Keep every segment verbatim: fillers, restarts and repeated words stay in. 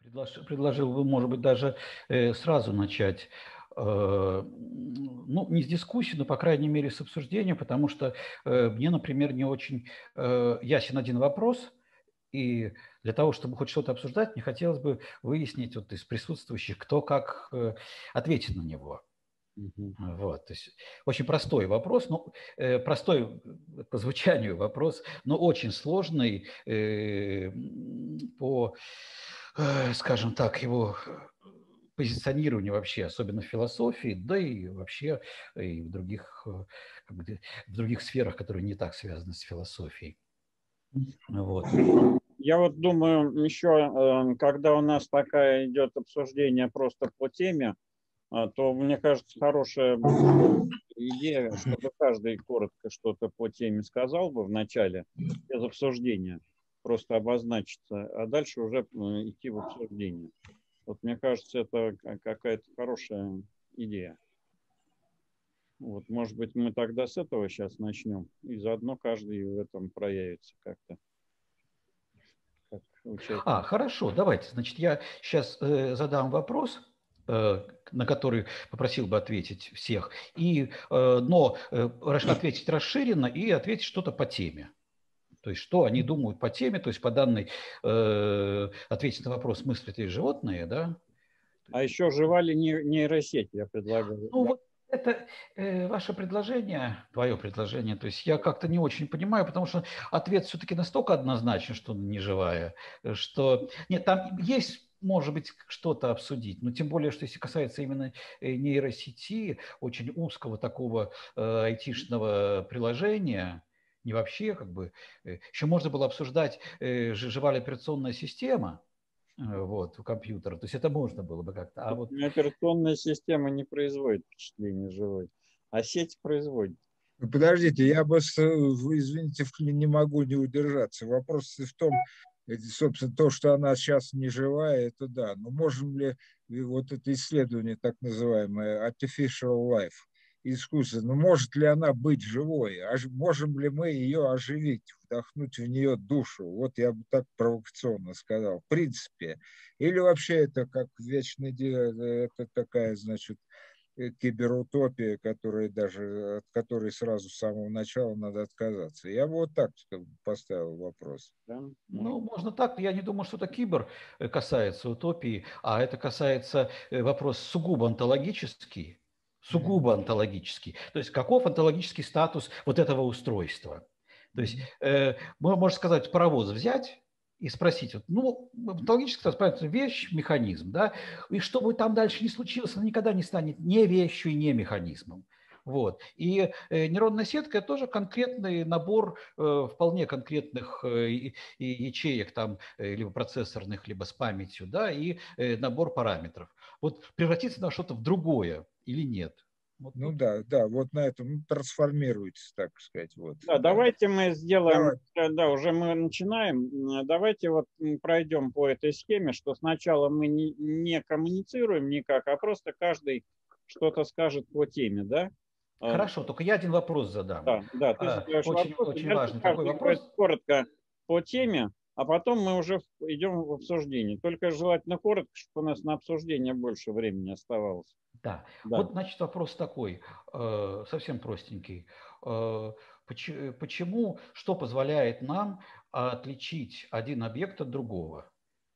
предложил, предложил бы, может быть, даже э, сразу начать, э, ну, не с дискуссии, но, по крайней мере, с обсуждения, потому что э, мне, например, не очень э, ясен один вопрос, и для того, чтобы хоть что-то обсуждать, мне хотелось бы выяснить вот из присутствующих, кто как э, ответит на него. Мгм. Вот, то есть очень простой вопрос, ну, э, простой по звучанию вопрос, но очень сложный э, м, по, э, скажем так, его позиционированию вообще, особенно в философии, да и вообще и в других, э, как бы, в других сферах, которые не так связаны с философией. Вот. Я вот думаю, еще, э, когда у нас такая идет обсуждение просто по теме, а, то, мне кажется, хорошая идея, чтобы каждый коротко что-то по теме сказал бы в начале, без обсуждения, просто обозначиться, а дальше уже э, идти в обсуждение. Вот мне кажется, это ка- какая-то хорошая идея. Вот, может быть, мы тогда с этого сейчас начнем, и заодно каждый в этом проявится как-то, как А, участник. хорошо, давайте. Значит, я сейчас э, задам вопрос, э, на который попросил бы ответить всех, и, э, но э, рас- ответить расширенно и ответить что-то по теме. То есть, что они думают по теме, то есть по данной, э, ответить на вопрос, мыслят ли животные, да? А еще жевали не- нейросеть, я предлагаю. Ну, Да? вот это э, ваше предложение, твое предложение, то есть я как-то не очень понимаю, потому что ответ все-таки настолько однозначен, что он не живая, э, что... Нет, там есть, может быть, что-то обсудить, но тем более, что если касается именно э, нейросети, очень узкого такого э, айтишного приложения, не вообще, как бы, э, еще можно было обсуждать, э, ж- жива ли операционная система, э, вот, у компьютера, то есть это можно было бы как-то, а вот Операционная система не производит впечатление живой, а сеть производит. Ну, подождите, я бы, с- вы извините, в- не могу не удержаться. Вопрос в том, э, собственно, то, что она сейчас не живая, это да. Но можем ли э, вот это исследование, так называемое artificial life, искусство, ну, может ли она быть живой? Ож- Можем ли мы ее оживить, вдохнуть в нее душу? Вот я бы так провокационно сказал. В принципе. Или вообще это как вечный, де- это такая, значит, э, киберутопия, которая даже, от которой сразу с самого начала надо отказаться. Я бы вот так как бы поставил вопрос. Да? ну, можно так. Я не думаю, что это кибер э, касается утопии, а это касается э, вопрос сугубо онтологический, сугубо онтологический. То есть каков онтологический статус вот этого устройства? То есть э, мы, можно сказать, паровоз взять и спросить, вот, ну, онтологический статус, понятно, вещь, механизм, да, и что бы там дальше ни случилось, она никогда не станет ни вещью, ни механизмом. Вот. И э, нейронная сетка – это тоже конкретный набор э, вполне конкретных э, и- и ячеек, там, э, либо процессорных, либо с памятью, да, и э, набор параметров. Вот превратиться на что-то в другое или нет? Вот Ну тут да, да, вот на этом ну, трансформируется, так сказать, вот, Да, да. давайте мы сделаем, Давай. э, да, уже мы начинаем. Э, Давайте вот м, пройдем по этой схеме, что сначала мы не, не коммуницируем никак, а просто каждый что-то скажет по теме, да? Э, хорошо, только я один вопрос задам. Да, да, ты А, задаешь Очень, вопрос, и очень дальше важный такой каждый говорит вопрос. коротко по теме, а потом мы уже в- идем в обсуждение. Только желательно коротко, чтобы у нас на обсуждение больше времени оставалось. Да, Да. вот, значит, вопрос такой, э, совсем простенький. Э, поч- Почему, что позволяет нам отличить один объект от другого?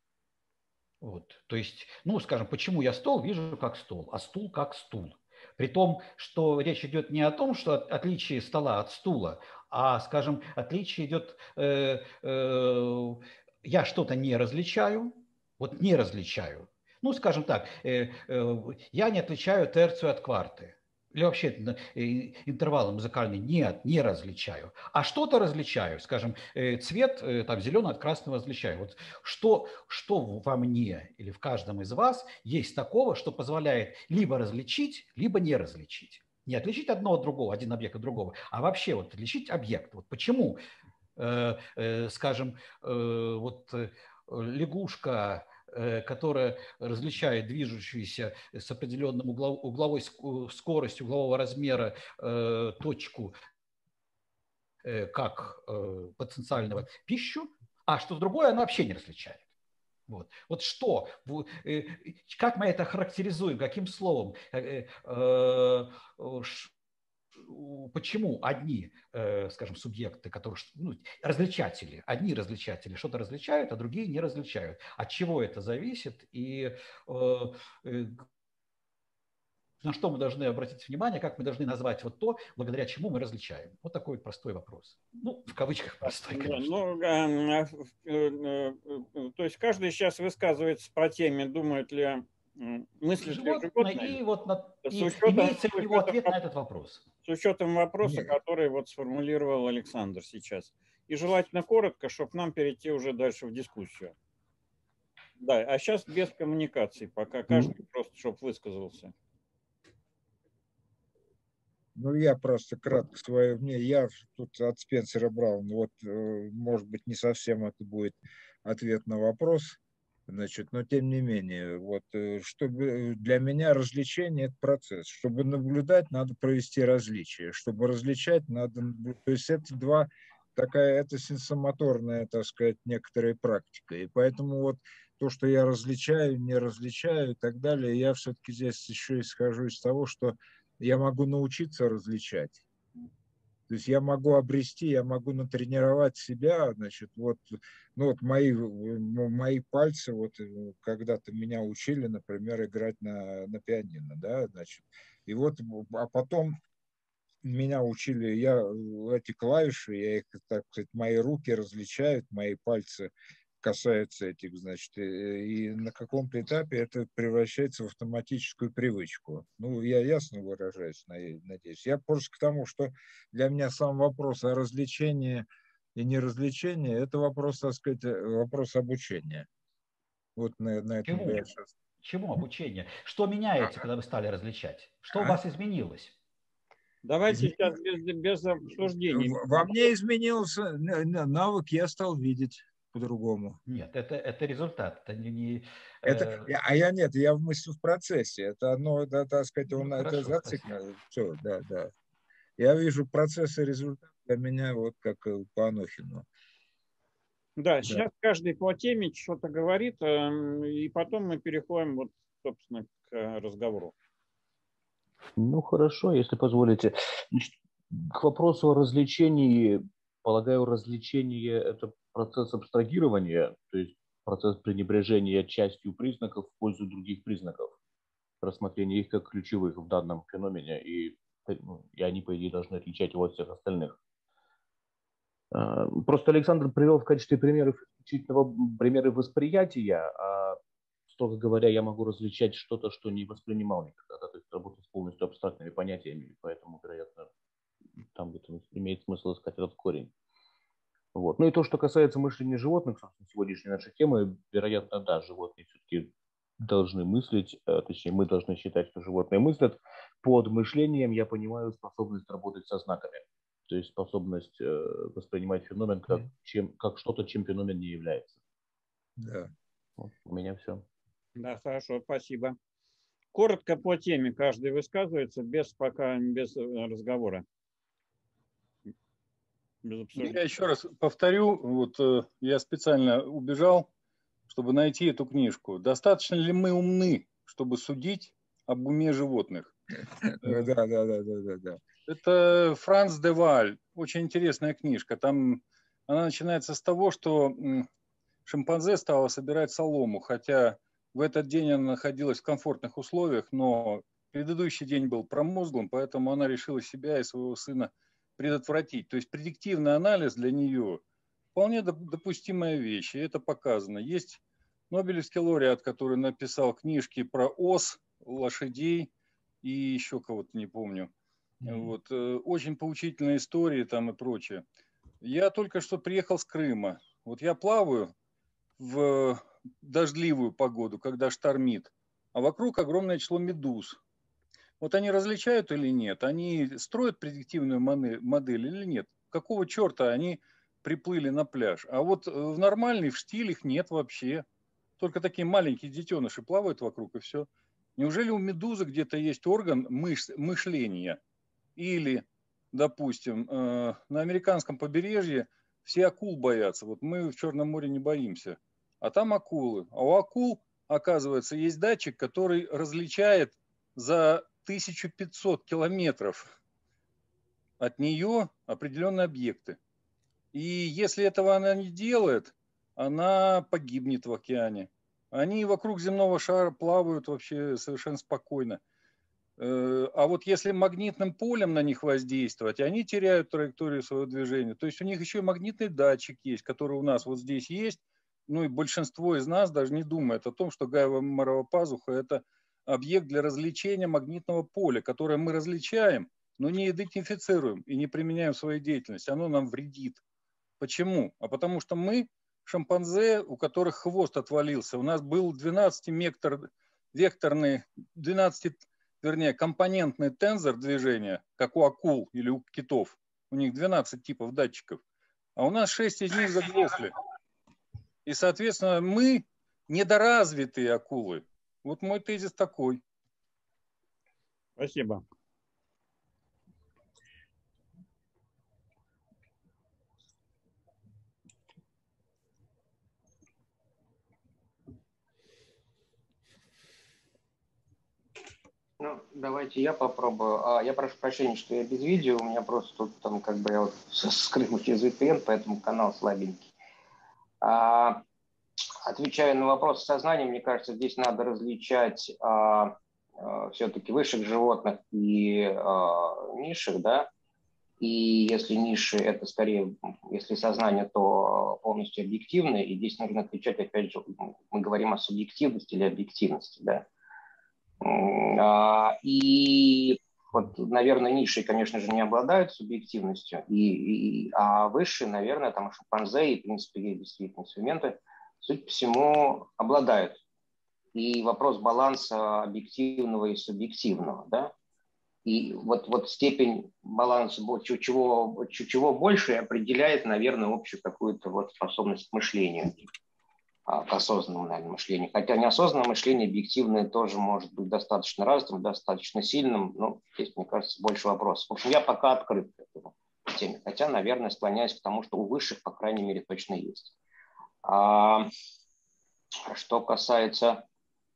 Вот. То есть, ну, скажем, почему я стол вижу как стол, а стул как стул? При том, что речь идет не о том, что от- отличие стола от стула, а, скажем, отличие идет, э, э, я что-то не различаю, вот не различаю. Ну, скажем так, э, э, я не отличаю терцию от кварты. Или вообще э, интервалы музыкальные нет, не различаю. А что-то различаю, скажем, э, цвет э, там зеленый от красного различаю. Вот что, что во мне или в каждом из вас есть такого, что позволяет либо различить, либо не различить. Не отличить одно от другого, один объект от другого, а вообще вот отличить объект. Вот почему, э, э, скажем, э, вот э, лягушка, э, которая различает движущуюся с определенным углов, угловой скоростью, углового размера э, точку э, как э, потенциального пищу, а что другое она вообще не различает. Вот, вот что, как мы это характеризуем, каким словом, почему одни, скажем, субъекты, которые, ну, различатели, одни различатели что-то различают, а другие не различают. От чего это зависит и на что мы должны обратить внимание, как мы должны назвать вот то, благодаря чему мы различаем? Вот такой простой вопрос. Ну, в кавычках простой, конечно. Да, ну, то есть каждый сейчас высказывается по теме, думает ли, мыслит ли животное. И вот на, с и учетом, имеется ли у него ответ учетом, на этот вопрос? С учетом вопроса, Нет. который вот сформулировал Александр сейчас. И желательно коротко, чтобы нам перейти уже дальше в дискуссию. Да, а сейчас без коммуникаций, пока каждый mm. просто, чтобы высказался. Ну, я просто кратко свое мнение. Я тут от Спенсера брал, вот, может быть, не совсем это будет ответ на вопрос, значит, но тем не менее, вот, чтобы для меня развлечение – это процесс. Чтобы наблюдать, надо провести различия. Чтобы различать, надо… То есть это два… Такая, это сенсомоторная, так сказать, некоторая практика. И поэтому вот то, что я различаю, не различаю и так далее, я все-таки здесь еще исхожу из того, что я могу научиться различать. То есть я могу обрести, я могу натренировать себя, значит, вот, ну вот мои, мои пальцы, вот когда-то меня учили, например, играть на, на пианино, да, значит, и вот, а потом меня учили, я эти клавиши, я их, так сказать, мои руки различают, мои пальцы касаются этих, значит, и на каком-то этапе это превращается в автоматическую привычку. Ну, я ясно выражаюсь, надеюсь. Я просто к тому, что для меня сам вопрос о развлечении и неразвлечении, это вопрос, так сказать, вопрос обучения. Вот на, на этом Чему? я сейчас... Чему обучение? Что меняется, когда вы стали различать? Что а? у вас изменилось? Давайте сейчас без, без обсуждений. Во мне изменился навык, я стал видеть по-другому. Нет, это, это результат. Это не, не, это, э... А я нет, я в мысли в процессе. Это одно, да, так сказать, он ну, это хорошо, зациклено. Все, да, да. Я вижу процесс и результат для меня вот как по Анохину. Да, сейчас да. Каждый по теме что-то говорит, и потом мы переходим, вот, собственно, к разговору. Ну, хорошо, если позволите. Значит, к вопросу о развлечении, полагаю, развлечение – это процесс абстрагирования, то есть процесс пренебрежения частью признаков в пользу других признаков, рассмотрение их как ключевых в данном феномене, и, ну, и они, по идее, должны отличать его от всех остальных. Просто Александр привел в качестве примеров исключительного примеры восприятия, а, строго говоря, я могу различать что-то, что не воспринимал никогда, то есть работать с полностью абстрактными понятиями, поэтому, вероятно, там где-то имеет смысл искать этот корень. Вот. Ну и то, что касается мышления животных, собственно, сегодняшней нашей темы, вероятно, да, животные все-таки должны мыслить, точнее, мы должны считать, что животные мыслят. Под мышлением я понимаю способность работать со знаками, то есть способность воспринимать феномен как, чем, как что-то, чем феномен не является. Да. Вот, у меня все. Да, хорошо, спасибо. Коротко по теме каждый высказывается, без пока без разговора. Без я еще раз повторю, вот я специально убежал, чтобы найти эту книжку. Достаточно ли мы умны, чтобы судить об уме животных? Да, да, да, да, да, да. Это Франц де Валь, очень интересная книжка. Там она начинается с того, что шимпанзе стала собирать солому, хотя в этот день она находилась в комфортных условиях, но предыдущий день был промозглым, поэтому она решила себя и своего сына предотвратить. То есть предиктивный анализ для нее вполне допустимая вещь, и это показано. Есть Нобелевский лауреат, который написал книжки про ос, лошадей и еще кого-то, не помню. Mm-hmm. Вот. Очень поучительные истории там и прочее. Я только что приехал с Крыма. Вот я плаваю в дождливую погоду, когда штормит, а вокруг огромное число медуз. Вот они различают или нет? Они строят предиктивную модель или нет? Какого черта они приплыли на пляж? А вот в нормальный, в штиль их нет вообще. Только такие маленькие детеныши плавают вокруг и все. Неужели у медузы где-то есть орган мыш, мышления? Или, допустим, э, на американском побережье все акул боятся. Вот мы в Черном море не боимся. а там акулы. А у акул, оказывается, есть датчик, который различает за тысячу пятьсот километров от нее определенные объекты. И если этого она не делает, она погибнет в океане. Они вокруг земного шара плавают вообще совершенно спокойно. А вот если магнитным полем на них воздействовать, они теряют траекторию своего движения. То есть у них еще и магнитный датчик есть, который у нас вот здесь есть. Ну и большинство из нас даже не думает о том, что гайвоморова пазуха – это объект для развлечения магнитного поля, которое мы различаем, но не идентифицируем и не применяем в своей деятельности. Оно нам вредит. Почему? А потому что мы шимпанзе, у которых хвост отвалился. У нас был двенадцативекторный, двенадцать, вернее, компонентный тензор движения, как у акул или у китов. У них двенадцать типов датчиков. А у нас шесть из них заглохли. И, соответственно, мы недоразвитые акулы. Вот мой тезис такой. Спасибо. Ну, давайте я попробую. А, я прошу прощения, что я без видео. У меня просто тут там как бы я вот скрыл через ви пи эн, поэтому канал слабенький. А, отвечая на вопрос сознания, мне кажется, здесь надо различать а, а, все-таки высших животных и а, низших, да. И если ниши, это скорее, если сознание, то полностью объективное. И здесь нужно отличать, опять же, мы говорим о субъективности или объективности, да. И вот, наверное, низшие, конечно же, не обладают субъективностью, и, и, а высшие, наверное, там шимпанзе и, в принципе, есть действительно инструменты, судя по всему, обладают. И вопрос баланса объективного и субъективного, да. И вот, вот степень баланса чего, чего больше определяет, наверное, общую какую-то вот способность к мышлению. К осознанному, наверное, мышлению. Хотя неосознанное мышление объективное тоже может быть достаточно развитым, достаточно сильным. Но здесь, мне кажется, больше вопросов. В общем, я пока открыт к этому теме. Хотя, наверное, склоняюсь к тому, что у высших, по крайней мере, точно есть. А что касается...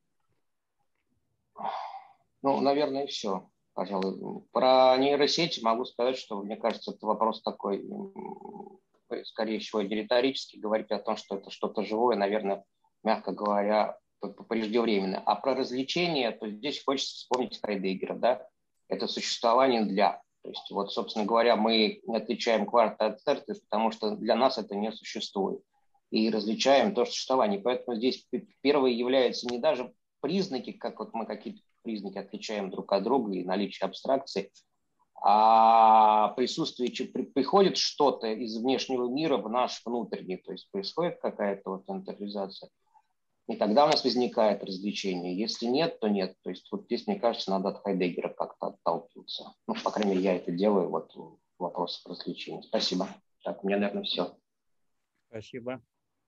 Ну, наверное, все. Пожалуй. Про нейросети могу сказать, что, мне кажется, это вопрос такой... скорее всего, не риторически, говорить о том, что это что-то живое, наверное, мягко говоря, преждевременно. А про развлечения, то здесь хочется вспомнить Хайдеггера, да, это существование для. То есть, вот, собственно говоря, мы не отличаем кварты от церкви, потому что для нас это не существует. И различаем то существование. Поэтому здесь первое является не даже признаки, как вот мы какие-то признаки отличаем друг от друга и наличие абстракции, а присутствие, приходит что-то из внешнего мира в наш внутренний, то есть происходит какая-то вот интернализация, и тогда у нас возникает развлечение. Если нет, то нет. То есть вот здесь, мне кажется, надо от Хайдеггера как-то отталкиваться. Ну, по крайней мере, я это делаю вот в вопросах развлечений. Спасибо. Так, у меня, наверное, все. Спасибо.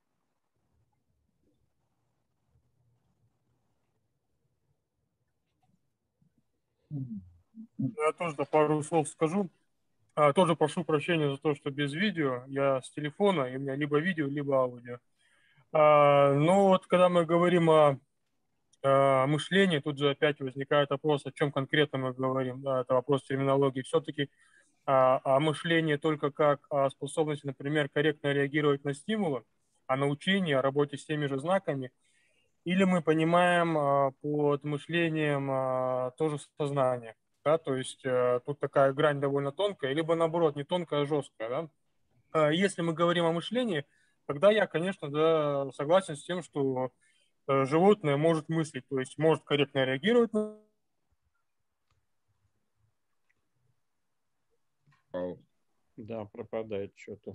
Я тоже пару слов скажу. А, тоже прошу прощения за то, что без видео. Я с телефона, и у меня либо видео, либо аудио. А, ну вот, когда мы говорим о, о мышлении, тут же опять возникает вопрос, о чем конкретно мы говорим. Да, это вопрос терминологии. Все-таки а, о мышлении только как о способности, например, корректно реагировать на стимулы, о научении, о работе с теми же знаками. Или мы понимаем а, под мышлением а, тоже сознание. Да, то есть э, тут такая грань довольно тонкая, либо наоборот, не тонкая, а жесткая. Да? Э, если мы говорим о мышлении, тогда я, конечно, да, согласен с тем, что э, животное может мыслить, то есть может корректно реагировать на... Да, пропадает что-то.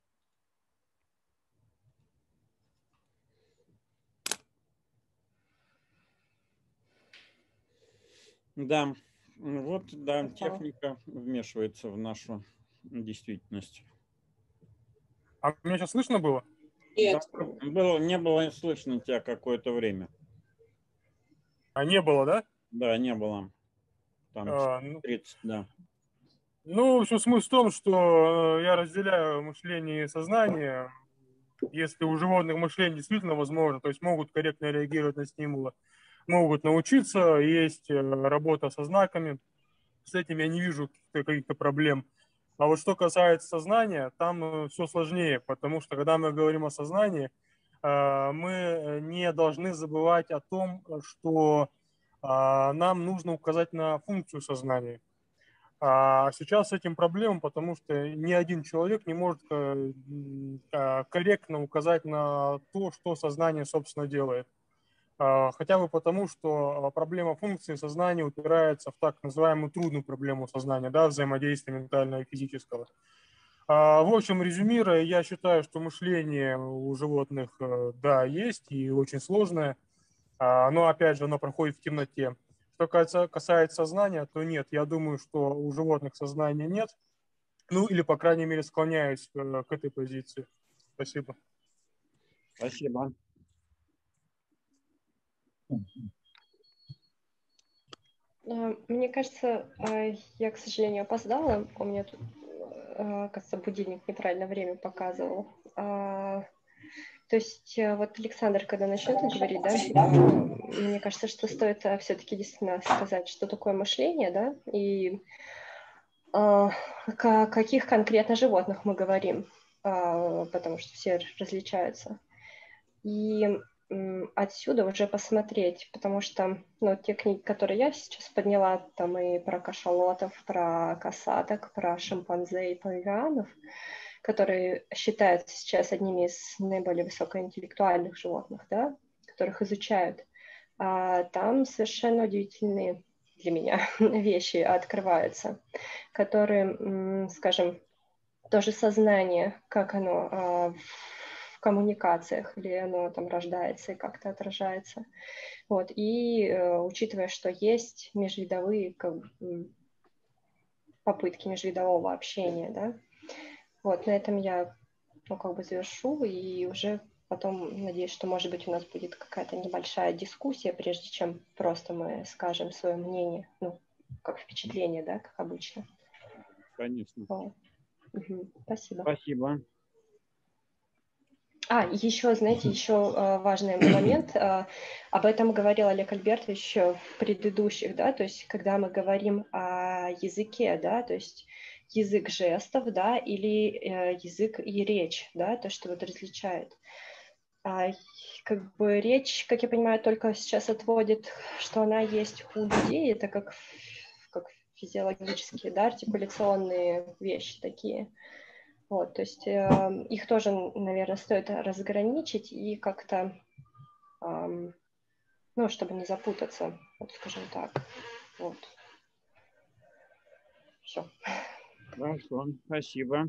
Да, вот, да, техника вмешивается в нашу действительность. А меня сейчас слышно было? Нет. Да, было, не было слышно тебя какое-то время. А не было, да? Да, не было. Там а, ну, тридцать, да. Ну, в общем, смысл в том, что я разделяю мышление и сознание. Если у животных мышление действительно возможно, то есть могут корректно реагировать на стимулы, могут научиться, есть работа со знаками, с этим я не вижу каких-то проблем. А вот что касается сознания, там все сложнее, потому что когда мы говорим о сознании, мы не должны забывать о том, что нам нужно указать на функцию сознания. А сейчас с этим проблема, потому что ни один человек не может корректно указать на то, что сознание, собственно, делает. Хотя бы потому, что проблема функции сознания упирается в так называемую трудную проблему сознания, да, взаимодействия ментального и физического. В общем, резюмируя, я считаю, что мышление у животных, да, есть и очень сложное, но, опять же, оно проходит в темноте. Что касается сознания, то нет, я думаю, что у животных сознания нет, ну или, по крайней мере, склоняюсь к этой позиции. Спасибо. Спасибо. Мне кажется, я, к сожалению, опоздала. У меня тут, кажется, будильник неправильно время показывал. То есть вот Александр, когда начнет говорить, да, мне кажется, что стоит все-таки действительно сказать, что такое мышление, да, и о каких конкретно животных мы говорим, потому что все различаются. И отсюда уже посмотреть, потому что ну, те книги, которые я сейчас подняла, там и про кашалотов, про касаток, про шимпанзе и павианов, которые считаются сейчас одними из наиболее высокоинтеллектуальных животных, да, которых изучают, а там совершенно удивительные для меня вещи открываются, которые, скажем, тоже сознание, как оно в коммуникациях, или оно там рождается и как-то отражается. Вот. И учитывая, что есть межвидовые как, попытки межвидового общения, да, вот, на этом я, ну, как бы завершу, и уже потом, надеюсь, что, может быть, у нас будет какая-то небольшая дискуссия, прежде чем просто мы скажем свое мнение, ну, как впечатление, да, как обычно. Конечно. Вот. Угу. Спасибо. Спасибо. А, еще, знаете, еще важный момент, об этом говорил Олег Альбертович в предыдущих, да, то есть когда мы говорим о языке, да, то есть язык жестов, да, или язык и речь, да, то, что вот различает. А, как бы речь, как я понимаю, только сейчас отводит, что она есть у людей, это как, как физиологические, да, артикуляционные вещи такие. Вот, то есть э, их тоже, наверное, стоит разграничить и как-то, э, ну, чтобы не запутаться, вот, скажем так. Вот. Все. Хорошо, спасибо.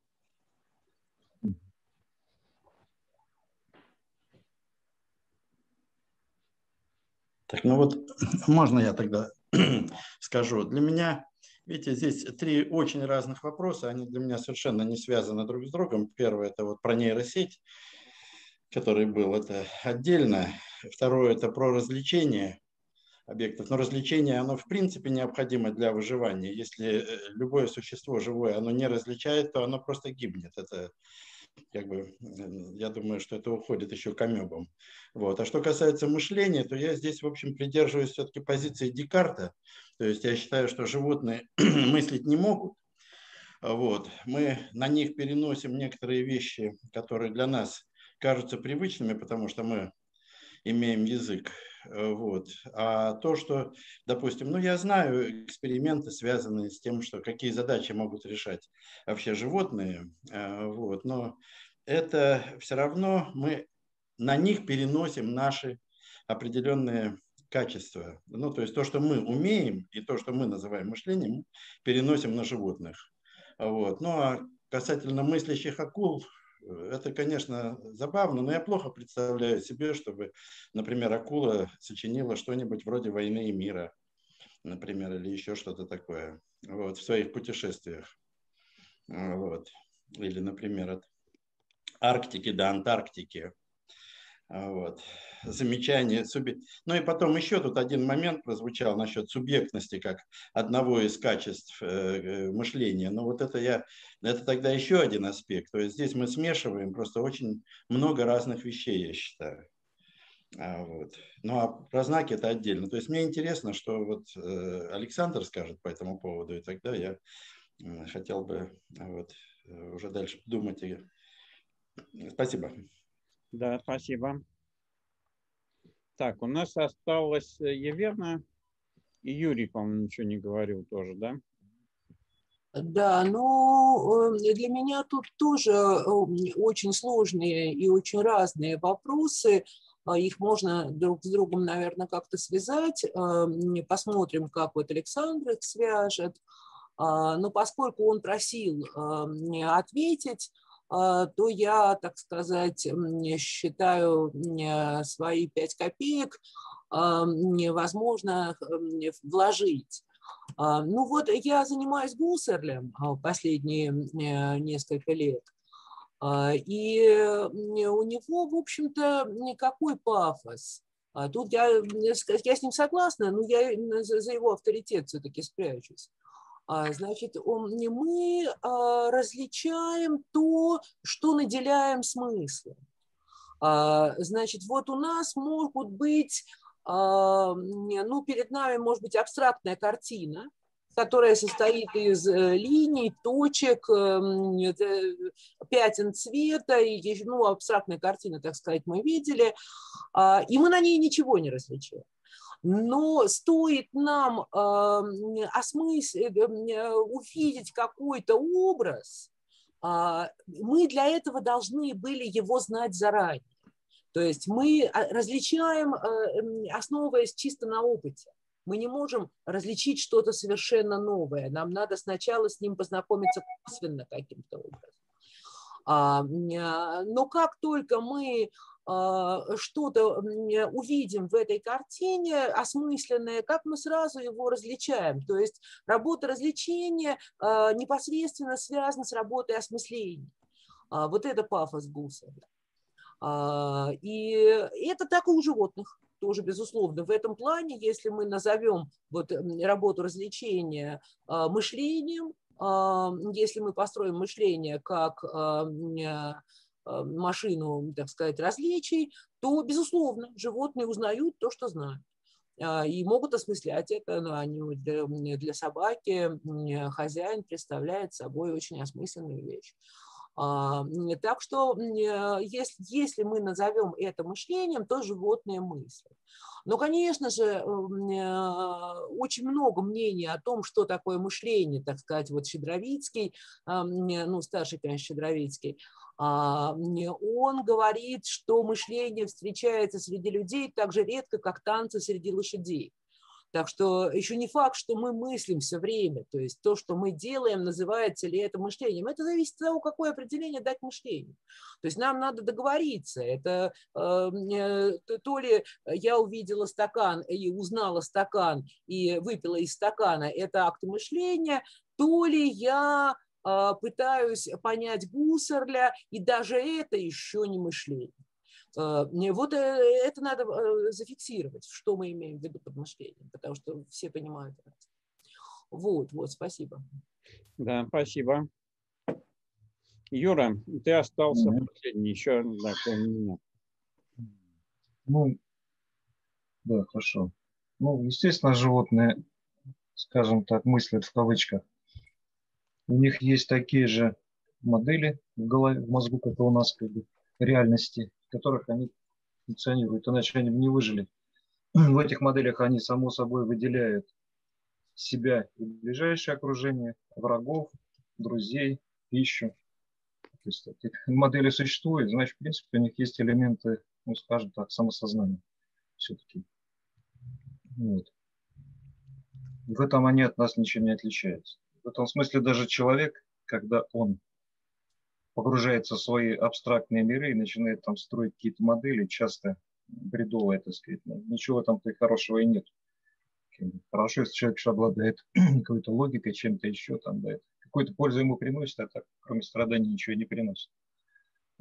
Так, ну вот, можно я тогда скажу. Для меня, видите, здесь три очень разных вопроса, они для меня совершенно не связаны друг с другом. Первое, это вот про нейросеть, который был, это отдельно. Второе, это про развлечение объектов. Но развлечение, оно в принципе необходимо для выживания. Если любое существо живое, оно не различает, то оно просто гибнет. Это как бы, я думаю, что это уходит еще к амебам. Вот. А что касается мышления, то я здесь, в общем, придерживаюсь все-таки позиции Декарта. То есть я считаю, что животные мыслить не могут. Вот. Мы на них переносим некоторые вещи, которые для нас кажутся привычными, потому что мы имеем язык. Вот. А то, что, допустим, ну я знаю эксперименты, связанные с тем, что какие задачи могут решать вообще животные, вот, но это все равно мы на них переносим наши определенные качества. Ну, то есть то, что мы умеем, и то, что мы называем мышлением, переносим на животных. Вот. Ну а касательно мыслящих акул, это, конечно, забавно, но я плохо представляю себе, чтобы, например, акула сочинила что-нибудь вроде «Войны и мира», например, или еще что-то такое, вот, в своих путешествиях. Вот. Или, например, от Арктики до Антарктики. Вот. Замечание. Субъ... Ну и потом еще тут один момент прозвучал насчет субъектности как одного из качеств э, мышления. Но вот это я, это тогда еще один аспект. То есть здесь мы смешиваем просто очень много разных вещей, я считаю. А, вот. Ну а про знаки это отдельно. То есть мне интересно, что вот э, Александр скажет по этому поводу, и тогда я э, хотел бы вот, уже дальше думать. И... Спасибо. Да, спасибо. Так, у нас осталось Еверна и Юрий, по-моему, ничего не говорил тоже, да? Да, ну, для меня тут тоже очень сложные и очень разные вопросы. Их можно друг с другом, наверное, как-то связать. Посмотрим, как вот Александр их свяжет. Но поскольку он просил ответить, то я, так сказать, считаю свои пять копеек невозможно вложить. Ну вот я занимаюсь Гуссерлем последние несколько лет, и у него, в общем-то, никакой пафос. Тут я, я с ним согласна, но я за его авторитет все-таки спрячусь. Значит, мы различаем то, что наделяем смыслом. Значит, вот у нас могут быть, ну, перед нами может быть абстрактная картина, которая состоит из линий, точек, пятен цвета, и, ну, абстрактная картина, так сказать, мы видели, и мы на ней ничего не различаем. Но стоит нам э, осмыслить, увидеть какой-то образ, э, мы для этого должны были его знать заранее. То есть мы различаем, э, основываясь чисто на опыте. Мы не можем различить что-то совершенно новое. Нам надо сначала с ним познакомиться косвенно каким-то образом. А, но как только мы что-то увидим в этой картине осмысленное, как мы сразу его различаем. То есть работа развлечения непосредственно связана с работой осмысления. Вот это пафос Гуссерля. И это так и у животных тоже, безусловно. В этом плане, если мы назовем вот работу развлечения мышлением, если мы построим мышление как машину, так сказать, различий, то, безусловно, животные узнают то, что знают. И могут осмыслять это. Но они для, для собаки хозяин представляет собой очень осмысленную вещь. Так что если, если мы назовем это мышлением, то животные мыслят. Но, конечно же, очень много мнений о том, что такое мышление, так сказать, вот Щедровицкий, ну, старший, конечно, Щедровицкий, он говорит, что мышление встречается среди людей так же редко, как танцы среди лошадей. Так что еще не факт, что мы мыслим все время. То есть то, что мы делаем, называется ли это мышлением. Это зависит от того, какое определение дать мышлению. То есть нам надо договориться. Это э, то ли я увидела стакан и узнала стакан и выпила из стакана, это акт мышления, то ли я э, пытаюсь понять Гуссерля, и даже это еще не мышление. Вот это надо зафиксировать, что мы имеем в виду под мышлением, потому что все понимают это. Вот, вот, спасибо. Да, спасибо. Юра, ты остался mm-hmm. последний, еще, да, меня. Ну, да, хорошо. Ну, естественно, животные, скажем так, мыслят в кавычках. У них есть такие же модели в голове, в мозгу, как и у нас, как бы, реальности, в которых они функционируют, иначе они бы не выжили. В этих моделях они, само собой, выделяют себя и ближайшее окружение, врагов, друзей, пищу. То есть эти модели существуют, значит, в принципе, у них есть элементы, ну, скажем так, самосознания все-таки. Вот. В этом они от нас ничем не отличаются. В этом смысле даже человек, когда он погружается в свои абстрактные миры и начинает там строить какие-то модели, часто бредовые, так сказать. Ничего там-то и хорошего и нет. Хорошо, если человек обладает какой-то логикой, чем-то еще там, да, какую-то пользу ему приносит, а так, кроме страданий, ничего не приносит.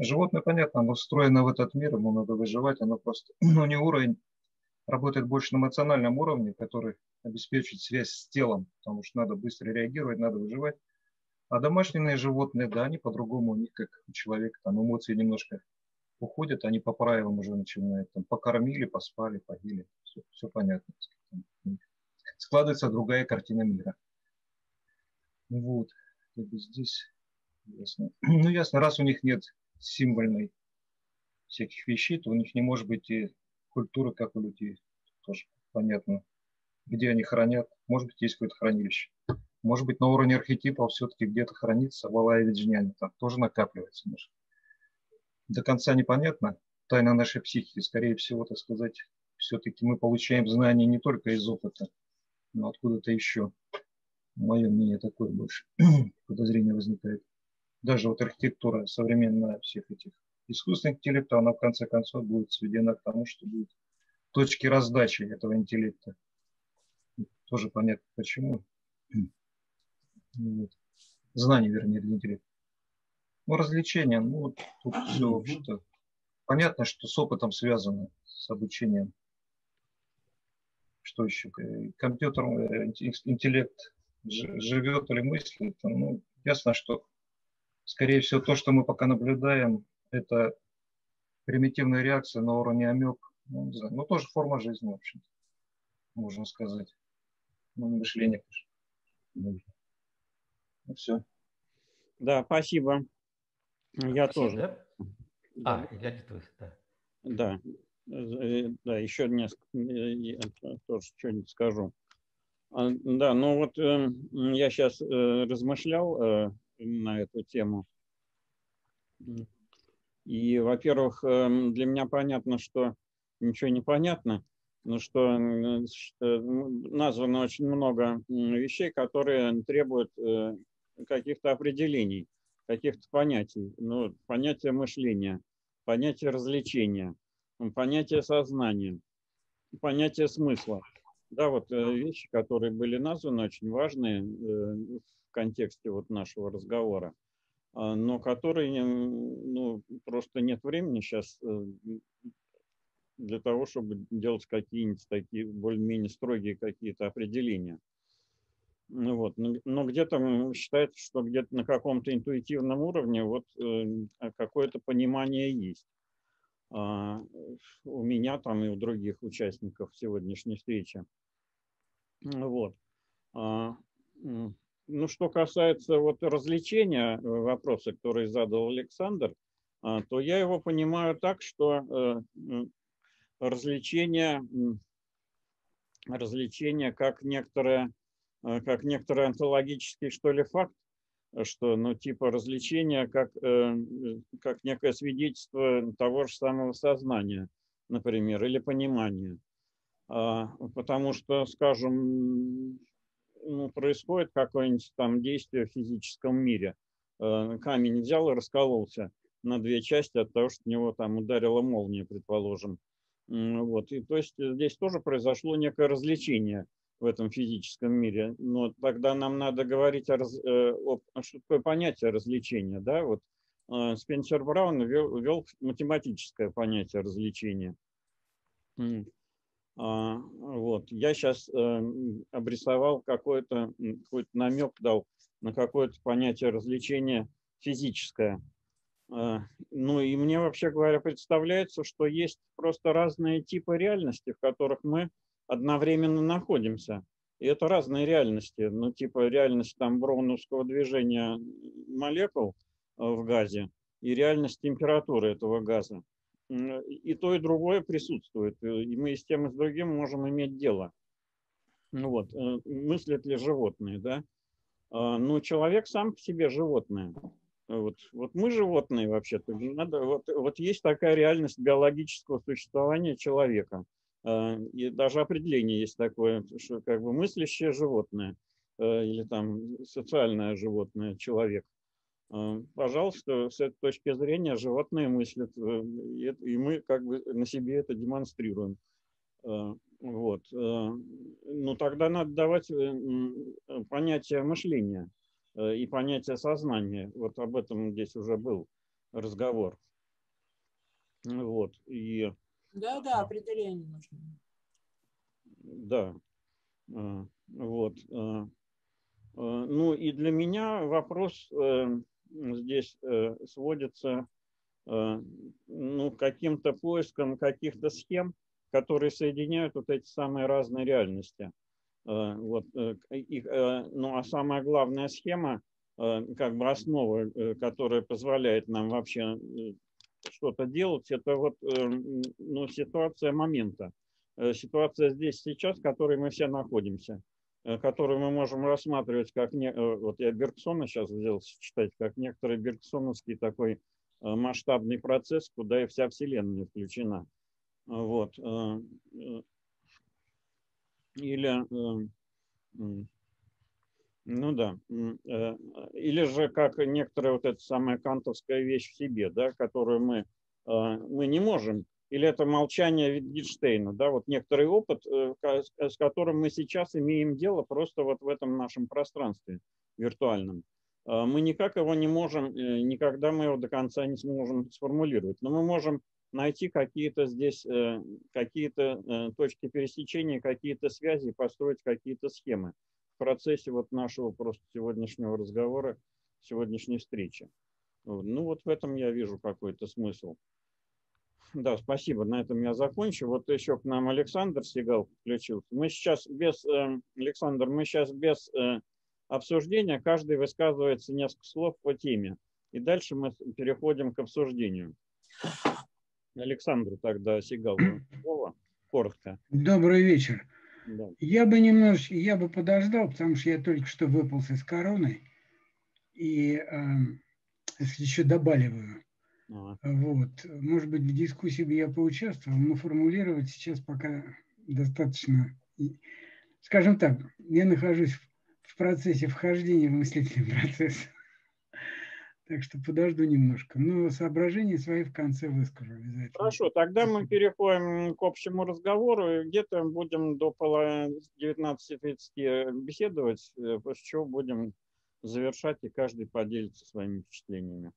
Животное, понятно, оно встроено в этот мир, ему надо выживать, оно просто, ну, не уровень, работает больше на эмоциональном уровне, который обеспечивает связь с телом, потому что надо быстро реагировать, надо выживать. А домашние животные, да, они по-другому, у них, как у человека, там эмоции немножко уходят, они по правилам уже начинают, там, покормили, поспали, поели, все, все понятно. Складывается другая картина мира. Вот, здесь ясно. Ну, ясно, раз у них нет символьной всяких вещей, то у них не может быть и культуры, как у людей. Тоже понятно, где они хранят. Может быть, есть какое-то хранилище. Может быть, на уровне архетипа все-таки где-то хранится Валая Виджняна, там тоже накапливается. Может. До конца непонятно. Тайна нашей психики, скорее всего, так сказать, все-таки мы получаем знания не только из опыта, но откуда-то еще. Мое мнение такое больше. Подозрение возникает. Даже вот архитектура современная всех этих искусственных интеллектов, она в конце концов будет сведена к тому, что будут точки раздачи этого интеллекта. Тоже понятно, почему. Вот. Знание, вернее, для интеллекта. Ну, развлечения, ну, вот тут все, в общем-то, понятно, что с опытом связано, с обучением. Что еще? Компьютерный интеллект живет или мыслит. Ну, ясно, что, скорее всего, то, что мы пока наблюдаем, это примитивная реакция на уровне амеб. Ну, не знаю, ну, тоже форма жизни, в общем-то, можно сказать. Ну, мышление, конечно. Ну, все. Да, спасибо. Я Спасибо, тоже. да? А, я не твой, да. Да, да, еще несколько, я тоже что-нибудь скажу. Да, ну вот я сейчас размышлял на эту тему. И, во-первых, для меня понятно, что ничего не понятно, но что названо очень много вещей, которые требуют каких-то определений, каких-то понятий. Ну, понятие мышления, понятие развлечения, понятие сознания, понятие смысла. Да, вот вещи, которые были названы, очень важные в контексте вот нашего разговора, но которые, ну, просто нет времени сейчас для того, чтобы делать какие-нибудь такие более-менее строгие какие-то определения. Ну вот, но где-то считается, что где-то на каком-то интуитивном уровне вот какое-то понимание есть. У меня там и у других участников сегодняшней встречи. Вот. Ну, что касается вот развлечения, вопроса, который задал Александр, то я его понимаю так, что развлечение, развлечение как некоторое, как некоторый онтологический, что ли, факт, что, ну, типа развлечения как, как некое свидетельство того же самого сознания, например, или понимания. Потому что, скажем, ну, происходит какое-нибудь там действие в физическом мире. Камень взял и раскололся на две части от того, что в него там ударила молния, предположим. Вот. И то есть здесь тоже произошло некое развлечение в этом физическом мире. Но тогда нам надо говорить о, раз... о... что такое понятие развлечения. Да? Вот Спенсер Браун ввел, ввел математическое понятие развлечения. Вот. Я сейчас обрисовал какой-то, какой-то намек дал на какое-то понятие развлечения физическое. Ну и мне, вообще говоря, представляется, что есть просто разные типы реальности, в которых мы одновременно находимся. И это разные реальности. Ну, типа реальность там броуновского движения молекул в газе и реальность температуры этого газа. И то, и другое присутствует. И мы и с тем, и с другим можем иметь дело. Ну вот, мыслят ли животные, да? Ну, человек сам по себе животное. Вот, вот мы животные вообще-то. Надо, вот, вот есть такая реальность биологического существования человека. И даже определение есть такое, что как бы мыслящее животное или там социальное животное, человек. Пожалуйста, с этой точки зрения животные мыслят, и мы как бы на себе это демонстрируем. Вот. Ну, тогда надо давать понятие мышления и понятие сознания. Вот об этом здесь уже был разговор. Вот. И, Да, да, определение нужно. Да. Вот. Ну и для меня вопрос здесь сводится ну, к каким-то поискам каких-то схем, которые соединяют вот эти самые разные реальности. Вот. И, ну а самая главная схема, как бы основа, которая позволяет нам вообще что-то делать, это вот ну, ситуация момента. Ситуация здесь сейчас, в которой мы все находимся, которую мы можем рассматривать как, не, вот я Бергсона сейчас взялся читать, как некоторый бергсоновский такой масштабный процесс, куда и вся Вселенная включена. Вот. Или, ну да, или же как некоторая вот эта самая кантовская вещь в себе, да, которую мы, мы не можем. Или это молчание Wittgensteina, да, вот некоторый опыт, с которым мы сейчас имеем дело просто вот в этом нашем пространстве виртуальном. Мы никак его не можем, никогда мы его до конца не сможем сформулировать, но мы можем найти какие-то здесь, какие-то точки пересечения, какие-то связи, построить какие-то схемы в процессе вот нашего просто сегодняшнего разговора, сегодняшней встречи. Ну вот в этом я вижу какой-то смысл. Да, спасибо. На этом я закончу. Вот еще к нам Александр Сигал включился. Мы сейчас без, э, Александр, мы сейчас без э, обсуждения, каждый высказывается несколько слов по теме. И дальше мы переходим к обсуждению. Александру тогда Сигал слово, коротко. Добрый вечер. Да. Я бы немножечко, я бы подождал, потому что я только что выполз из короны. И э, еще добавляю. Ага. Вот. Может быть, в дискуссии бы я поучаствовал, но формулировать сейчас пока достаточно. Скажем так, я нахожусь в процессе вхождения в мыслительный процесс. Так что подожду немножко. Но соображения свои в конце выскажу обязательно. Хорошо, тогда мы переходим к общему разговору. И где-то будем до девятнадцати тридцати беседовать, после чего будем завершать, и каждый поделится своими впечатлениями.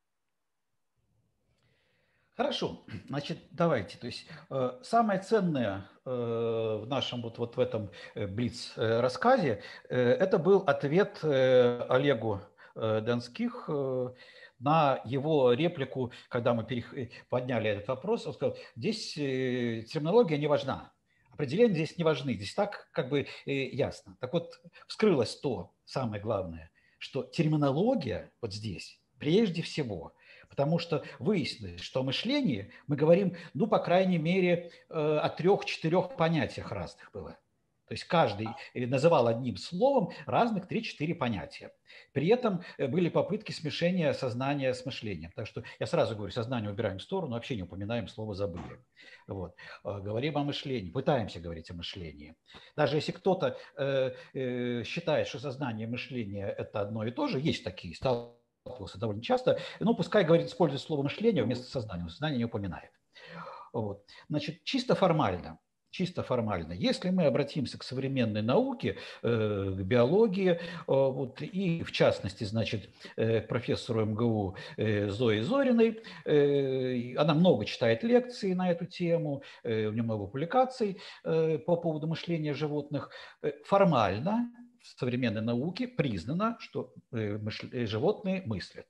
Хорошо, значит, давайте. То есть э, самое ценное э, в нашем вот, вот в этом э, блиц-рассказе э, это был ответ э, Олегу э, Донских э, на его реплику, когда мы перех... подняли этот вопрос. Он сказал, здесь э, терминология не важна, определения здесь не важны, здесь так как бы э, ясно. Так вот, вскрылось то самое главное, что терминология вот здесь прежде всего. Потому что выяснилось, что о мышлении мы говорим, ну, по крайней мере, о трех-четырех понятиях разных было. То есть каждый называл одним словом разных три-четыре понятия. При этом были попытки смешения сознания с мышлением. Так что я сразу говорю, сознание убираем в сторону, вообще не упоминаем слово «забыли». Вот. Говорим о мышлении, пытаемся говорить о мышлении. Даже если кто-то э, э, считает, что сознание и мышление – это одно и то же, есть такие, стал довольно часто, но пускай говорит, использует слово мышление вместо сознания, сознание не упоминает. Вот. Значит, чисто формально, чисто формально, если мы обратимся к современной науке, э, к биологии, э, вот, и в частности, значит, э, к профессору эм гэ у э, Зое Зориной, э, она много читает лекций на эту тему, э, у нее много публикаций э, по поводу мышления животных, э, формально в современной науке признано, что животные мыслят.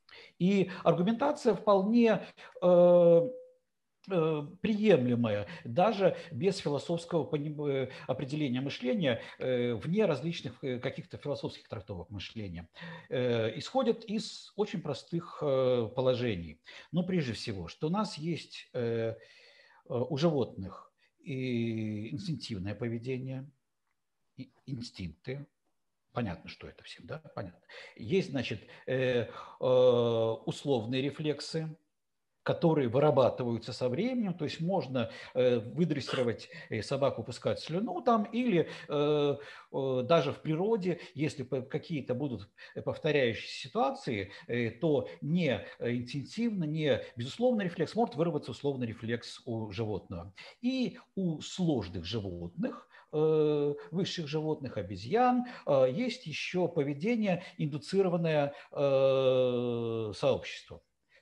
И аргументация вполне э, э, приемлемая, даже без философского определения мышления, э, вне различных каких-то философских трактовок мышления, э, исходит из очень простых э, положений. Но прежде всего, что у нас есть э, у животных и инстинктивное поведение, инстинкты. Понятно, что это всем, да? Понятно. Есть, значит, э, э, условные рефлексы, которые вырабатываются со временем, то есть можно э, выдрессировать собаку пускать слюну там, или э, э, даже в природе, если какие-то будут повторяющиеся ситуации, э, то не интуитивно, не безусловный рефлекс, может вырваться условный рефлекс у животного. И у сложных животных, высших животных, обезьян, есть еще поведение, индуцированное сообществом.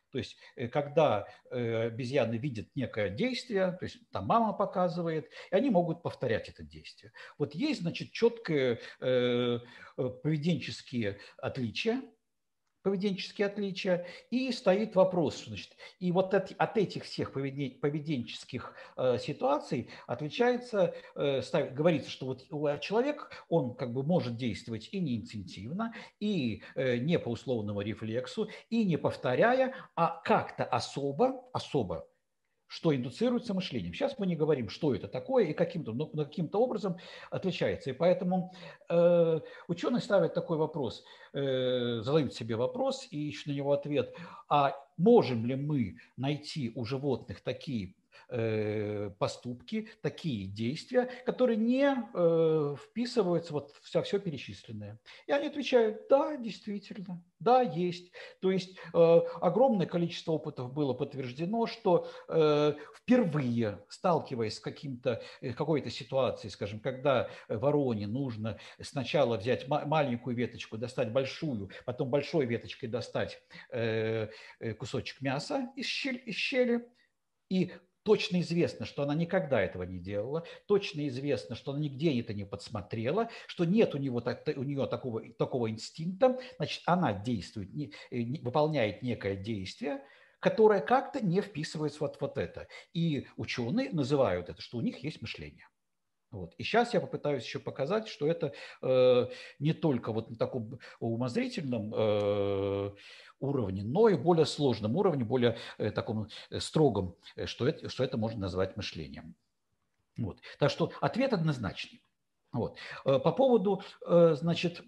То есть, когда обезьяны видят некое действие, то есть там мама показывает, и они могут повторять это действие. Вот есть, значит, четкие поведенческие отличия, поведенческие отличия, и стоит вопрос, значит, и вот от, от этих всех поведенческих э, ситуаций отличается, э, ставит, говорится, что вот человек, он как бы может действовать и не инстинктивно, и э, не по условному рефлексу, и не повторяя, а как-то особо, особо, что индуцируется мышлением. Сейчас мы не говорим, что это такое и каким-то, но каким-то образом отличается. И поэтому э, ученые ставят такой вопрос, э, задают себе вопрос и ищут на него ответ, а можем ли мы найти у животных такие э, поступки, такие действия, которые не э, вписываются вот во все перечисленное. И они отвечают, да, действительно, да, есть. То есть э, огромное количество опытов было подтверждено, что э, впервые, сталкиваясь с каким-то, какой-то ситуацией, скажем, когда вороне нужно сначала взять маленькую веточку, достать большую, потом большой веточкой достать э, кусочек мяса из щели, из щели, и точно известно, что она никогда этого не делала, точно известно, что она нигде это не подсмотрела, что нет у, него, у нее такого, такого инстинкта, значит, она действует, не, не, выполняет некое действие, которое как-то не вписывается вот, вот это. И ученые называют это, что у них есть мышление. Вот. И сейчас я попытаюсь еще показать, что это э, не только вот на таком умозрительном э, уровне, но и более сложном уровне, более э, таком строгом, что это, что это можно назвать мышлением. Вот. Так что ответ однозначный. Вот. По поводу, э, значит,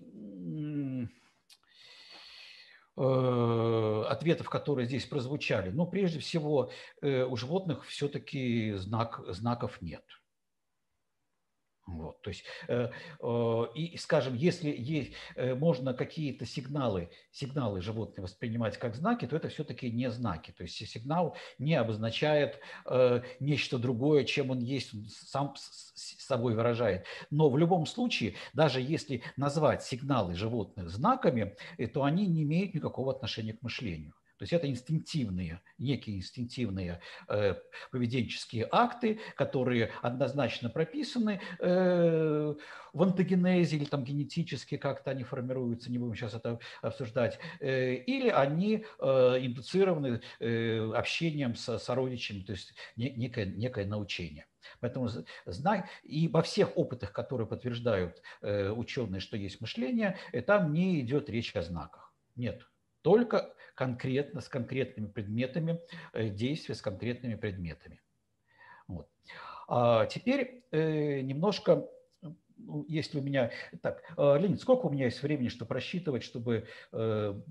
э, ответов, которые здесь прозвучали, ну, прежде всего, э, у животных все-таки знак, знаков нет. Вот, то есть, э, э, и, скажем, если есть, э, можно какие-то сигналы, сигналы животные воспринимать как знаки, то это все-таки не знаки. То есть сигнал не обозначает э, нечто другое, чем он есть, он сам с, с собой выражает. Но в любом случае, даже если назвать сигналы животных знаками, то они не имеют никакого отношения к мышлению. То есть это инстинктивные, некие инстинктивные э, поведенческие акты, которые однозначно прописаны э, в антогенезе или там генетически как-то они формируются, не будем сейчас это обсуждать, э, или они э, индуцированы э, общением со сородичами, то есть не, некое, некое научение. Поэтому знай, и во всех опытах, которые подтверждают э, ученые, что есть мышление, там не идет речь о знаках. Нет. Только конкретно, с конкретными предметами, действия с конкретными предметами. Вот. А теперь э, немножко, если у меня... Так, Леонид, сколько у меня есть времени, чтобы рассчитывать, чтобы... Э,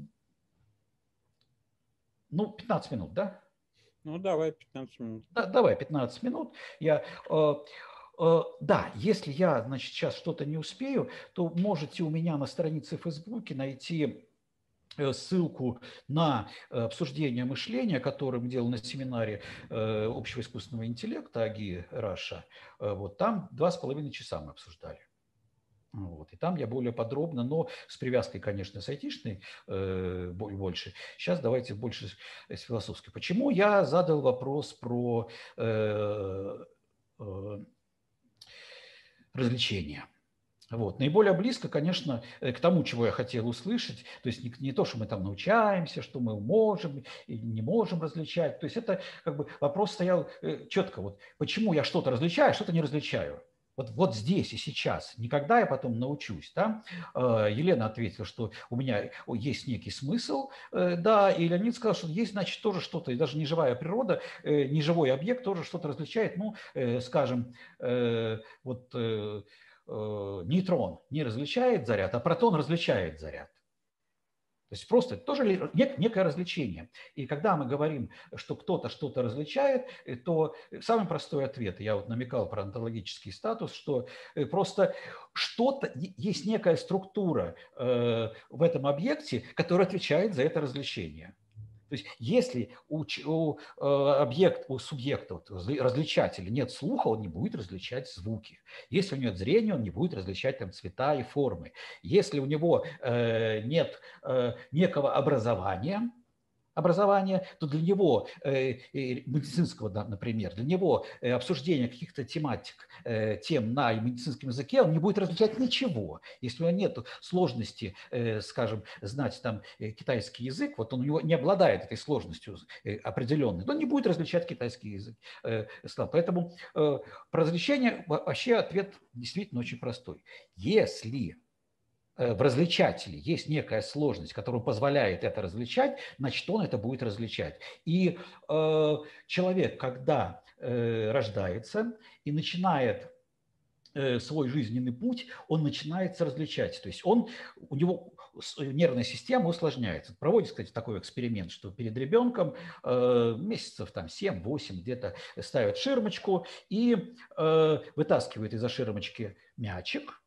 ну, пятнадцать минут, да? Ну, давай пятнадцать минут. Да, давай пятнадцать минут. Я... Э, Да, если я, значит, сейчас что-то не успею, то можете у меня на странице в Фейсбуке найти ссылку на обсуждение мышления, которое мы делали на семинаре общего искусственного интеллекта АГИ Раша. Вот там два с половиной часа мы обсуждали. Вот. И там я более подробно, но с привязкой, конечно, с айтишной э, больше. Сейчас давайте больше с философской. Почему я задал вопрос про э, э, развлечения? Вот. Наиболее близко, конечно, к тому, чего я хотел услышать, то есть не, не то, что мы там научаемся, что мы можем и не можем различать. То есть это как бы вопрос стоял четко. Вот, почему я что-то различаю, что-то не различаю. Вот, вот здесь и сейчас. Никогда я потом научусь. Да? Елена ответила, что у меня есть некий смысл. Да, и Леонид сказал, что есть, значит, тоже что-то, и даже неживая природа, неживой объект тоже что-то различает. Ну, скажем, вот... нейтрон не различает заряд, а протон различает заряд. То есть просто тоже некое развлечение. И когда мы говорим, что кто-то что-то различает, то самый простой ответ, я вот намекал про онтологический статус, что просто что-то, есть некая структура в этом объекте, которая отвечает за это развлечение. То есть если у, у, объект, у субъекта, различателя нет слуха, он не будет различать звуки. Если у него нет зрения, он не будет различать там, цвета и формы. Если у него э, нет э, некого образования, образования, то для него, медицинского, например, для него обсуждение каких-то тематик, тем на медицинском языке, он не будет различать ничего. Если у него нет сложности, скажем, знать там китайский язык, вот он у него не обладает этой сложностью определенной, то он не будет различать китайский язык. Поэтому про различение вообще ответ действительно очень простой. Если в различателе есть некая сложность, которая позволяет это различать, значит, он это будет различать. И э, человек, когда э, рождается и начинает э, свой жизненный путь, он начинает различать. То есть он, у него нервная система усложняется. Проводится, кстати, такой эксперимент, что перед ребенком э, месяцев там семь-восемь где-то ставят ширмочку и э, вытаскивают из-за ширмочки мячик.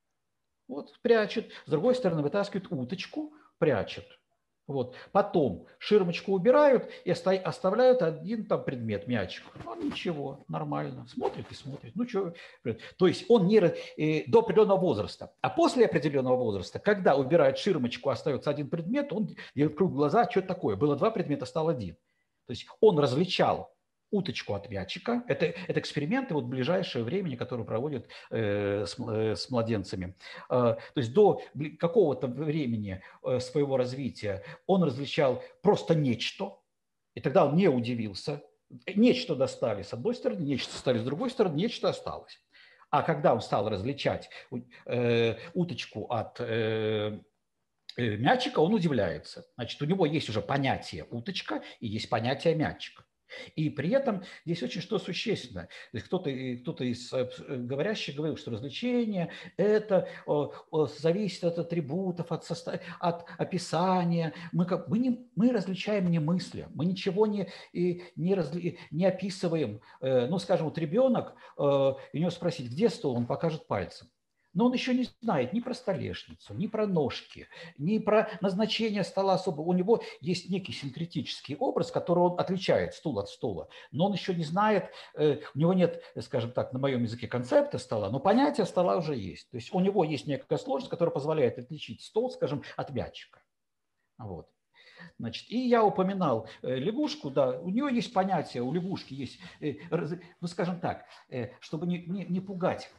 Вот, прячет. С другой стороны, вытаскивают уточку, прячет. Вот. Потом ширмочку убирают и оставляют один там предмет, мячик. Ну, ничего, нормально. Смотрит и смотрит. Ну, что? То есть он не до определенного возраста. А после определенного возраста, когда убирают ширмочку, остается один предмет, он делает круг глаза, что это такое? Было два предмета, стал один. То есть он различал уточку от мячика. Это, это эксперименты вот в ближайшее время, которые проводят э, с, э, с младенцами. Э, то есть до какого-то времени э, своего развития он различал просто нечто, и тогда он не удивился. Нечто достали с одной стороны, нечто стали с другой стороны, нечто осталось. А когда он стал различать э, уточку от э, мячика, он удивляется. Значит, у него есть уже понятие уточка и есть понятие мячик. И при этом здесь очень что существенно. Кто-то, кто-то из говорящих говорил, что развлечение – это о, о, зависит от атрибутов, от, состав, от описания. Мы, как, мы, не, мы различаем не мысли, мы ничего не, и, не, разли, не описываем. Ну, скажем, вот ребенок, у него спросить, где стол, он покажет пальцем. Но он еще не знает ни про столешницу, ни про ножки, ни про назначение стола особо. У него есть некий синкретический образ, который он отличает стул от стола. Но он еще не знает, у него нет, скажем так, на моем языке концепта стола, но понятие стола уже есть. То есть у него есть некая сложность, которая позволяет отличить стол, скажем, от мячика. Вот. Значит, и я упоминал лягушку, да, у нее есть понятие, у лягушки есть, ну, скажем так, чтобы не, не, не пугать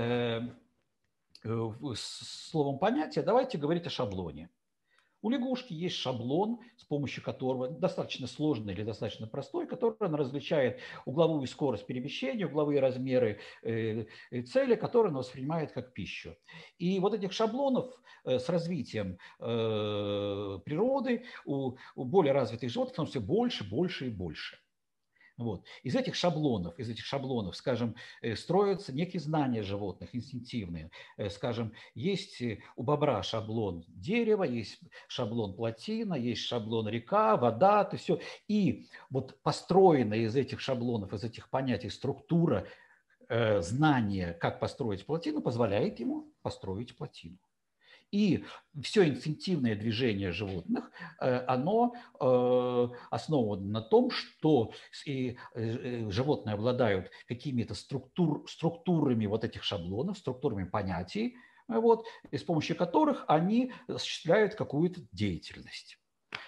словом понятия, давайте говорить о шаблоне. У лягушки есть шаблон, с помощью которого, достаточно сложный или достаточно простой, который она различает угловую скорость перемещения, угловые размеры цели, которые она воспринимает как пищу. И вот этих шаблонов с развитием природы у более развитых животных становится все больше, больше и больше. Вот. Из этих шаблонов, из этих шаблонов, скажем, строятся некие знания животных, инстинктивные. Скажем, есть у бобра шаблон дерева, есть шаблон плотина, есть шаблон река, вода, то все. И вот построенная из этих шаблонов, из этих понятий структура знания, как построить плотину, позволяет ему построить плотину. И все инстинктивное движение животных, оно основано на том, что животные обладают какими-то структур, структурами вот этих шаблонов, структурами понятий, вот, и с помощью которых они осуществляют какую-то деятельность.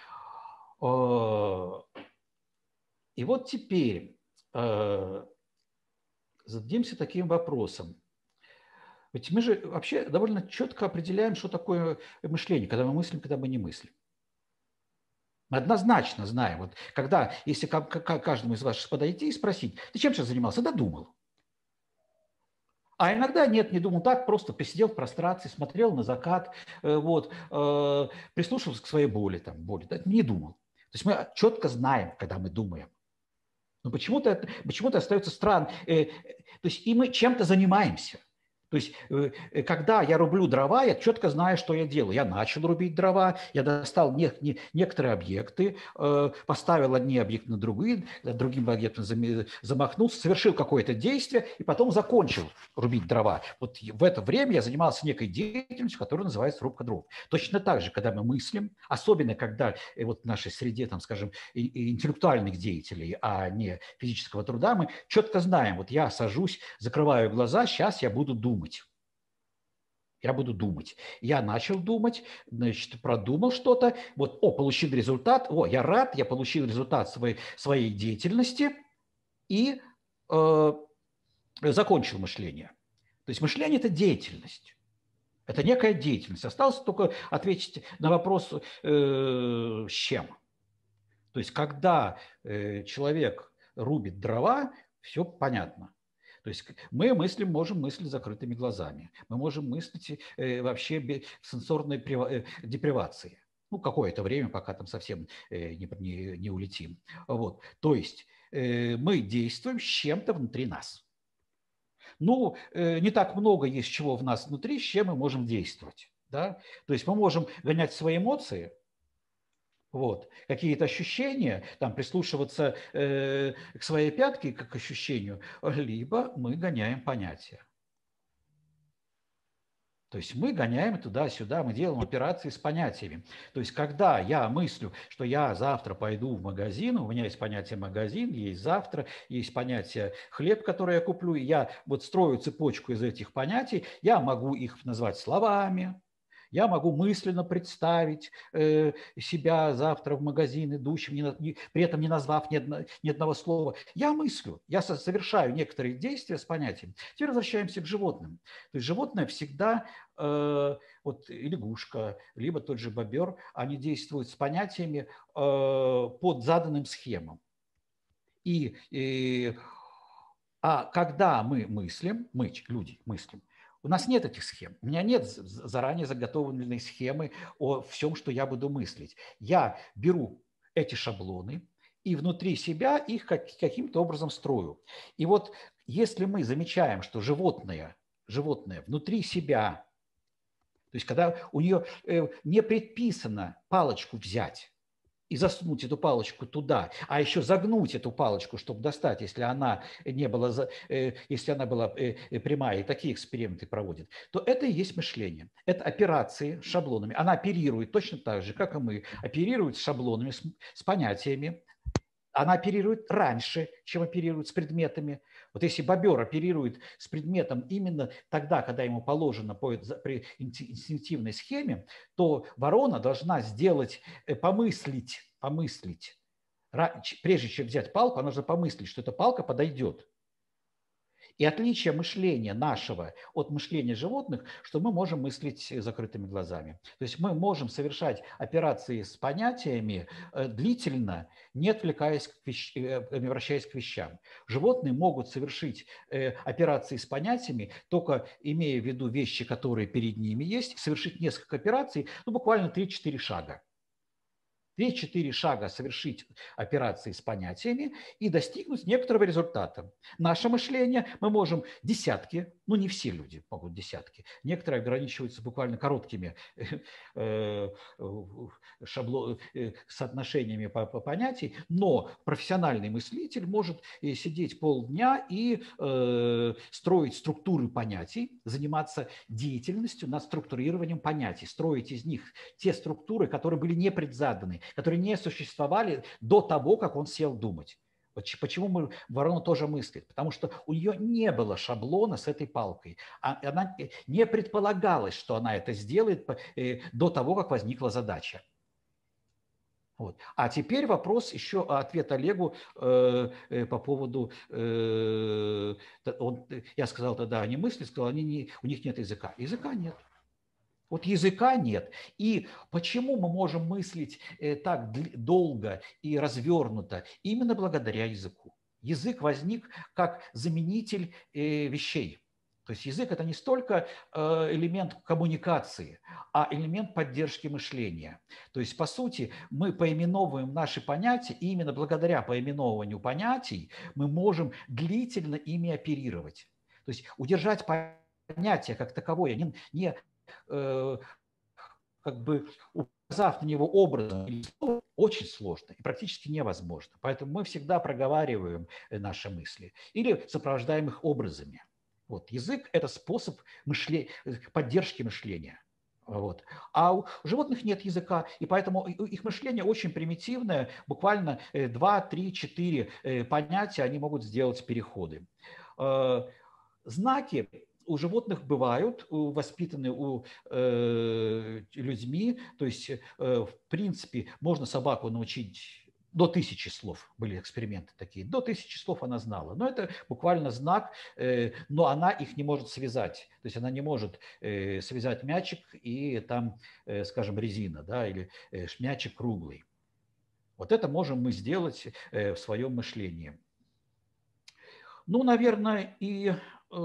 И вот теперь зададимся таким вопросом. Ведь мы же вообще довольно четко определяем, что такое мышление, когда мы мыслим, когда мы не мыслим. Мы однозначно знаем, вот когда, если к каждому из вас подойти и спросить, ты чем сейчас занимался? Да думал. А иногда нет, не думал, так просто посидел в прострации, смотрел на закат, вот, прислушивался к своей боли, там, боли, да, не думал. То есть мы четко знаем, когда мы думаем. Но почему-то, почему-то остается странно. То есть и мы чем-то занимаемся. То есть, когда я рублю дрова, я четко знаю, что я делаю. Я начал рубить дрова, я достал не, не, некоторые объекты, э, поставил одни объекты на другие, другим объектом замахнулся, совершил какое-то действие и потом закончил рубить дрова. Вот в это время я занимался некой деятельностью, которая называется рубка дров. Точно так же, когда мы мыслим, особенно когда вот в нашей среде, там, скажем, интеллектуальных деятелей, а не физического труда, мы четко знаем, вот я сажусь, закрываю глаза, сейчас я буду думать. Я буду думать. Я начал думать, значит, продумал что-то. Вот, о, получил результат. О, я рад, я получил результат своей, своей деятельности и э, закончил мышление. То есть мышление – это деятельность. Это некая деятельность. Осталось только ответить на вопрос, э, с чем. То есть когда э, человек рубит дрова, все понятно. То есть мы мыслим, можем мыслить закрытыми глазами. Мы можем мыслить э, вообще без сенсорной э, депривации. Ну, какое-то время, пока там совсем э, не, не, не улетим. Вот. То есть э, мы действуем с чем-то внутри нас. Ну, э, не так много есть чего в нас внутри, с чем мы можем действовать. Да? То есть мы можем гонять свои эмоции, вот, какие-то ощущения, там, прислушиваться э, к своей пятке, как к ощущению, либо мы гоняем понятия. То есть мы гоняем туда-сюда, мы делаем операции с понятиями. То есть когда я мыслю, что я завтра пойду в магазин, у меня есть понятие магазин, есть завтра, есть понятие хлеб, который я куплю, и я вот строю цепочку из этих понятий, я могу их назвать словами. Я могу мысленно представить э, себя завтра в магазин идущим, не, не, при этом не назвав ни, одно, ни одного слова. Я мыслю, я со, совершаю некоторые действия с понятием. Теперь возвращаемся к животным. То есть животное всегда, э, вот лягушка, либо тот же бобер, они действуют с понятиями э, под заданным схемам. И, и, а когда мы мыслим, мы, люди, мыслим, у нас нет этих схем. У меня нет заранее заготовленной схемы о всем, что я буду мыслить. Я беру эти шаблоны и внутри себя их каким-то образом строю. И вот если мы замечаем, что животное, животное внутри себя, то есть когда у нее не предписано палочку взять и засунуть эту палочку туда, а еще загнуть эту палочку, чтобы достать, если она не была, если она была прямая, и такие эксперименты проводят, то это и есть мышление. Это операции с шаблонами. Она оперирует точно так же, как и мы, оперирует с шаблонами, с, с понятиями. Она оперирует раньше, чем оперирует с предметами. Вот если бобер оперирует с предметом именно тогда, когда ему положено по при инстинктивной схеме, то ворона должна сделать, помыслить, помыслить. Прежде чем взять палку, она должна помыслить, что эта палка подойдет. И отличие мышления нашего от мышления животных, что мы можем мыслить закрытыми глазами. То есть мы можем совершать операции с понятиями длительно, не отвлекаясь, к вещ... не вращаясь к вещам. Животные могут совершить операции с понятиями, только имея в виду вещи, которые перед ними есть, совершить несколько операций, ну, буквально три-четыре шага. три-четыре шага совершить операции с понятиями и достигнуть некоторого результата. Наше мышление мы можем десятки, ну не все люди могут десятки, некоторые ограничиваются буквально короткими шабло, соотношениями по, по понятий, но профессиональный мыслитель может сидеть полдня и э, строить структуры понятий, заниматься деятельностью над структурированием понятий, строить из них те структуры, которые были не предзаданы, которые не существовали до того, как он сел думать. Почему мы, ворона тоже мыслит? Потому что у нее не было шаблона с этой палкой. Она не предполагалось, что она это сделает до того, как возникла задача. Вот. А теперь вопрос, еще ответ Олегу э, э, по поводу, э, он, я сказал тогда, они мысли, сказал, они не, у них нет языка. Языка нет. Вот языка нет. И почему мы можем мыслить так долго и развернуто? Именно благодаря языку. Язык возник как заменитель вещей. То есть язык – это не столько элемент коммуникации, а элемент поддержки мышления. То есть, по сути, мы поименовываем наши понятия, и именно благодаря поименовыванию понятий мы можем длительно ими оперировать. То есть удержать понятие как таковое, не, не как бы указав на него образом, очень сложно и практически невозможно. Поэтому мы всегда проговариваем наши мысли или сопровождаем их образами. Вот. Язык – это способ мышле... поддержки мышления. Вот. А у животных нет языка, и поэтому их мышление очень примитивное, буквально два, три, четыре понятия они могут сделать переходы. Знаки у животных бывают воспитаны у, э, людьми, то есть, э, в принципе, можно собаку научить. До тысячи слов были эксперименты такие. До тысячи слов она знала. Но это буквально знак, но она их не может связать. То есть она не может связать мячик и там, скажем, резина, да, или мячик круглый. Вот это можем мы сделать в своем мышлении. Ну, наверное, и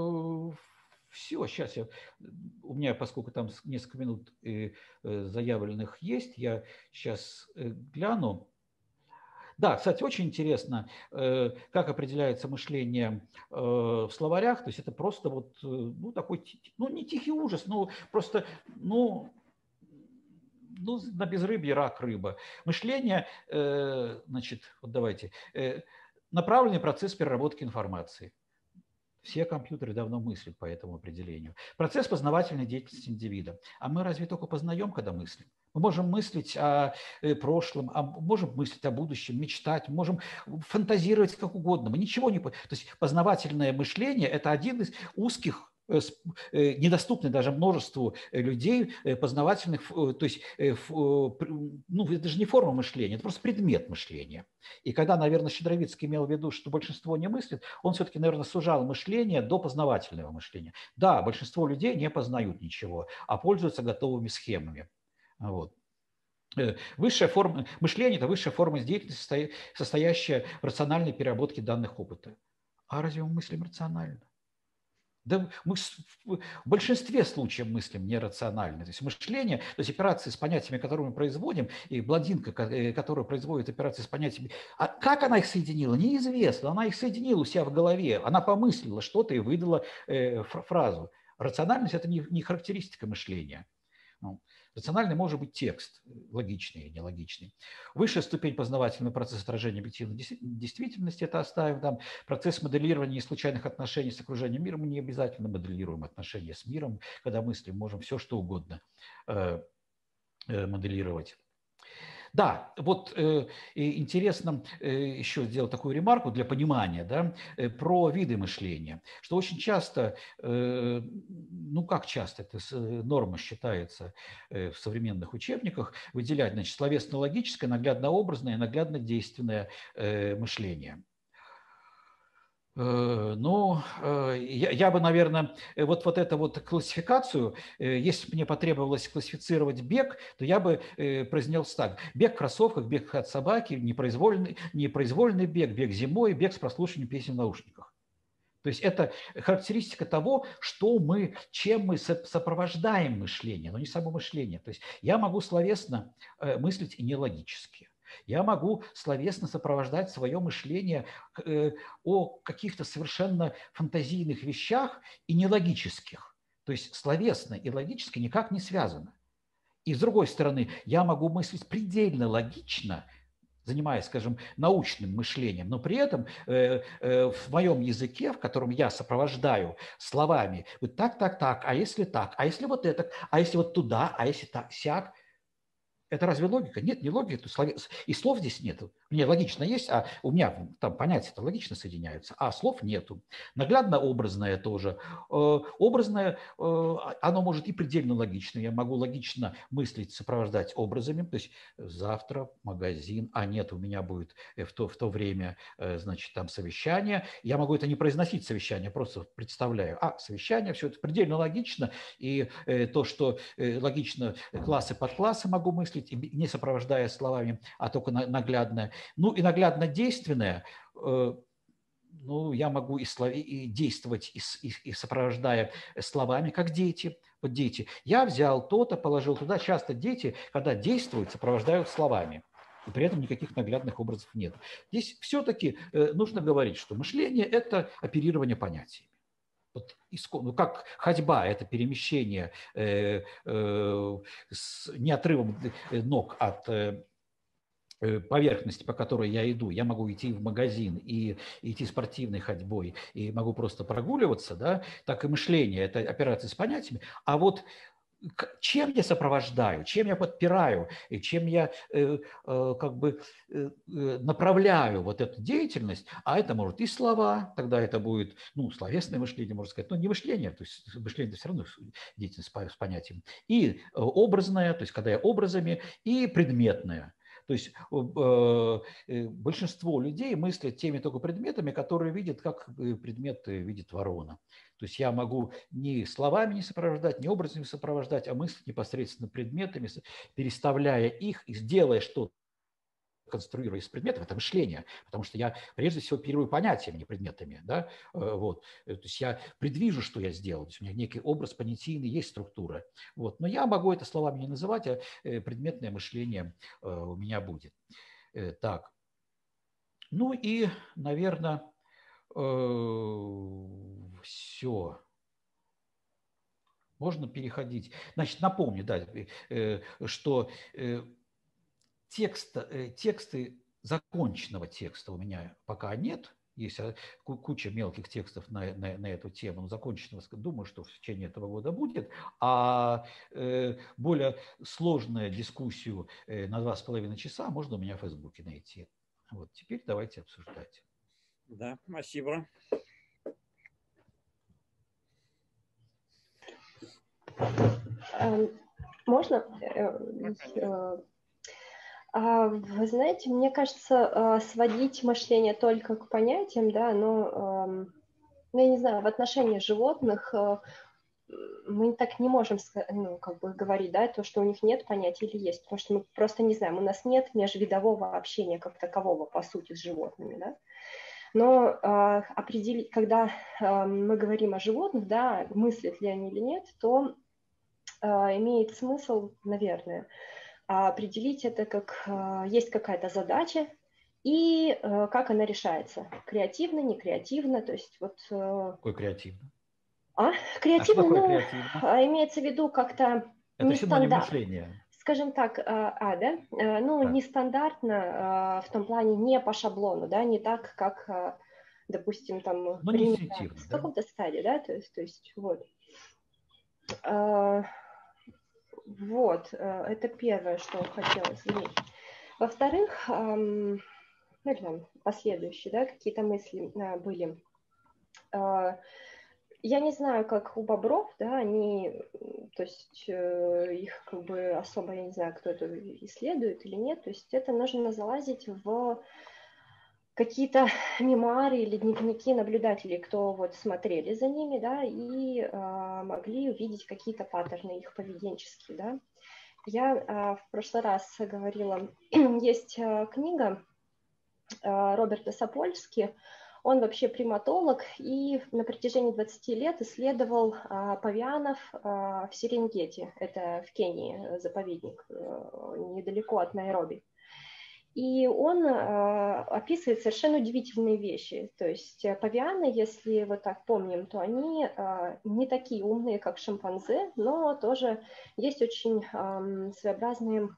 все. Сейчас я, у меня, поскольку там несколько минут заявленных есть, я сейчас гляну. Да, кстати, очень интересно, как определяется мышление в словарях. То есть это просто вот, ну, такой, ну, не тихий ужас, но просто, ну, ну, на безрыбье рак рыба. Мышление, значит, вот давайте, направленный процесс переработки информации. Все компьютеры давно мыслят по этому определению. Процесс познавательной деятельности индивида. А мы разве только познаем, когда мыслим? Мы можем мыслить о прошлом, а можем мыслить о будущем, мечтать, можем фантазировать как угодно. Мы ничего не... То есть познавательное мышление – это один из узких, недоступный даже множеству людей познавательных, то есть, ну, это же не форма мышления, это просто предмет мышления. И когда, наверное, Щедровицкий имел в виду, что большинство не мыслит, он все-таки, наверное, сужал мышление до познавательного мышления. Да, большинство людей не познают ничего, а пользуются готовыми схемами. Вот. Высшая форма мышления – это высшая форма деятельности, состоящая в рациональной переработке данных опыта. А разве мы мыслим рационально? Да мы в большинстве случаев мыслим нерационально. То есть мышление, то есть операции с понятиями, которые мы производим, и блондинка, которая производит операции с понятиями, а как она их соединила, неизвестно. Она их соединила у себя в голове, она помыслила что-то и выдала фразу. Рациональность – это не характеристика мышления. Рациональный может быть текст, логичный и нелогичный. Высшая ступень познавательного процесса отражения объективной действительности – это оставим там процесс моделирования случайных отношений с окружением мира. Мы не обязательно моделируем отношения с миром, когда мыслим, можем все что угодно э, э, моделировать. Да, вот э, интересно э, еще сделать такую ремарку для понимания, да, э, про виды мышления, что очень часто, э, ну как часто, это норма считается э, в современных учебниках, выделять, значит, словесно-логическое, наглядно-образное, наглядно-действенное э, мышление. Ну, я, я бы, наверное, вот, вот эту вот классификацию, если бы мне потребовалось классифицировать бег, то я бы произнес так. Бег в кроссовках, бег от собаки, непроизвольный, непроизвольный бег, бег зимой, бег с прослушиванием песен в наушниках. То есть это характеристика того, что мы, чем мы сопровождаем мышление, но не само мышление. То есть я могу словесно мыслить и нелогически. Я могу словесно сопровождать свое мышление о каких-то совершенно фантазийных вещах и нелогических. То есть словесно и логически никак не связано. И с другой стороны, я могу мыслить предельно логично, занимаясь, скажем, научным мышлением, но при этом э, э, в моем языке, в котором я сопровождаю словами, вот так, так, так, а если так, а если вот это, а если вот туда, а если так, сяк. Это разве логика? Нет, не логика. И слов здесь нет. Мне логично есть, а у меня там понятия-то логично соединяются, а слов нету. Наглядно-образное тоже. Образное, оно может и предельно логично. Я могу логично мыслить, сопровождать образами. То есть завтра магазин, а нет, у меня будет в то, в то время, значит, там совещание. Я могу это не произносить совещание, просто представляю. А, совещание, все это предельно логично. И то, что логично классы под классы могу мыслить, не сопровождая словами, а только наглядное. Ну и наглядно-действенное, ну, я могу и, слов... и действовать, и, и, и сопровождая словами, как дети. Вот дети. Я взял то-то, положил туда. Часто дети, когда действуют, сопровождают словами. И при этом никаких наглядных образов нет. Здесь все-таки нужно говорить, что мышление – это оперирование понятиями. Вот, ну, как ходьба – это перемещение э, э, с неотрывом ног от э, поверхности, по которой я иду. Я могу идти в магазин и идти спортивной ходьбой, и могу просто прогуливаться, да? Так и мышление – это операция с понятиями. А вот чем я сопровождаю, чем я подпираю, и чем я э, э, как бы э, направляю вот эту деятельность, а это может и слова, тогда это будет, ну, словесное мышление, можно сказать, но не мышление, то есть мышление все равно деятельность с понятием, и образное, то есть когда я образами, и предметное. То есть э, большинство людей мыслят теми только предметами, которые видят, как предметы видит ворона. То есть я могу ни словами не сопровождать, ни образами сопровождать, а мыслить непосредственно предметами, переставляя их и делая что-то, конструируя из предметов, это мышление, потому что я прежде всего оперирую понятиями, не предметами. Да? Вот. То есть я предвижу, что я сделал. То есть у меня некий образ понятийный, есть структура. Вот. Но я могу это словами не называть, а предметное мышление у меня будет. Так. Ну и, наверное, все. Можно переходить. Значит, напомню, да, что текст, тексты законченного текста у меня пока нет. Есть куча мелких текстов на, на, на эту тему, но законченного, думаю, что в течение этого года будет. А более сложную дискуссию на два с половиной часа можно у меня в Фейсбуке найти. Вот, теперь давайте обсуждать. Да, спасибо. Можно? Вы знаете, мне кажется, сводить мышление только к понятиям, да, но, ну, я не знаю, в отношении животных мы так не можем, ну, как бы говорить, да, то, что у них нет понятия или есть, потому что мы просто не знаем, у нас нет межвидового общения как такового, по сути, с животными, да. Но э, определить, когда э, мы говорим о животных, да, мыслят ли они или нет, то э, имеет смысл, наверное, определить это как э, есть какая-то задача и э, как она решается. Креативно, не креативно, то есть вот... Э, Какой креативно? А? Креативно, а ну, креативно? Имеется в виду как-то это нестандартно. Мышления. Скажем так, а, да, ну, да. Нестандартно в том плане, не по шаблону, да, не так, как, допустим, там, но принято не в да? каком-то стадии, да, то есть, то есть, вот. Вот, это первое, что хотела заметить. Во-вторых, ну, там, последующие, да, какие-то мысли были. Я не знаю, как у бобров, да, они, то есть э, их как бы особо, я не знаю, кто это исследует или нет, то есть это нужно залазить в какие-то мемуары или дневники наблюдателей, кто вот смотрели за ними, да, и э, могли увидеть какие-то паттерны их поведенческие, да. Я э, в прошлый раз говорила, есть э, книга э, Роберта Сапольски. Он вообще приматолог и на протяжении двадцати лет исследовал а, павианов а, в Серенгети, это в Кении заповедник, а, недалеко от Найроби. И он а, описывает совершенно удивительные вещи. То есть павианы, если вот так помним, то они а, не такие умные, как шимпанзе, но тоже есть очень а, своеобразные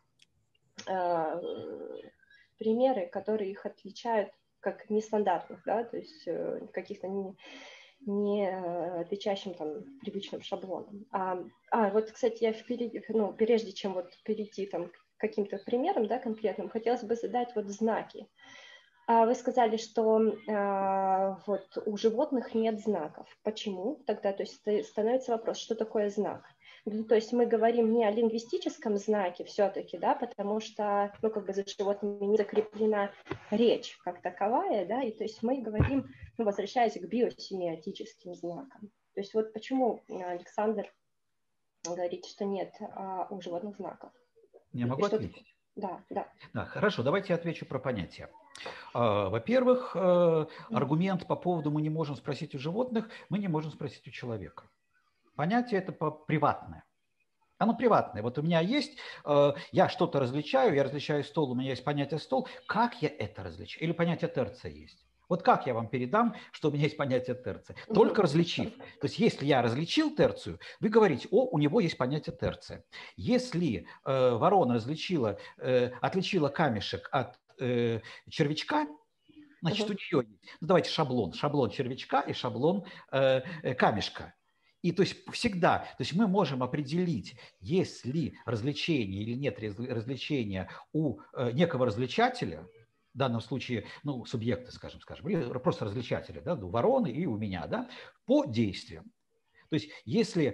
а, примеры, которые их отличают как нестандартных, да, то есть э, каких-то не, не отвечающим там привычным шаблонам. А, а вот, кстати, я впереди, ну, прежде чем вот перейти там к каким-то примерам, да, конкретным, хотелось бы задать вот знаки. А вы сказали, что а, вот у животных нет знаков. Почему тогда? То есть становится вопрос, что такое знак? То есть мы говорим не о лингвистическом знаке все-таки, да, потому что, ну, как бы за животными не закреплена речь как таковая, да, и то есть мы говорим, ну, возвращаясь к биосемиотическим знакам. То есть вот почему Александр говорит, что нет а, у животных знаков. Я могу ответить? Да, да. Да, хорошо, давайте я отвечу про понятия. Во-первых, аргумент по поводу «мы не можем спросить у животных», мы не можем спросить у человека. Понятие это приватное. Оно приватное. Вот у меня есть, я что-то различаю, я различаю стол, у меня есть понятие стол. Как я это различаю? Или понятие терция есть? Вот как я вам передам, что у меня есть понятие терция? Только различив. То есть если я различил терцию, вы говорите, о, у него есть понятие терция. Если э, ворона различила, э, отличила камешек от э, червячка, значит, у нее есть, ну давайте шаблон, шаблон червячка и шаблон э, камешка. И то есть всегда, то есть мы можем определить, есть ли развлечение или нет развлечения у некого развлечателя, в данном случае, ну, субъекта, скажем, скажем, или просто развлечателя, да, у вороны и у меня, да, по действиям. То есть если,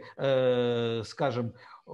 э, скажем,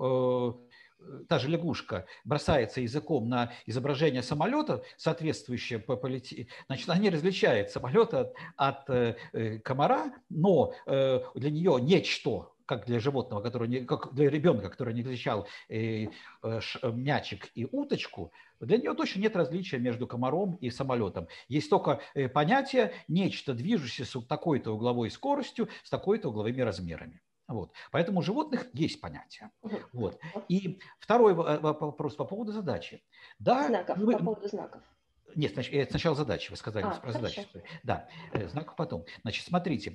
э, та же лягушка бросается языком на изображение самолета, соответствующее по полете, значит, она не различает самолет от, от э, комара, но э, для нее нечто, как для животного, который не, как для ребенка, который не различал э, э, мячик и уточку, для нее точно нет различия между комаром и самолетом. Есть только э, понятие нечто, движущееся с такой-то угловой скоростью, с такой-то угловыми размерами. Вот. Поэтому у животных есть понятие. Вот. И второй вопрос по поводу задачи. Да, знаков, вы... по поводу знаков. Нет, сначала задачи. Вы сказали а, про задачи. Да, знаков потом. Значит, смотрите.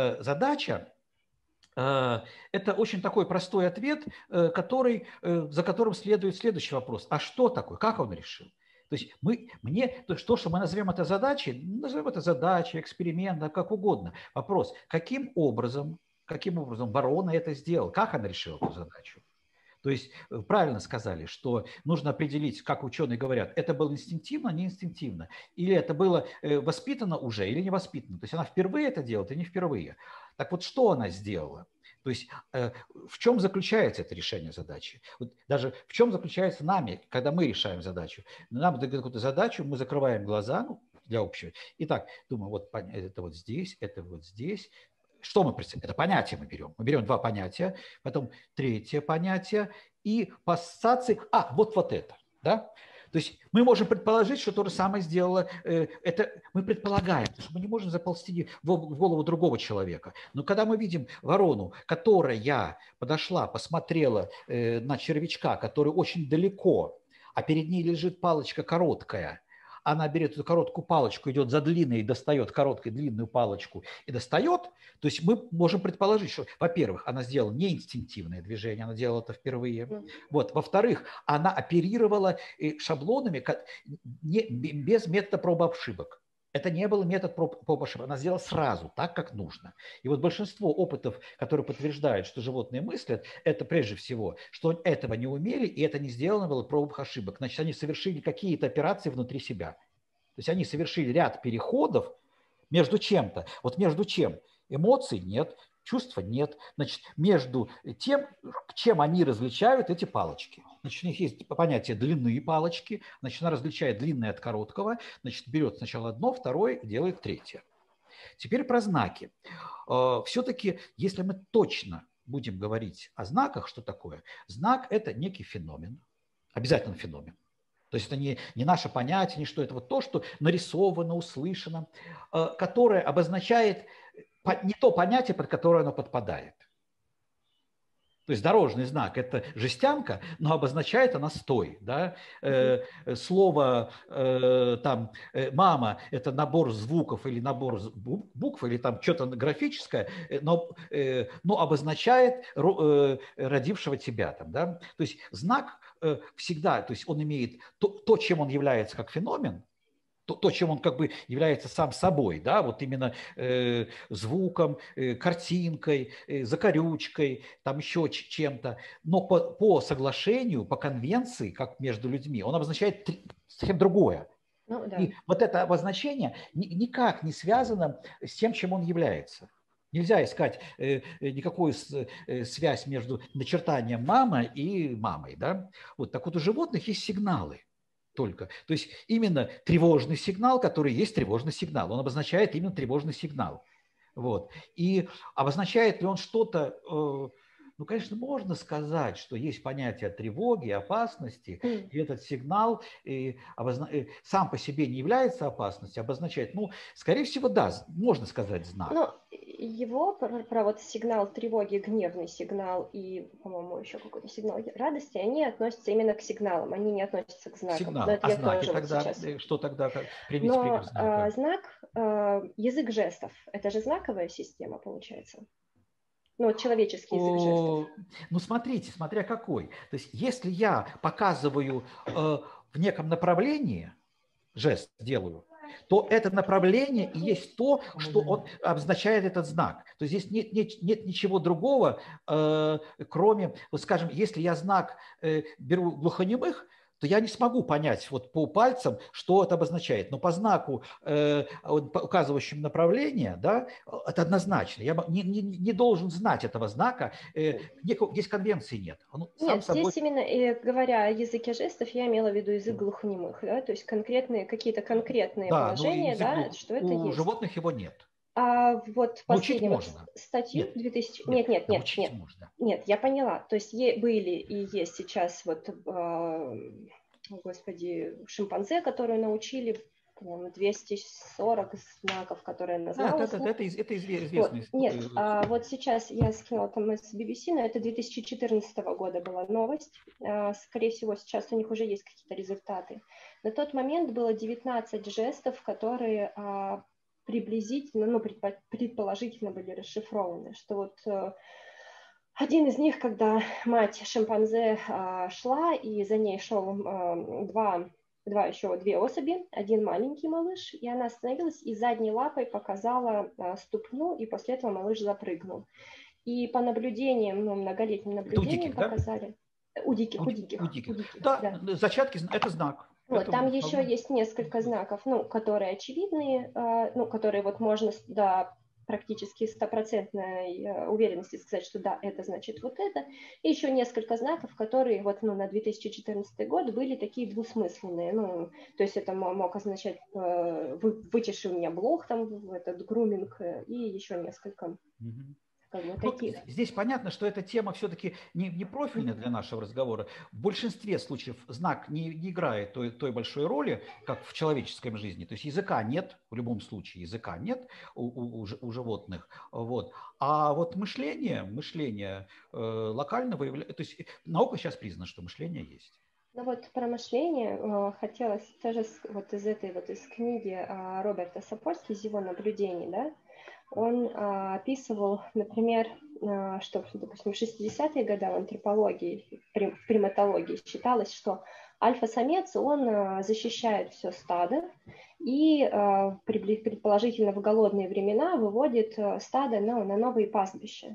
Задача – это очень такой простой ответ, который, за которым следует следующий вопрос. А что такое? Как он решил? То есть мы, мне, то, что, что мы назовем это задачей, назовем это задачей, экспериментом, как угодно. Вопрос, каким образом Каким образом ворона это сделала? Как она решила эту задачу? То есть правильно сказали, что нужно определить, как ученые говорят, это было инстинктивно, не инстинктивно, или это было воспитано уже, или не воспитано. То есть она впервые это делает, и не впервые. Так вот, что она сделала? То есть в чем заключается это решение задачи? Вот даже в чем заключается нами, когда мы решаем задачу? Нам дают какую-то задачу, мы закрываем глаза, ну, для общего. Итак, думаю, вот это вот здесь, это вот здесь. Что мы представляем? Это понятие мы берем. Мы берем два понятия, потом третье понятие и по ассоциации, а, вот вот это, да? То есть мы можем предположить, что то же самое сделала, это мы предполагаем, потому что мы не можем заползти в голову другого человека. Но когда мы видим ворону, которая подошла, посмотрела на червячка, который очень далеко, а перед ней лежит палочка короткая, она берет эту короткую палочку, идет за длинной и достает короткую длинную палочку и достает, то есть мы можем предположить, что, во-первых, она сделала не инстинктивное движение, она делала это впервые. Вот. Во-вторых, она оперировала шаблонами не, без метода проб ошибок. Это не был метод проб ошибок. Она сделала сразу, так, как нужно. И вот большинство опытов, которые подтверждают, что животные мыслят, это прежде всего, что этого не умели, и это не сделано было проб ошибок. Значит, они совершили какие-то операции внутри себя. То есть они совершили ряд переходов между чем-то. Вот между чем? Эмоций нет, чувства нет. Значит, между тем, чем они различают эти палочки. Значит, у них есть понятие длины палочки. Значит, она различает длинное от короткого. Значит, берет сначала одно, второе и делает третье. Теперь про знаки. Все-таки, если мы точно будем говорить о знаках, что такое? Знак – это некий феномен, обязательно феномен. То есть это не, не наше понятие, не что это вот то, что нарисовано, услышано, которое обозначает не то понятие, под которое оно подпадает. То есть дорожный знак – это жестянка, но обозначает она стой. Да? Э, слово э, там, «мама» – это набор звуков или набор букв, или там что-то графическое, но, э, но обозначает э, родившего тебя. Там, да? То есть знак э, всегда, то есть он имеет то, то, чем он является как феномен, То, то, чем он как бы является сам собой, да, вот именно э, звуком, э, картинкой, э, закорючкой, там еще чем-то, но по, по соглашению, по конвенции, как между людьми, он обозначает совсем другое. Ну, да. И вот это обозначение ни, никак не связано с тем, чем он является. Нельзя искать э, никакую с, э, связь между начертанием мама и мамой, да. Вот так вот у животных есть сигналы. Только. То есть именно тревожный сигнал, который есть тревожный сигнал. Он обозначает именно тревожный сигнал. Вот. И обозначает ли он что-то, э, ну, конечно, можно сказать, что есть понятие тревоги, опасности, и этот сигнал э, обозна... э, сам по себе не является опасностью, обозначает, ну, скорее всего, да, можно сказать знак. Но его про, про вот сигнал тревоги, гневный сигнал и, по-моему, еще какой-то сигнал радости, они относятся именно к сигналам, они не относятся к знакам. Сигнал. А знаки тогда, вот что тогда? Приведите Но пример знака. А, знак, а, язык жестов, это же знаковая система, получается? Ну, вот человеческий язык жестов. Ну, смотрите, смотря какой. То есть, если я показываю э, в неком направлении, жест делаю, то это направление и есть то, что он обозначает этот знак. То есть здесь нет, нет, нет ничего другого, э, кроме, вот скажем, если я знак э, беру глухонемых, то я не смогу понять вот по пальцам, что это обозначает. Но по знаку, э, указывающему направление, да, это однозначно. Я не, не, не должен знать этого знака. Э, здесь конвенции нет. Он сам Нет, собой... здесь именно, и говоря о языке жестов, я имела в виду язык глухонемых, да, то есть конкретные, какие-то конкретные да, положения, язык, да, что это у есть. животных его нет. А вот последнюю вот можно. статью Нет, две тысячи... Нет, нет, нет, нет, нет, можно. нет, я поняла. То есть были и есть сейчас вот, э, господи, шимпанзе, которые научили двести сорок знаков, которые она знала. Да, это, это, это известно. Вот. Нет, а вот сейчас я скинула там из би би си, но это две тысячи четырнадцатого года была новость. А, скорее всего, сейчас у них уже есть какие-то результаты. На тот момент было девятнадцать жестов, которые а, приблизительно, ну, предположительно были расшифрованы. Что вот а, один из них, когда мать шимпанзе а, шла, и за ней шел а, два... два еще две особи, один маленький малыш, и она остановилась и задней лапой показала а, ступню, и после этого малыш запрыгнул. И по наблюдениям, ну, многолетним наблюдениям диких, показали... Да? У диких, у, у диких. У диких. У диких да, да, зачатки – это знак. Вот, это там вполне... еще есть несколько знаков, ну, которые очевидные, а, ну, которые вот можно, да, практически стопроцентной уверенности сказать, что да, это значит вот это. И еще несколько знаков, которые вот, ну, на две тысячи четырнадцатый год были такие двусмысленные. Ну, то есть это мог означать э, вы, вычеши у меня блох, там, этот груминг, и еще несколько. Mm-hmm. Как бы, ну, таких. Здесь понятно, что эта тема все-таки не, не профильная для нашего разговора. В большинстве случаев знак не, не играет той, той большой роли, как в человеческой жизни. То есть языка нет, в любом случае языка нет у, у, у животных. Вот. А вот мышление, мышление э, локально выявляется. То есть наука сейчас признана, что мышление есть. Ну вот про мышление э, хотелось тоже вот из этой вот из книги э, Роберта Сапольски, из его наблюдений, да, он а, описывал, например, а, что, допустим, в шестидесятые годы в антропологии, в приматологии считалось, что альфа-самец, он а, защищает все стадо и а, предположительно в голодные времена выводит а, стадо на, на новые пастбища.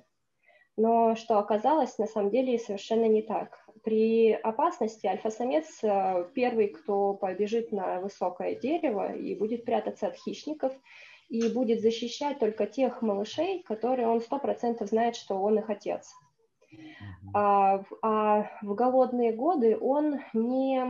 Но что оказалось, на самом деле совершенно не так. При опасности альфа-самец а, первый, кто побежит на высокое дерево и будет прятаться от хищников, и будет защищать только тех малышей, которые он сто процентов знает, что он их отец. А, а в голодные годы он не,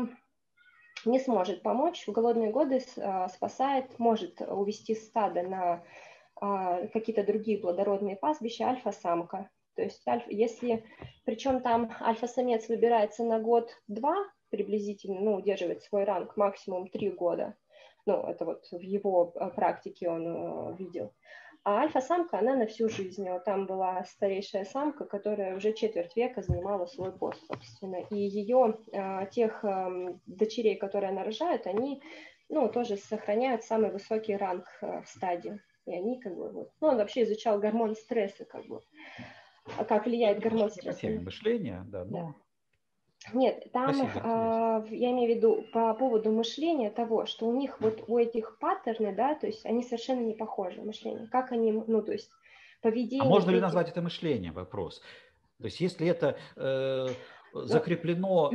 не сможет помочь. В голодные годы а, спасает, может увести стадо на а, какие-то другие плодородные пастбища альфа-самка. То есть альфа, если, причем там альфа-самец выбирается на год-два приблизительно, ну, удерживает свой ранг максимум три года. Ну, это вот в его практике он э, видел. А альфа-самка, она на всю жизнь. Вот там была старейшая самка, которая уже четверть века занимала свой пост, собственно. И ее, э, тех э, дочерей, которые она рожает, они, ну, тоже сохраняют самый высокий ранг э, в стадии. И они как бы, вот, ну, он вообще изучал гормон стресса, как бы, как влияет гормон стресса. Мышление, да, но... Да. Нет, там э, я имею в виду по поводу мышления того, что у них вот у этих паттерны, да, то есть они совершенно не похожи мышление. Как они, ну, то есть поведение... А можно ли этих... назвать это мышление, вопрос? То есть если это э, закреплено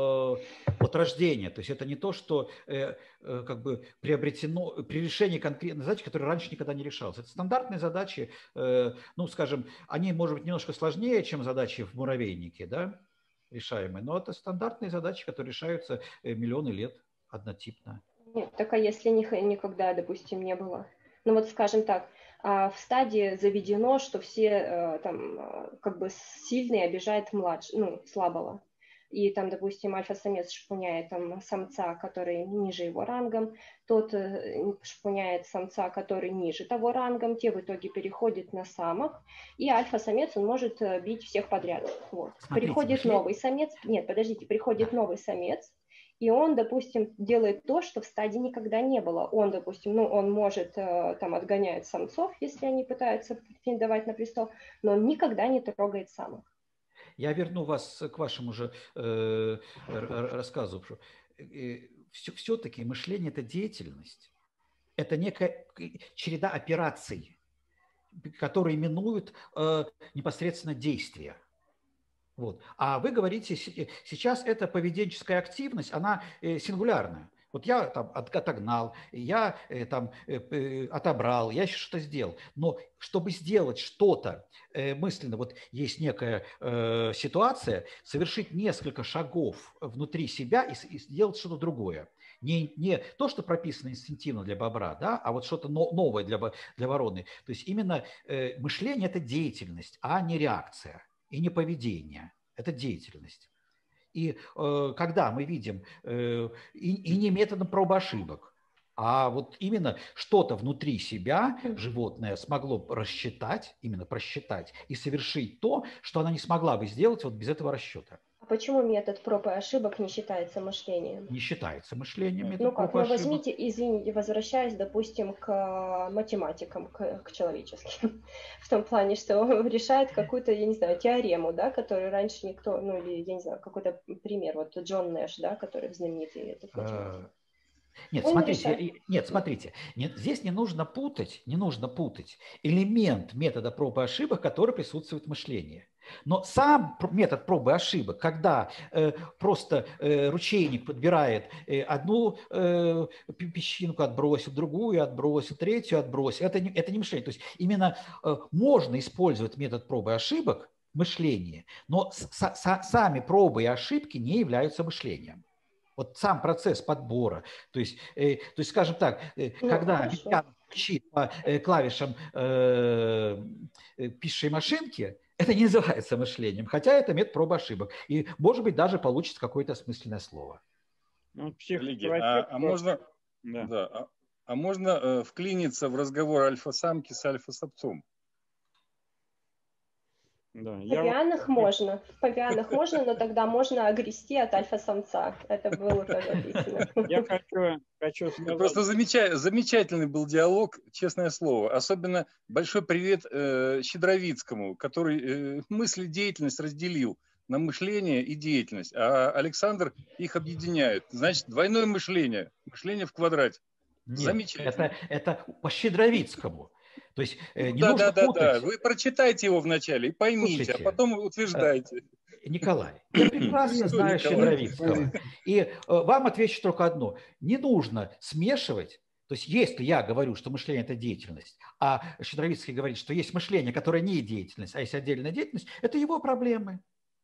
э, от рождения, то есть это не то, что э, э, как бы приобретено при решении конкретной задачи, которая раньше никогда не решалась. Это стандартные задачи, э, ну, скажем, они, может быть, немножко сложнее, чем задачи в муравейнике, да, решаемые, но это стандартные задачи, которые решаются миллионы лет однотипно. Нет, так а если них никогда, допустим, не было? Ну вот, скажем так, в стадии заведено, что все там как бы сильные обижают младшего, ну, слабого. И там, допустим, альфа-самец шпуняет там самца, который ниже его рангом, тот шпуняет самца, который ниже того рангом, те в итоге переходят на самок, и альфа-самец, он может бить всех подряд. Вот. Смотрите, приходит мышление... новый самец, нет, подождите, приходит да. новый самец, и он, допустим, делает то, что в стадии никогда не было. Он, допустим, ну, он может, там, отгоняет самцов, если они пытаются претендовать на престол, но он никогда не трогает самок. Я верну вас к вашему же э, рассказу. Все, все-таки мышление – это деятельность. это некая череда операций, которые именуют э, непосредственно действия. Вот. А вы говорите, сейчас эта поведенческая активность, она э, сингулярная. Вот я там отогнал, я э, там э, отобрал, я что-то сделал. Но чтобы сделать что-то э, мысленно, вот есть некая э, ситуация, совершить несколько шагов внутри себя и, и сделать что-то другое. Не, не то, что прописано инстинктивно для бобра, да, а вот что-то но, новое для, для вороны. То есть именно э, мышление – это деятельность, а не реакция и не поведение. Это деятельность. И э, когда мы видим, э, и, и не методом проб и ошибок, а вот именно что-то внутри себя животное смогло рассчитать, именно просчитать и совершить то, что она не смогла бы сделать вот без этого расчета. А почему метод проб и ошибок не считается мышлением? Не считается мышлением метод ну как, проб и ну ошибок. возьмите, извините, возвращаясь, допустим, к математикам, к, к человеческим, в том плане, что решает какую-то, я не знаю, теорему, да, которую раньше никто, ну или, я не знаю, какой-то пример, вот Джон Нэш, да, который знаменитый этот математик. Нет, Он смотрите, решает. нет, смотрите, нет, здесь не нужно путать, не нужно путать элемент метода проб и ошибок, который присутствует в мышлении. Но сам метод пробы и ошибок, когда э, просто э, ручейник подбирает э, одну э, песчинку, отбросил, другую отбросил, третью отбросил, это не, это не мышление. То есть именно э, можно использовать метод пробы и ошибок в мышлении, но с, с, сами пробы и ошибки не являются мышлением. Вот сам процесс подбора, то есть, э, то есть скажем так, э, ну, когда обезьяна стучит по э, клавишам э, э, пишущей машинки, это не называется мышлением, хотя это метод проб и ошибок. И, может быть, даже получится какое-то осмысленное слово. Ну, Коллеги, а, а можно, да. Да, а, а можно э, вклиниться в разговор альфа-самки с альфа-самцом? Да, в павианах я... можно, в павианах можно, но тогда можно огрести от альфа-самца. Это было как написано. Я хочу, хочу сказать... Просто замеча... замечательный был диалог, честное слово. Особенно большой привет э, Щедровицкому, который э, мысль и деятельность разделил на мышление и деятельность. А Александр их объединяет. Значит, двойное мышление. Мышление в квадрате. Нет, замечательно. Это, это по Щедровицкому. То есть э, не да, нужно да, путать. Да, да, вы прочитайте его вначале и поймите, Слушайте, а потом утверждайте. Николай, я прекрасно знаю Щедровицкого. И э, вам отвечу только одно. Не нужно смешивать. То есть если я говорю, что мышление – это деятельность, а Щедровицкий говорит, что есть мышление, которое не деятельность, а есть отдельная деятельность, это его проблемы.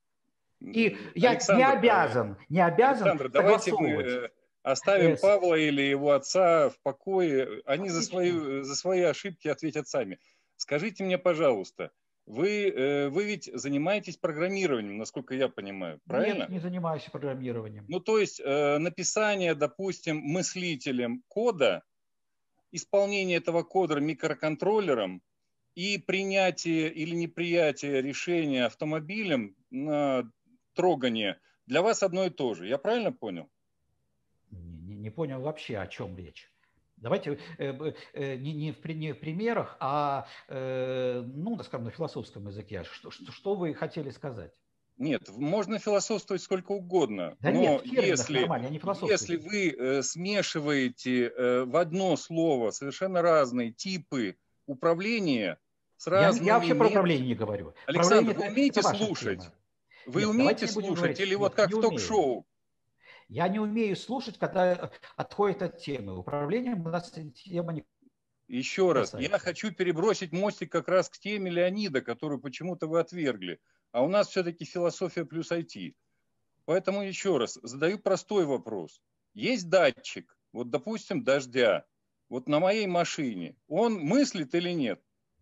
И я Александр, не обязан, не обязан Александр, давайте мы оставим yes. Павла или его отца в покое. Они за свои, за свои ошибки ответят сами. Скажите мне, пожалуйста, вы, вы ведь занимаетесь программированием, насколько я понимаю, правильно? Нет, не занимаюсь программированием. Ну, то есть написание, допустим, мыслителем кода, исполнение этого кода микроконтроллером и принятие или неприятие решения автомобилем на трогание для вас одно и то же. Я правильно понял? Не, не, не понял вообще, о чем речь. Давайте э, э, не, не, в, не в примерах, а э, ну, так скажем, на философском языке. Что, что, что вы хотели сказать? Нет, можно философствовать сколько угодно, да но нет, если, если вы э, смешиваете э, в одно слово совершенно разные типы управления с разными... Я, я вообще про управление не говорю. Александр, вы умеете слушать? Тема. Вы нет, умеете слушать или нет, вот как в ток-шоу? Я не умею слушать, когда отходит от темы. Управлением у нас тема не... Еще раз, я хочу перебросить мостик как раз к теме Леонида, которую почему-то вы отвергли. А у нас все-таки философия плюс ай ти. Поэтому еще раз, задаю простой вопрос. Есть датчик, вот допустим, дождя, вот на моей машине. Он мыслит или нет?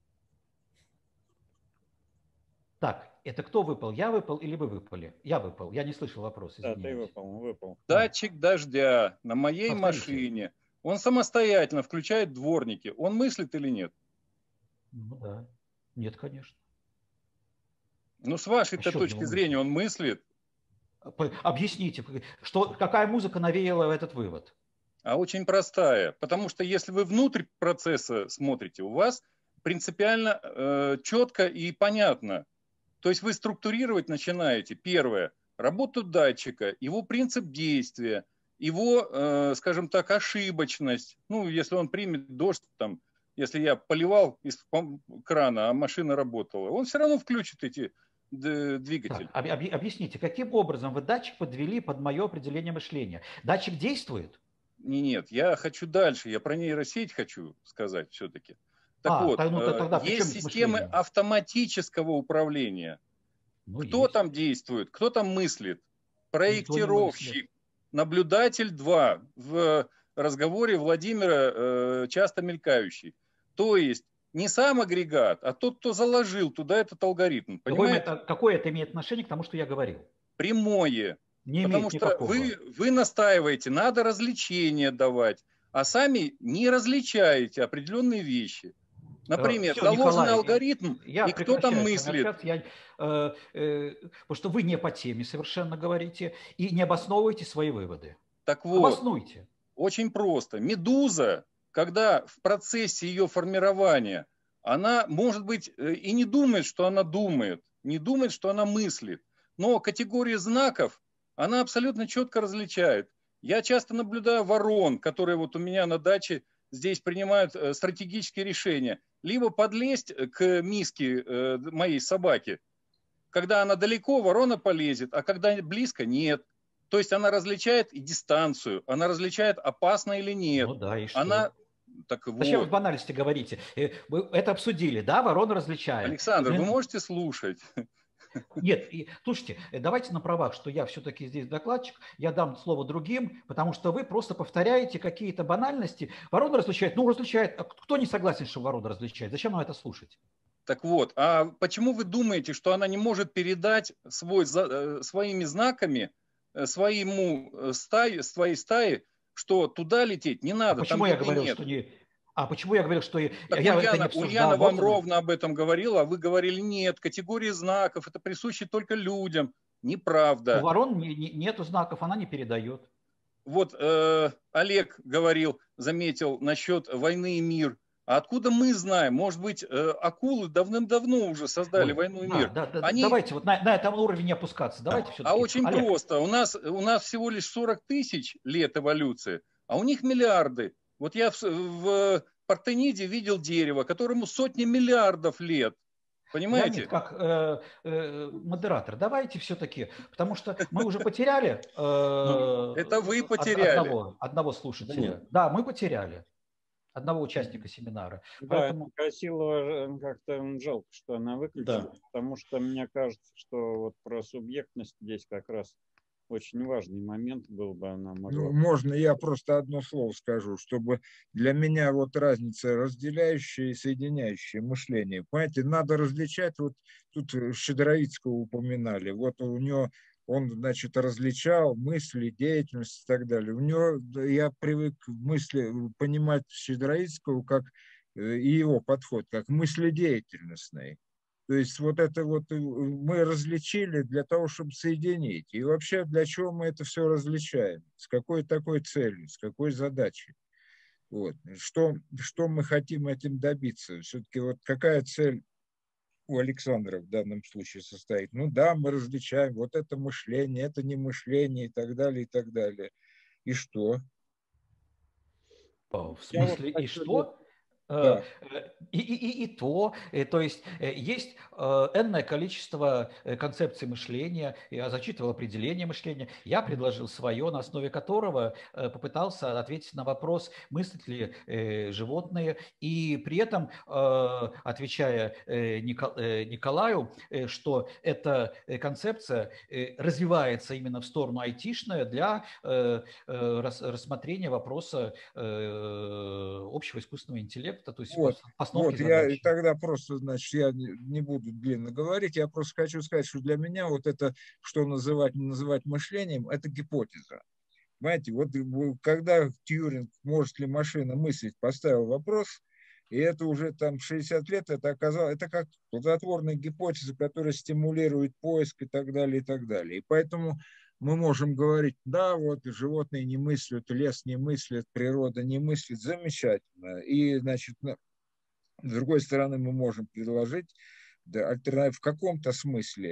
Так, это кто выпал? Я выпал или вы выпали? Я выпал. Я не слышал вопрос. Да, ты выпал, выпал. Датчик дождя на моей Повторите. машине. Он самостоятельно включает дворники. Он мыслит или нет? Ну да. Нет, конечно. Ну, с вашей-то а точки зрения, он мыслит? Объясните, что, какая музыка навеяла этот вывод? А очень простая. Потому что если вы внутрь процесса смотрите, у вас принципиально э, четко и понятно. То есть вы структурировать начинаете, первое, работу датчика, его принцип действия, его, скажем так, ошибочность. Ну, если он примет дождь, там, если я поливал из крана, а машина работала, он все равно включит эти двигатели. Так, объясните, каким образом вы датчик подвели под мое определение мышления? Датчик действует? Нет, я хочу дальше, я про нейросеть хочу сказать все-таки. Так а, вот, ну, тогда есть системы мышление? Автоматического управления. Ну, кто есть. Там действует, кто там мыслит? Проектировщик, наблюдатель два в разговоре Владимира часто мелькающий. То есть не сам агрегат, а тот, кто заложил туда этот алгоритм. Какое это, какое это имеет отношение к тому, что я говорил? Прямое. Не Потому что вы, вы настаиваете, надо развлечения давать, а сами не различаете определенные вещи. Например, Все, заложенный Николай, алгоритм, я и кто там мыслит. Я, э, э, потому что вы не по теме совершенно говорите и не обосновываете свои выводы. Так вот, обоснуйте. Очень просто. Медуза, когда в процессе ее формирования, она, может быть, и не думает, что она думает, не думает, что она мыслит, но категории знаков она абсолютно четко различает. Я часто наблюдаю ворон, которые вот у меня на даче здесь принимают стратегические решения. Либо подлезть к миске моей собаки. Когда она далеко, ворона полезет, а когда близко, нет. То есть она различает и дистанцию, она различает, опасно или нет. Ну да, и что? Она... Так Зачем вот. вы в банальности говорите? Вы это обсудили, да? Ворона различает. Александр, вы можете слушать? Нет, и, слушайте, давайте на правах, что я все-таки здесь докладчик, я дам слово другим, потому что вы просто повторяете какие-то банальности. Ворона различает, ну различает. А кто не согласен, что ворона различает? Зачем нам это слушать? Так вот, а почему вы думаете, что она не может передать свой, своими знаками своему стае, своей стае, что туда лететь не надо? А почему там я говорил, нет. что не... А почему я говорил, что я, так я Ульяна, это не обсуждал? Ульяна вот вам ровно об этом говорила, а вы говорили, нет, категории знаков, это присуще только людям. Неправда. У ворон не, не, нету знаков, она не передает. Вот э, Олег говорил, заметил насчет «Войны и мир». А откуда мы знаем? Может быть, э, акулы давным-давно уже создали Ой, «Войну и мир». Да, да, Они... Давайте вот на, на этом уровне опускаться. Давайте а, все-таки. а очень Олег. просто. У нас, у нас всего лишь сорок тысяч лет эволюции, а у них миллиарды. Вот я в, в Партениде видел дерево, которому сотни миллиардов лет. Понимаете? Леонид, как э, э, модератор, давайте все-таки, потому что мы уже потеряли э, это вы потеряли. Одного, одного слушателя. Да, мы потеряли одного участника семинара. Да, Поэтому... Косилова как-то жалко, что она выключила, да. Потому что мне кажется, что вот про субъектность здесь как раз очень важный момент был бы, она могла... Ну, можно я просто одно слово скажу, чтобы для меня вот разница разделяющая и соединяющая мышление. Понимаете, надо различать, вот тут Щедровицкого упоминали, вот у него, он, значит, различал мысли, деятельность и так далее. У него, я привык мысли понимать Щедровицкого как и его подход, как мыследеятельностный. То есть вот это вот мы различили для того, чтобы соединить. И вообще для чего мы это все различаем? С какой такой целью, с какой задачей? Вот. Что, что мы хотим этим добиться? Все-таки вот какая цель у Александра в данном случае состоит? Ну да, мы различаем вот это мышление, это не мышление и так далее, и так далее. И что? В смысле, и что? Да. И, и, и, и то, то есть есть энное количество концепций мышления, я зачитывал определение мышления, я предложил свое, на основе которого попытался ответить на вопрос, мыслят ли животные, и при этом, отвечая Николаю, что эта концепция развивается именно в сторону айтишная для рассмотрения вопроса общего искусственного интеллекта. То есть вот, вот я тогда просто, значит, я не буду длинно говорить, я просто хочу сказать, что для меня вот это, что называть, не называть мышлением, это гипотеза. Понимаете, вот когда Тьюринг, может ли машина мыслить, поставил вопрос, и это уже там шестьдесят лет, это оказалось, это как плодотворная гипотеза, которая стимулирует поиск и так далее, и так далее. И поэтому мы можем говорить, да, вот животные не мыслят, лес не мыслит, природа не мыслит, замечательно. И, значит, с другой стороны, мы можем предложить да, альтернативу в каком-то смысле. То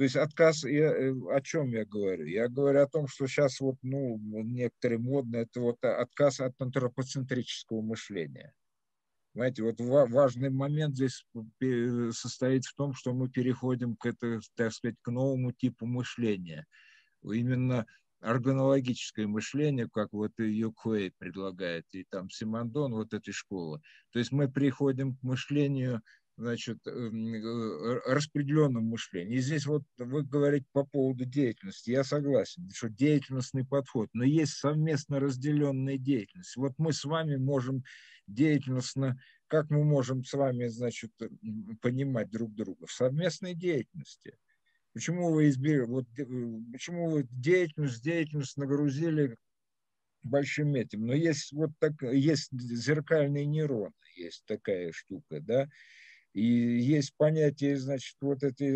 То есть отказ, я, о чем я говорю? Я говорю о том, что сейчас вот, ну, некоторые модные, это вот отказ от антропоцентрического мышления. Знаете, вот важный момент здесь состоит в том, что мы переходим к, это, так сказать, к новому типу мышления. Именно органологическое мышление, как вот и Юкхуэй предлагает, и там Симондон, вот этой школы. То есть мы переходим к мышлению, значит, распределенному мышлению. И здесь вот вы говорите по поводу деятельности. Я согласен, что деятельностный подход, но есть совместно разделенная деятельность. Вот мы с вами можем деятельностно, как мы можем с вами, значит, понимать друг друга? В совместной деятельности. Почему вы избили, вот, почему вы деятельность, деятельность нагрузили большим этим? Но есть вот так, есть зеркальные нейроны, есть такая штука, да, и есть понятие, значит, вот эти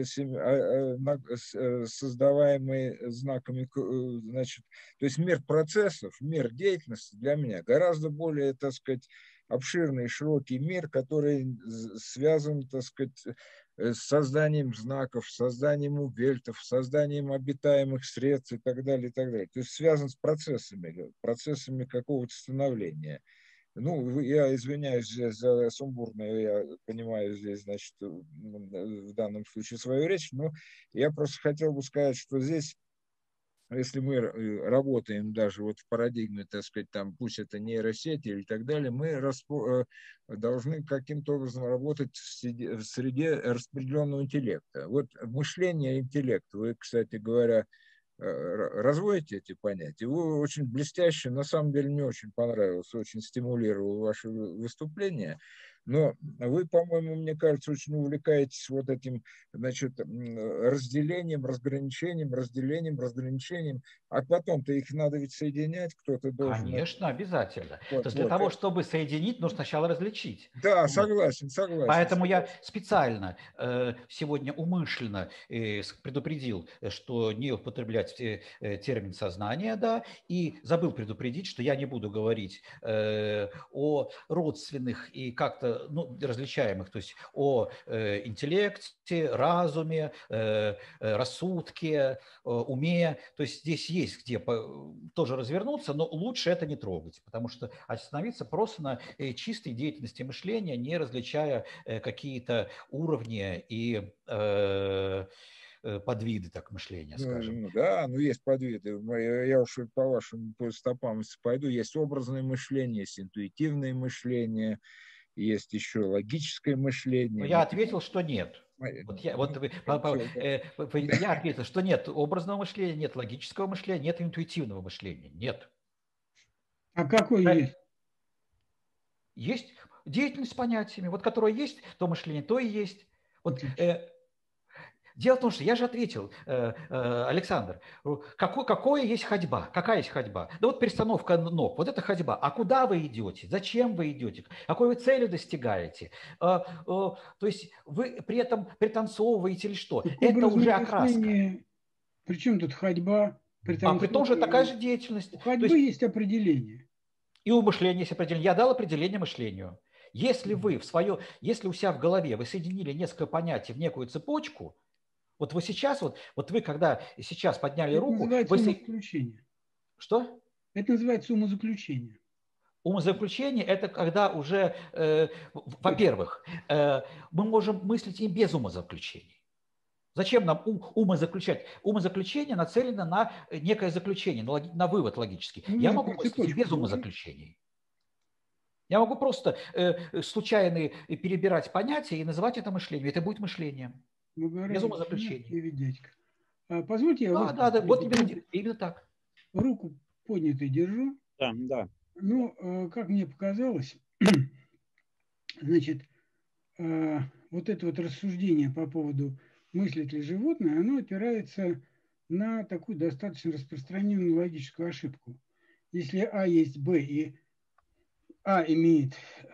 создаваемые знаками, значит, то есть мир процессов, мир деятельности для меня гораздо более, так сказать, обширный, широкий мир, который связан, так сказать, с созданием знаков, созданием увельтов, созданием обитаемых средств и так далее, и так далее. То есть связан с процессами, процессами какого-то становления. Ну, я извиняюсь за сумбурную, я понимаю здесь, значит, в данном случае свою речь, но я просто хотел бы сказать, что здесь, если мы работаем даже вот в парадигме, так сказать, там, пусть это нейросети или так далее, мы распо- должны каким-то образом работать в среде распределенного интеллекта. Вот мышление и интеллект, вы, кстати говоря, разводите эти понятия. Вы очень блестяще, на самом деле мне очень понравилось, очень стимулировало ваше выступление, но вы, по-моему, мне кажется, очень увлекаетесь вот этим, значит, разделением, разграничением, разделением, разграничением, а потом-то их надо ведь соединять, кто-то должен... Конечно, обязательно. Вот, То есть для вот. того, чтобы соединить, нужно сначала различить. Да, вот. согласен, согласен. Поэтому согласен. я специально э, сегодня умышленно э, предупредил, что не употреблять э, термин сознание, да, и забыл предупредить, что я не буду говорить э, о родственных и как-то ну, различаемых, то есть о э, интеллекте, разуме, э, рассудке, э, уме. То есть здесь есть где по, тоже развернуться, но лучше это не трогать, потому что остановиться просто на э, чистой деятельности мышления, не различая э, какие-то уровни и э, подвиды так мышления, скажем. Ну, да, ну есть подвиды. Я уж по вашим стопам пойду. Есть образное мышление, есть интуитивное мышление, есть еще логическое мышление. Но я ответил, что нет. Вот я, вот, вы, по, по, э, я ответил, что нет образного мышления, нет логического мышления, нет интуитивного мышления. Нет. А какое есть? Есть деятельность с понятиями. Вот которое есть, то мышление, то и есть. Вот, э, дело в том, что я же ответил, э, э, Александр, какой, какое есть ходьба? Какая есть ходьба? Да вот перестановка ног, вот это ходьба. А куда вы идете? Зачем вы идете? Какой вы цели достигаете? Э, э, то есть вы при этом пританцовываете или что? Так это уже окраска. Причем тут ходьба? А при том же такая же деятельность. У ходьбы есть, есть определение. И у мышления есть определение. Я дал определение мышлению. Если вы в свое, если у себя в голове вы соединили несколько понятий в некую цепочку, вот вы сейчас, вот, вот вы когда сейчас подняли это руку... Это называется вы... умозаключение. Что? Это называется умозаключение. Умозаключение – это когда уже, э, во-первых, э, мы можем мыслить и без умозаключений. Зачем нам ум, умозаключать? Умозаключение нацелено на некое заключение, на, логи, на вывод логический. Ну, Я могу мыслить и без умозаключений. Я могу просто э, случайно перебирать понятия и называть это мышлением. Это будет мышлением. Без умозаключений. А, позвольте, я да, да, да, вот именно, именно так. Руку поднятой держу. Да, да. Ну, как мне показалось, значит, вот это вот рассуждение по поводу мыслит ли животное, оно опирается на такую достаточно распространенную логическую ошибку. Если А есть Б и А имеет,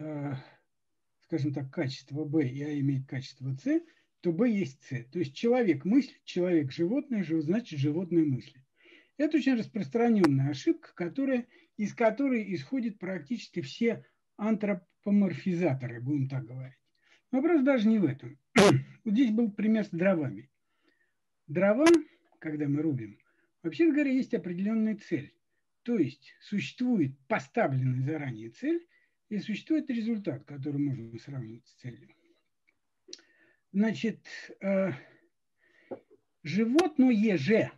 скажем так, качество Б и А имеет качество С, то Б есть С. То есть человек мыслит, человек животное, значит животное мыслит. Это очень распространенная ошибка, которая, из которой исходят практически все антропоморфизаторы, будем так говорить. Вопрос даже не в этом. Вот здесь был пример с дровами. дрова, когда мы рубим, вообще говоря, есть определенная цель. То есть существует поставленная заранее цель и существует результат, который можно сравнить с целью. Значит, животное же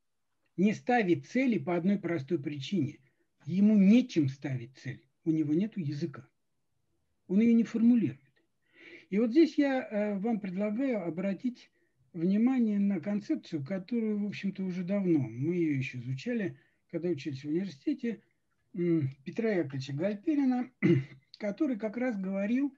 не ставит цели по одной простой причине. Ему нечем ставить цель. У него нет языка. Он ее не формулирует. И вот здесь я вам предлагаю обратить внимание на концепцию, которую, в общем-то, уже давно, мы ее еще изучали, когда учились в университете, Петра Яковлевича Гальперина, который как раз говорил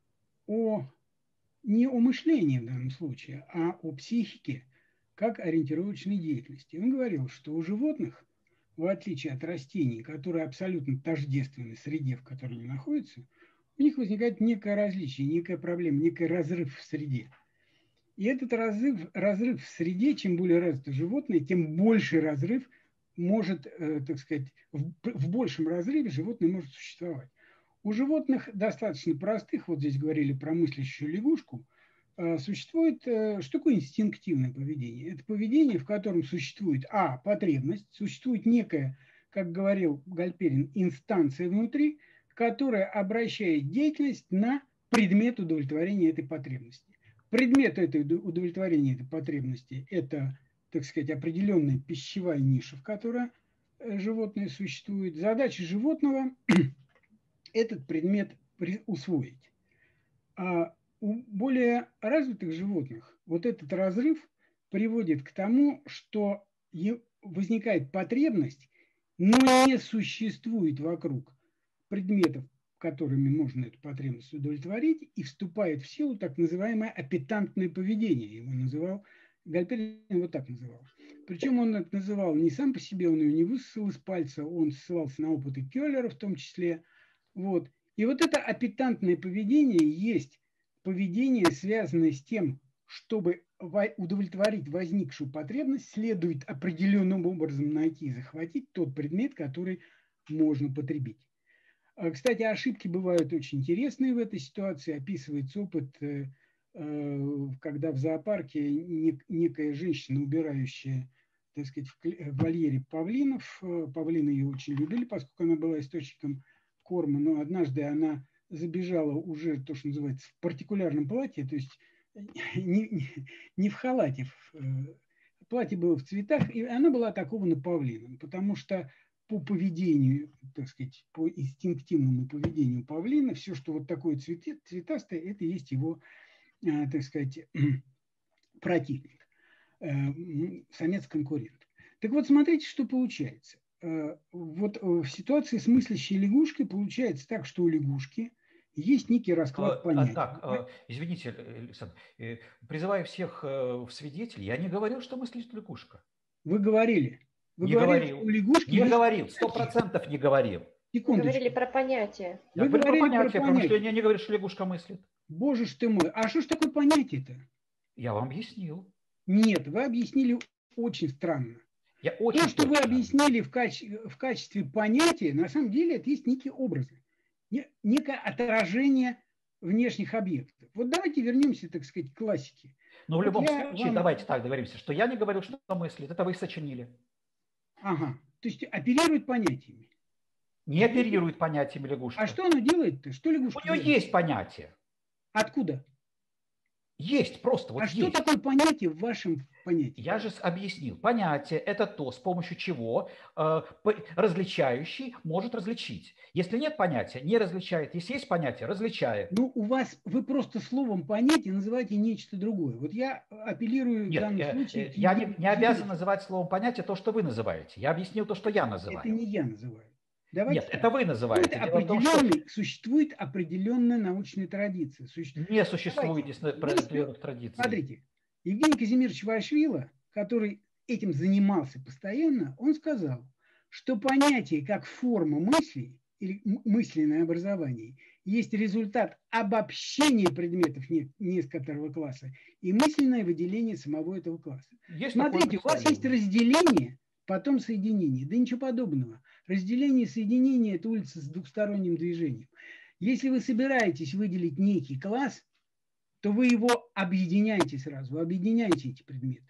о, не о мышлении в данном случае, а о психике как ориентировочной деятельности. Он говорил, что у животных, в отличие от растений, которые абсолютно тождественны среде, в которой они находятся, у них возникает некое различие, некая проблема, некий разрыв в среде. И этот разрыв, разрыв в среде, чем более развито животное, тем больше разрыв может, э, так сказать, в, в большем разрыве животное может существовать. У животных достаточно простых, вот здесь говорили про мыслящую лягушку, э, существует, э, что такое инстинктивное поведение? Это поведение, в котором существует, а, потребность, существует некая, как говорил Гальперин, инстанция внутри, которая обращает деятельность на предмет удовлетворения этой потребности. Предмет этой удовлетворения этой потребности – это, так сказать, определенная пищевая ниша, в которой животное существует. Задача животного – этот предмет усвоить. А у более развитых животных вот этот разрыв приводит к тому, что возникает потребность, но не существует вокруг предметов, которыми можно эту потребность удовлетворить, и вступает в силу так называемое аппетантное поведение. Его называл, Гальперин вот так называл. Причем он это называл не сам по себе, он ее не высосал из пальца, он ссылался на опыты Келлера в том числе. Вот. И вот это аппетантное поведение есть поведение, связанное с тем, чтобы удовлетворить возникшую потребность, следует определенным образом найти и захватить тот предмет, который можно потребить. Кстати, ошибки бывают очень интересные в этой ситуации. Описывается опыт, когда в зоопарке некая женщина, убирающая, так сказать, в вольере павлинов, павлины ее очень любили, поскольку она была источником корма, но однажды она забежала уже, то, что называется, в партикулярном платье, то есть не, не в халате, платье было в цветах, и она была атакована павлином, потому что по поведению, так сказать, по инстинктивному поведению павлина, все, что вот такое цвете, цветастое, это и есть его, так сказать, противник, самец-конкурент. Так вот, смотрите, что получается. Вот в ситуации с мыслящей лягушкой получается так, что у лягушки есть некий расклад понятий. Так, извините, Александр, призываю всех в свидетели, я не говорил, что мыслит лягушка. Вы говорили. Вы не говорили, говорил. У лягушки не говорил, сто процентов не говорил. Вы говорили про понятие. Я Вы говорю говорили про понятие, про про понятие. мышление не говорю, что лягушка мыслит. Боже ж ты мой, а что ж такое понятие-то? Я вам объяснил. Нет, вы объяснили очень странно. Я очень То, что вы точно. объяснили в, каче- в качестве понятия, на самом деле это есть некие образы, не- некое отражение внешних объектов. Вот давайте вернемся, так сказать, к классике. Но в Вот любом я случае, вам- давайте так договоримся, что я не говорил, что мыслит. Это вы сочинили. Ага, то есть оперирует понятиями. Не оперирует понятиями лягушка. А что она делает-то? Что лягушка У нее делает? есть понятие. Откуда? Есть, просто вот а есть. что такое понятие в вашем понятии? Я же объяснил. Понятие – это то, с помощью чего э, различающий может различить. Если нет понятия, не различает. Если есть понятие, различает. Ну, у вас, вы просто словом понятие называете нечто другое. Вот я апеллирую Нет, в данном э, случае... э, я не, не обязан называть словом понятие то, что вы называете. Я объяснил то, что я называю. Это не я называю. Давайте Нет, так. это вы называете. Существует, Дело в том, что определенный, существует определенная научная традиция. Существует... не существует Давайте. определенных традиций. Смотрите, Евгений Казимирович Вашвила, который этим занимался постоянно, он сказал, что понятие как форма мысли или мысленное образование есть результат обобщения предметов некоторого класса и мысленное выделение самого этого класса. Есть Смотрите, у вас есть разделение, потом соединение. Да ничего подобного. Разделение и соединение – это улица с двухсторонним движением. Если вы собираетесь выделить некий класс, то вы его объединяете сразу, вы объединяете эти предметы.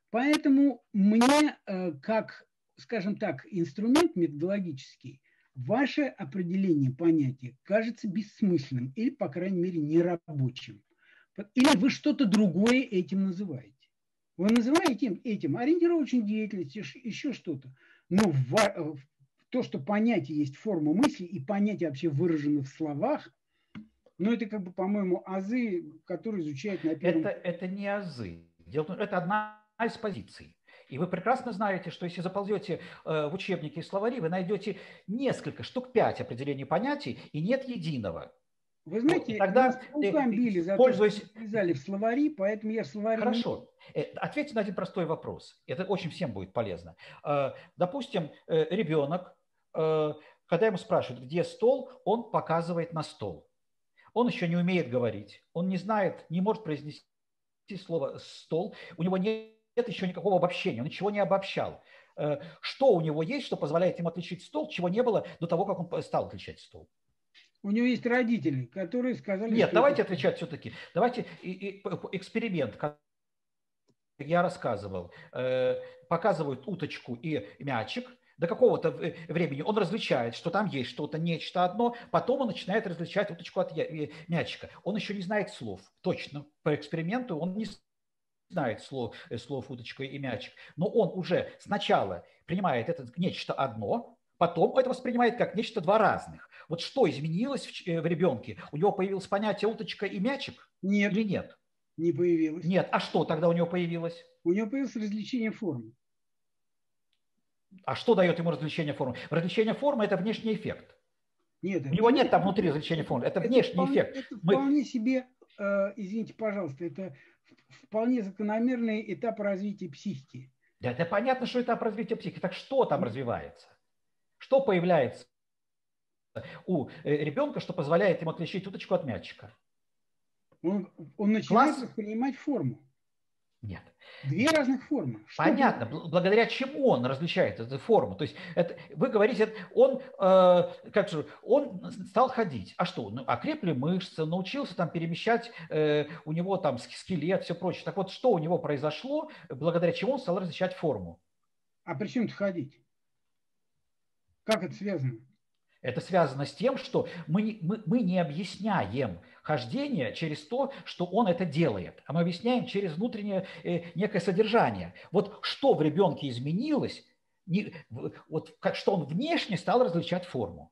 Поэтому мне, как, скажем так, инструмент методологический, ваше определение понятия кажется бессмысленным или, по крайней мере, нерабочим. Или вы что-то другое этим называете. Вы называете этим ориентировочной деятельностью, еще что-то. Но в, то, что понятие есть форма мысли, и понятие вообще выражено в словах, ну, это, как бы, по-моему, азы, которые изучают на первом... Это, это не азы. Дело в том, это одна из позиций. И вы прекрасно знаете, что если заползете в учебники и словари, вы найдете несколько, штук пять определений понятий, и нет единого. Вы знаете, вот, тогда, нас паукам били за пользуясь... то, что влезали в словари, поэтому я словарь... Хорошо. Ответьте на один простой вопрос. Это очень всем будет полезно. Допустим, ребенок, когда ему спрашивают, где стол, он показывает на стол. Он еще не умеет говорить, он не знает, не может произнести слово «стол», у него нет еще никакого обобщения, он ничего не обобщал. Что у него есть, что позволяет ему отличить стол, чего не было до того, как он стал отличать стол? У него есть родители, которые сказали... Нет, давайте это... отвечать все-таки. Давайте эксперимент, как я рассказывал. Показывают уточку и мячик. До какого-то времени он различает, что там есть что-то, нечто одно, потом он начинает различать уточку от мячика. Он еще не знает слов. Точно, по эксперименту он не знает слов, слов уточка и мячик. Но он уже сначала принимает это нечто одно, потом это воспринимает как нечто два разных. Вот что изменилось в, в ребенке? У него появилось понятие уточка и мячик? Нет. Или нет? Не появилось. Нет. А что тогда у него появилось? У него появилось различение формы. А что дает ему развлечение формы? Развлечение формы – это внешний эффект. Нет, у него нет там внутри развлечения формы, это, это внешний вполне, эффект. Это Мы... вполне себе, э, извините, пожалуйста, это вполне закономерный этап развития психики. Да, это понятно, что этап развития психики. Так что там развивается? Что появляется у ребенка, что позволяет ему отличить уточку от мячика? Он, он начинает Класс... воспринимать форму. Нет. Две разных формы. Что понятно, будет? Благодаря чему он различает эту форму. То есть это, вы говорите, он, э, как же, он стал ходить. А что? Ну, окрепли мышцы, научился там перемещать, э, у него там скелет, все прочее. Так вот, что у него произошло, благодаря чему он стал различать форму? А при чем тут ходить? Как это связано? Это связано с тем, что мы, мы, мы не объясняем хождение через то, что он это делает, а мы объясняем через внутреннее э, некое содержание. Вот что в ребенке изменилось, не, вот как, что он внешне стал различать форму.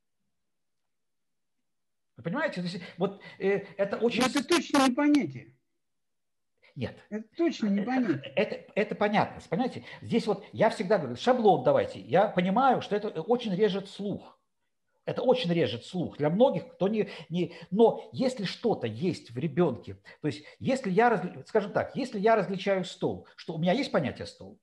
Вы понимаете? Вот э, это очень... Но это точно не понятие. Нет. Это точно не понятно. Это, это, это понятно. Понимаете? Здесь вот я всегда говорю, шаблон давайте. Я понимаю, что это очень режет слух. Это очень режет слух для многих, кто не, не... Но если что-то есть в ребенке, то есть если я, разли... скажем так, если я различаю стол, что у меня есть понятие стол?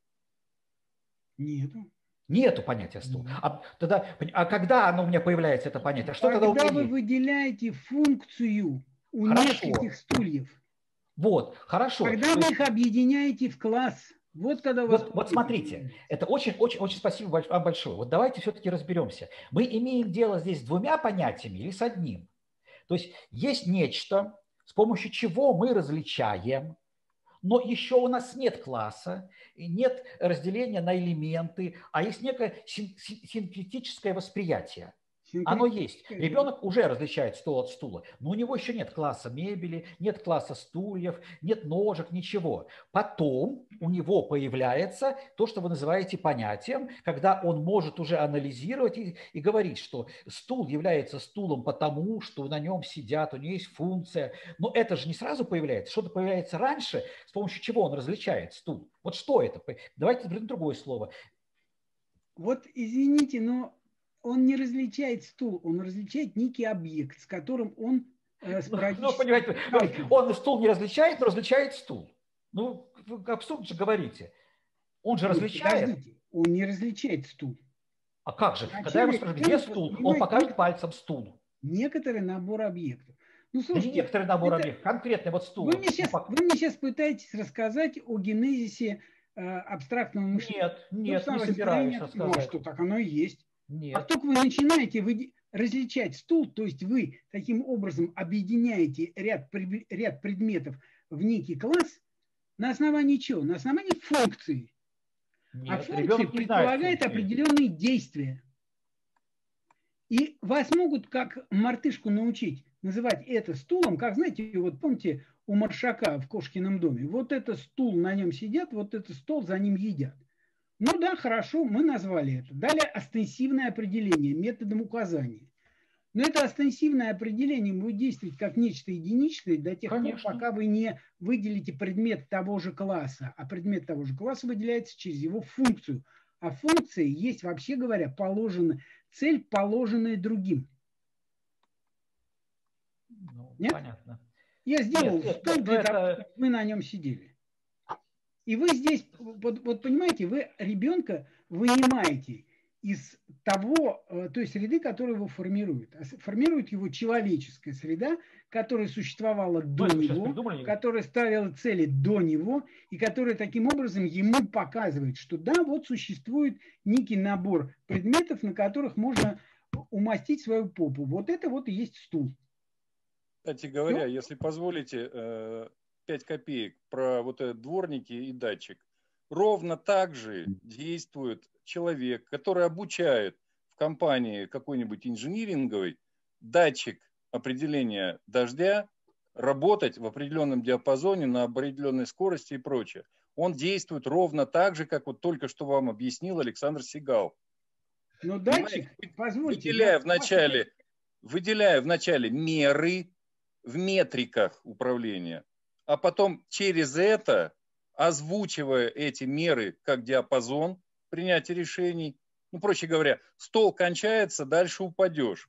Нету. Нету понятия стол. Mm-hmm. А, тогда, а когда оно у меня появляется, это понятие? А что когда тогда у меня вы есть? выделяете функцию у Хорошо. нескольких стульев. Вот, хорошо. Когда то вы есть... их объединяете в класс. Вот, когда у вас... вот, вот смотрите, это очень-очень-очень спасибо вам большое. Вот давайте все-таки разберемся. Мы имеем дело здесь с двумя понятиями или с одним. То есть есть нечто, с помощью чего мы различаем, но еще у нас нет класса, нет разделения на элементы, а есть некое синтетическое восприятие. Оно есть. Ребенок уже различает стол от стула, но у него еще нет класса мебели, нет класса стульев, нет ножек, ничего. Потом у него появляется то, что вы называете понятием, когда он может уже анализировать и, и говорить, что стул является стулом потому, что на нем сидят, у него есть функция. Но это же не сразу появляется, что-то появляется раньше, с помощью чего он различает стул. Вот что это? Давайте другое слово. Вот извините, но... Он не различает стул, он различает некий объект, с которым он э, спорадически... Ну, понимаете, он стул не различает, но различает стул. Ну, вы абсурд же говорите. Он же Нет, различает. Подождите, он не различает стул. А как же? А Когда я ему скажу, где стул, он покажет пальцем стул. Некоторый набор объектов. Ну, слушайте, да не некоторый набор это... объектов, конкретный вот стул. Вы мне, сейчас, вы мне сейчас пытаетесь рассказать о генезисе э, абстрактного мышления. Нет, нет, ну, не собираюсь рассказать. Ну, что так оно и есть. Нет. А только вы начинаете вы различать стул, то есть вы таким образом объединяете ряд, ряд предметов в некий класс, На основании чего? На основании функции. Нет, а функция ребенок не знает предполагает функции. определенные действия. И вас могут, как мартышку, научить называть это стулом, как, знаете, вот помните, у Маршака в Кошкином доме. Вот это стул, на нем сидят, вот это стол, за ним едят. Ну да, хорошо, мы назвали это. Далее остенсивное определение методом указания. Но это остенсивное определение будет действовать как нечто единичное до тех Конечно. пор, пока вы не выделите предмет того же класса. А предмет того же класса выделяется через его функцию. А функция есть, вообще говоря, положена, цель, положенная другим. Ну, Нет? понятно. Я сделал Нет, стол это- для это- того, чтобы вы на нем сидели. И вы здесь, вот, вот понимаете, вы ребенка вынимаете из того, э, той среды, которую его формирует. А с- формирует его человеческая среда, которая существовала до это вы сейчас него, придумали? которая ставила цели до него, и которая таким образом ему показывает, что да, вот существует некий набор предметов, на которых можно умастить свою попу. Вот это вот и есть стул. Кстати говоря, если позволите, э, пять копеек про вот этот дворники и датчик. Ровно так же действует человек, который обучает в компании какой-нибудь инжиниринговой датчик определения дождя работать в определенном диапазоне, на определенной скорости и прочее. Он действует ровно так же, как вот только что вам объяснил Александр Сигал. Но датчик, позвольте, Выделяя я- в начале, выделяя в начале меры в метриках управления, а потом через это, озвучивая эти меры как диапазон принятия решений, ну, проще говоря, стол кончается, дальше упадешь.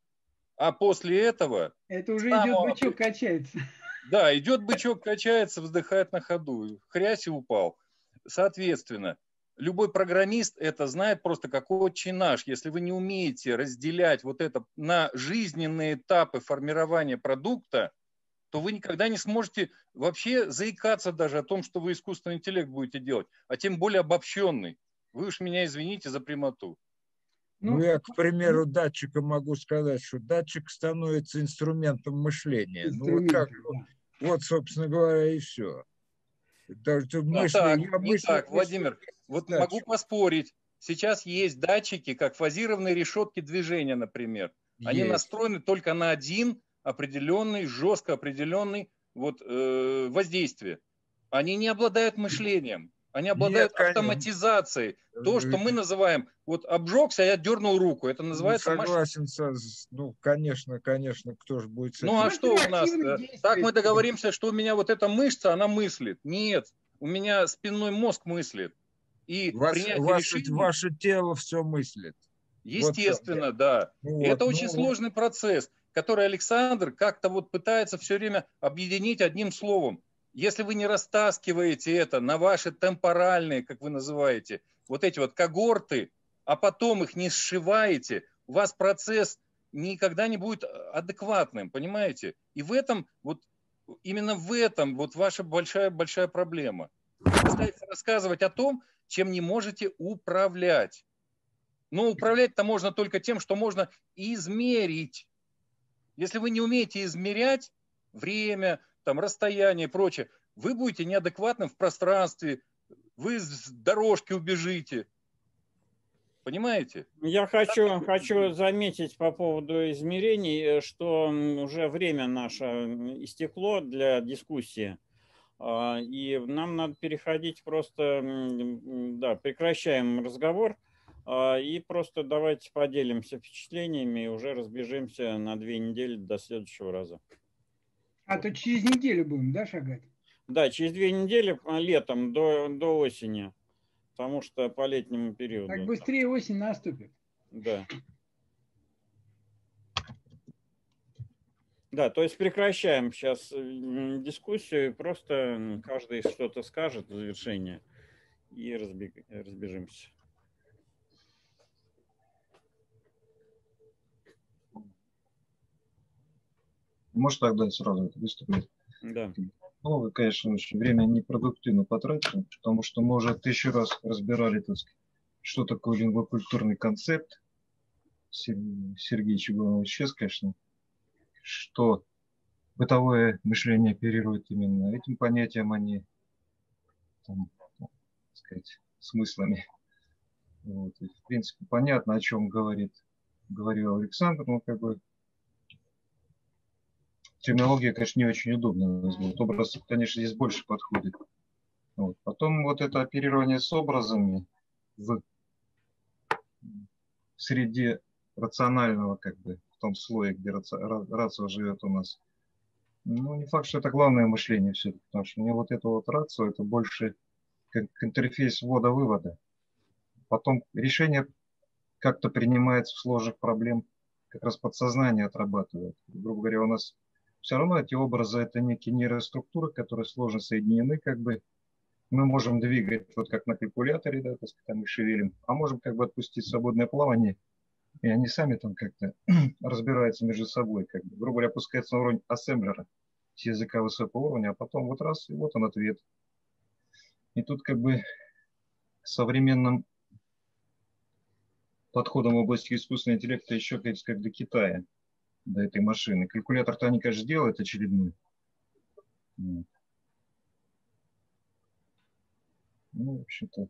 А после этого... это уже самого- идет бычок, качается. Да, идет бычок, качается, вздыхает на ходу. Хрясь и упал. Соответственно, любой программист это знает просто как отче наш. Если вы не умеете разделять вот это на жизненные этапы формирования продукта, то вы никогда не сможете вообще заикаться даже о том, что вы искусственный интеллект будете делать, а тем более обобщенный. Вы уж меня извините за прямоту. Ну, я, к примеру, датчика могу сказать, что датчик становится инструментом мышления. Ну, вот, как, Инструментом, вот, собственно говоря, и все. Даже тут Не мысли, так, я не мысли- так, мысли Владимир. Вот датчик. могу поспорить. Сейчас есть датчики, как фазированные решетки движения, например. Они Есть. настроены только на один определенный, жестко определенный вот, э, воздействие. Они не обладают мышлением. Они обладают Нет, конечно. автоматизацией. То, что мы называем, вот обжегся, я дернул руку. Это называется Ну, маш- согласен со, ну, конечно, конечно, кто же будет с Ну этим? а что у нас? реактивные э, действия. Так мы договоримся, что у меня вот эта мышца, она мыслит. Нет, у меня спинной мозг мыслит. И Ваше, принятие ваше, решений, ваше тело все мыслит. естественно, да. Ну И это вот, очень ну, сложный процесс, который Александр как-то вот пытается все время объединить одним словом. Если вы не растаскиваете это на ваши темпоральные, как вы называете, вот эти вот когорты, а потом их не сшиваете, у вас процесс никогда не будет адекватным, понимаете? И в этом, вот именно в этом вот ваша большая-большая проблема. Вы пытаетесь рассказывать о том, чем не можете управлять. Но управлять-то можно только тем, что можно измерить. Если вы не умеете измерять время, там, расстояние и прочее, вы будете неадекватным в пространстве, вы с дорожки убежите. Понимаете? Я хочу, хочу заметить по поводу измерений, что уже время наше истекло для дискуссии. И нам надо переходить просто, да, прекращаем разговор и просто давайте поделимся впечатлениями и уже разбежимся на две недели до следующего раза. А то через неделю будем, да, шагать? Да, через две недели летом до, до осени, потому что по летнему периоду. Так быстрее осень наступит. Да. Да, то есть прекращаем сейчас дискуссию, просто каждый что-то скажет в завершение и разбег... разбежимся. Может, тогда сразу выступить? Да. Ну, вы, конечно, очень время непродуктивно потратили, потому что мы уже тысячу раз разбирали, так сказать, что такое лингвокультурный концепт. Сергей Чугунов исчез, конечно, что бытовое мышление оперирует именно этим понятием, а не там, так сказать, смыслами. Вот. И, в принципе, понятно, о чем говорит, говорил Александр, но как бы терминология, конечно, не очень удобная. Вот образ, конечно, здесь больше подходит. Вот. Потом вот это оперирование с образами в среде рационального, как бы, в том слое, где рацио живет у нас. Ну, не факт, что это главное мышление все-таки, потому что мне вот это вот рацио, это больше как интерфейс ввода-вывода. Потом решение как-то принимается в сложных проблем, как раз подсознание отрабатывает. Грубо говоря, у нас все равно эти образы, это некие нейроструктуры, которые сложно соединены, как бы мы можем двигать, вот как на калькуляторе, да, так сказать, мы шевелим, а можем как бы отпустить свободное плавание, и они сами там как-то разбираются между собой, как бы, грубо говоря, опускается на уровень ассемблера с языка высокого уровня, а потом вот раз, и вот он ответ. И тут как бы современным подходом в области искусственного интеллекта еще, как сказать, до Китая, до этой машины. Калькулятор-то они, конечно, делают очередной. Ну, в общем-то.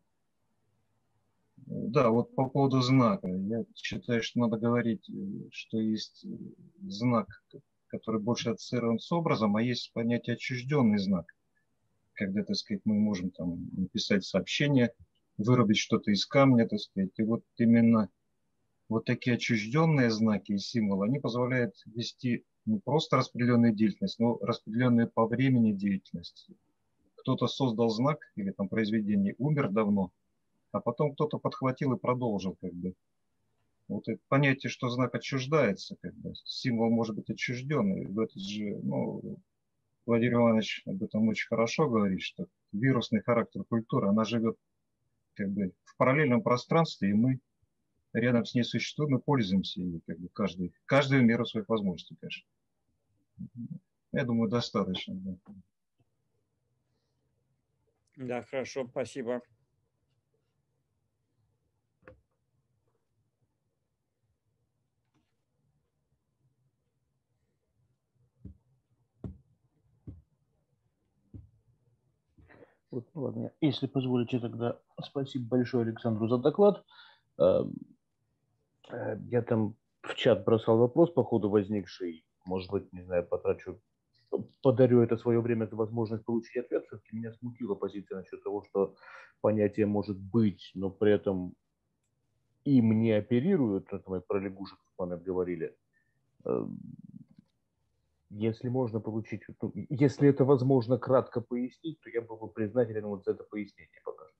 Да, вот по поводу знака. Я считаю, что надо говорить, что есть знак, который больше ассоциирован с образом, а есть понятие отчужденный знак. Когда, так сказать, мы можем там написать сообщение, вырубить что-то из камня, так сказать. И вот именно вот такие отчужденные знаки и символы, они позволяют вести не просто распределенную деятельность, но распределенную по времени деятельность. Кто-то создал знак или там произведение, умер давно, а потом кто-то подхватил и продолжил, как бы. Вот это понятие, что знак отчуждается, как бы, символ может быть отчужденный. В этот же, ну, Владимир Иванович об этом очень хорошо говорит, что вирусный характер культуры, она живет как бы в параллельном пространстве, и мы рядом с ней существуем и пользуемся ей, как бы каждый, каждый в меру своих возможностей, конечно. Я думаю, достаточно. Да, да, хорошо, спасибо. Вот, ну ладно, если позволите, тогда спасибо большое Александру за доклад. Я там в чат бросал вопрос по ходу возникший. Может быть, не знаю, потрачу, подарю это свое время за возможность получить ответ. Все-таки меня смутила позиция насчет того, что понятие может быть, но при этом им не оперируют. Это мы про лягушек в момент говорили. Если можно получить, ну, если это возможно кратко пояснить, то я был бы признателен вот за это пояснение пока что.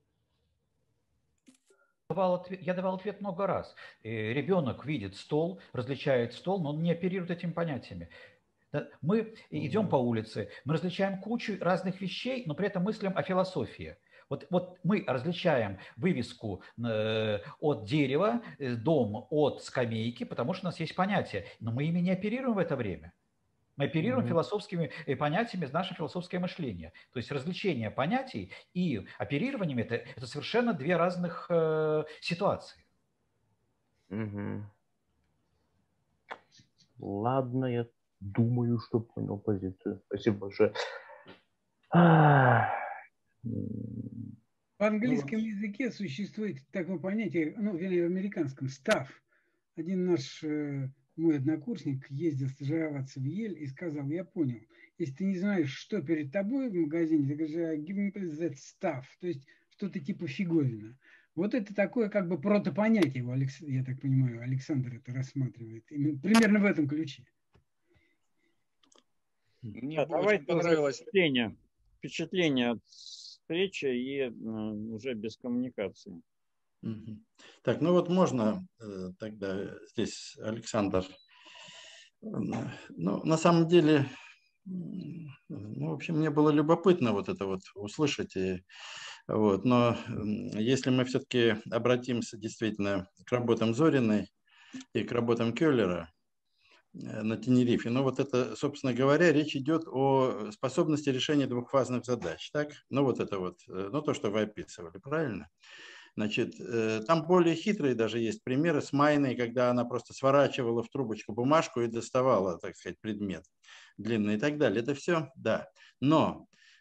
Я давал ответ много раз. Ребенок видит стол, различает стол, но он не оперирует этими понятиями. Мы идем по улице, мы различаем кучу разных вещей, но при этом мыслим о философии. Вот, вот мы различаем вывеску э, от дерева, э, дом от скамейки, потому что у нас есть понятия, но мы ими не оперируем в это время. Мы оперируем mm-hmm. философскими понятиями из нашего философское мышление. То есть развлечение понятий и оперированием это, это совершенно две разных э, ситуации. Mm-hmm. Ладно, я думаю, что понял позицию. Спасибо большое. В английском языке существует такое понятие, ну, вернее, в американском, staff. Один наш... Мой однокурсник ездил стажироваться в Ель и сказал, я понял, если ты не знаешь, что перед тобой в магазине, ты говоришь, give me please that stuff, то есть что-то типа фиговина. Вот это такое как бы протопонятие, я так понимаю, Александр это рассматривает, именно, примерно в этом ключе. Мне давайте понравилось впечатление, впечатление от встречи и э, уже без коммуникации. Так, ну вот можно э, тогда здесь, Александр. Ну, на самом деле, ну, в общем, мне было любопытно вот это вот услышать. И, вот, но если мы все-таки обратимся действительно к работам Зориной и к работам Келлера на Тенерифе, ну вот это, собственно говоря, речь идет о способности решения двухфазных задач. Так? Ну вот это вот, ну то, что вы описывали, правильно? Значит, там более хитрые даже есть примеры с Майной, когда она просто сворачивала в трубочку бумажку и доставала, так сказать, предмет длинный и так далее. Это все, да. Но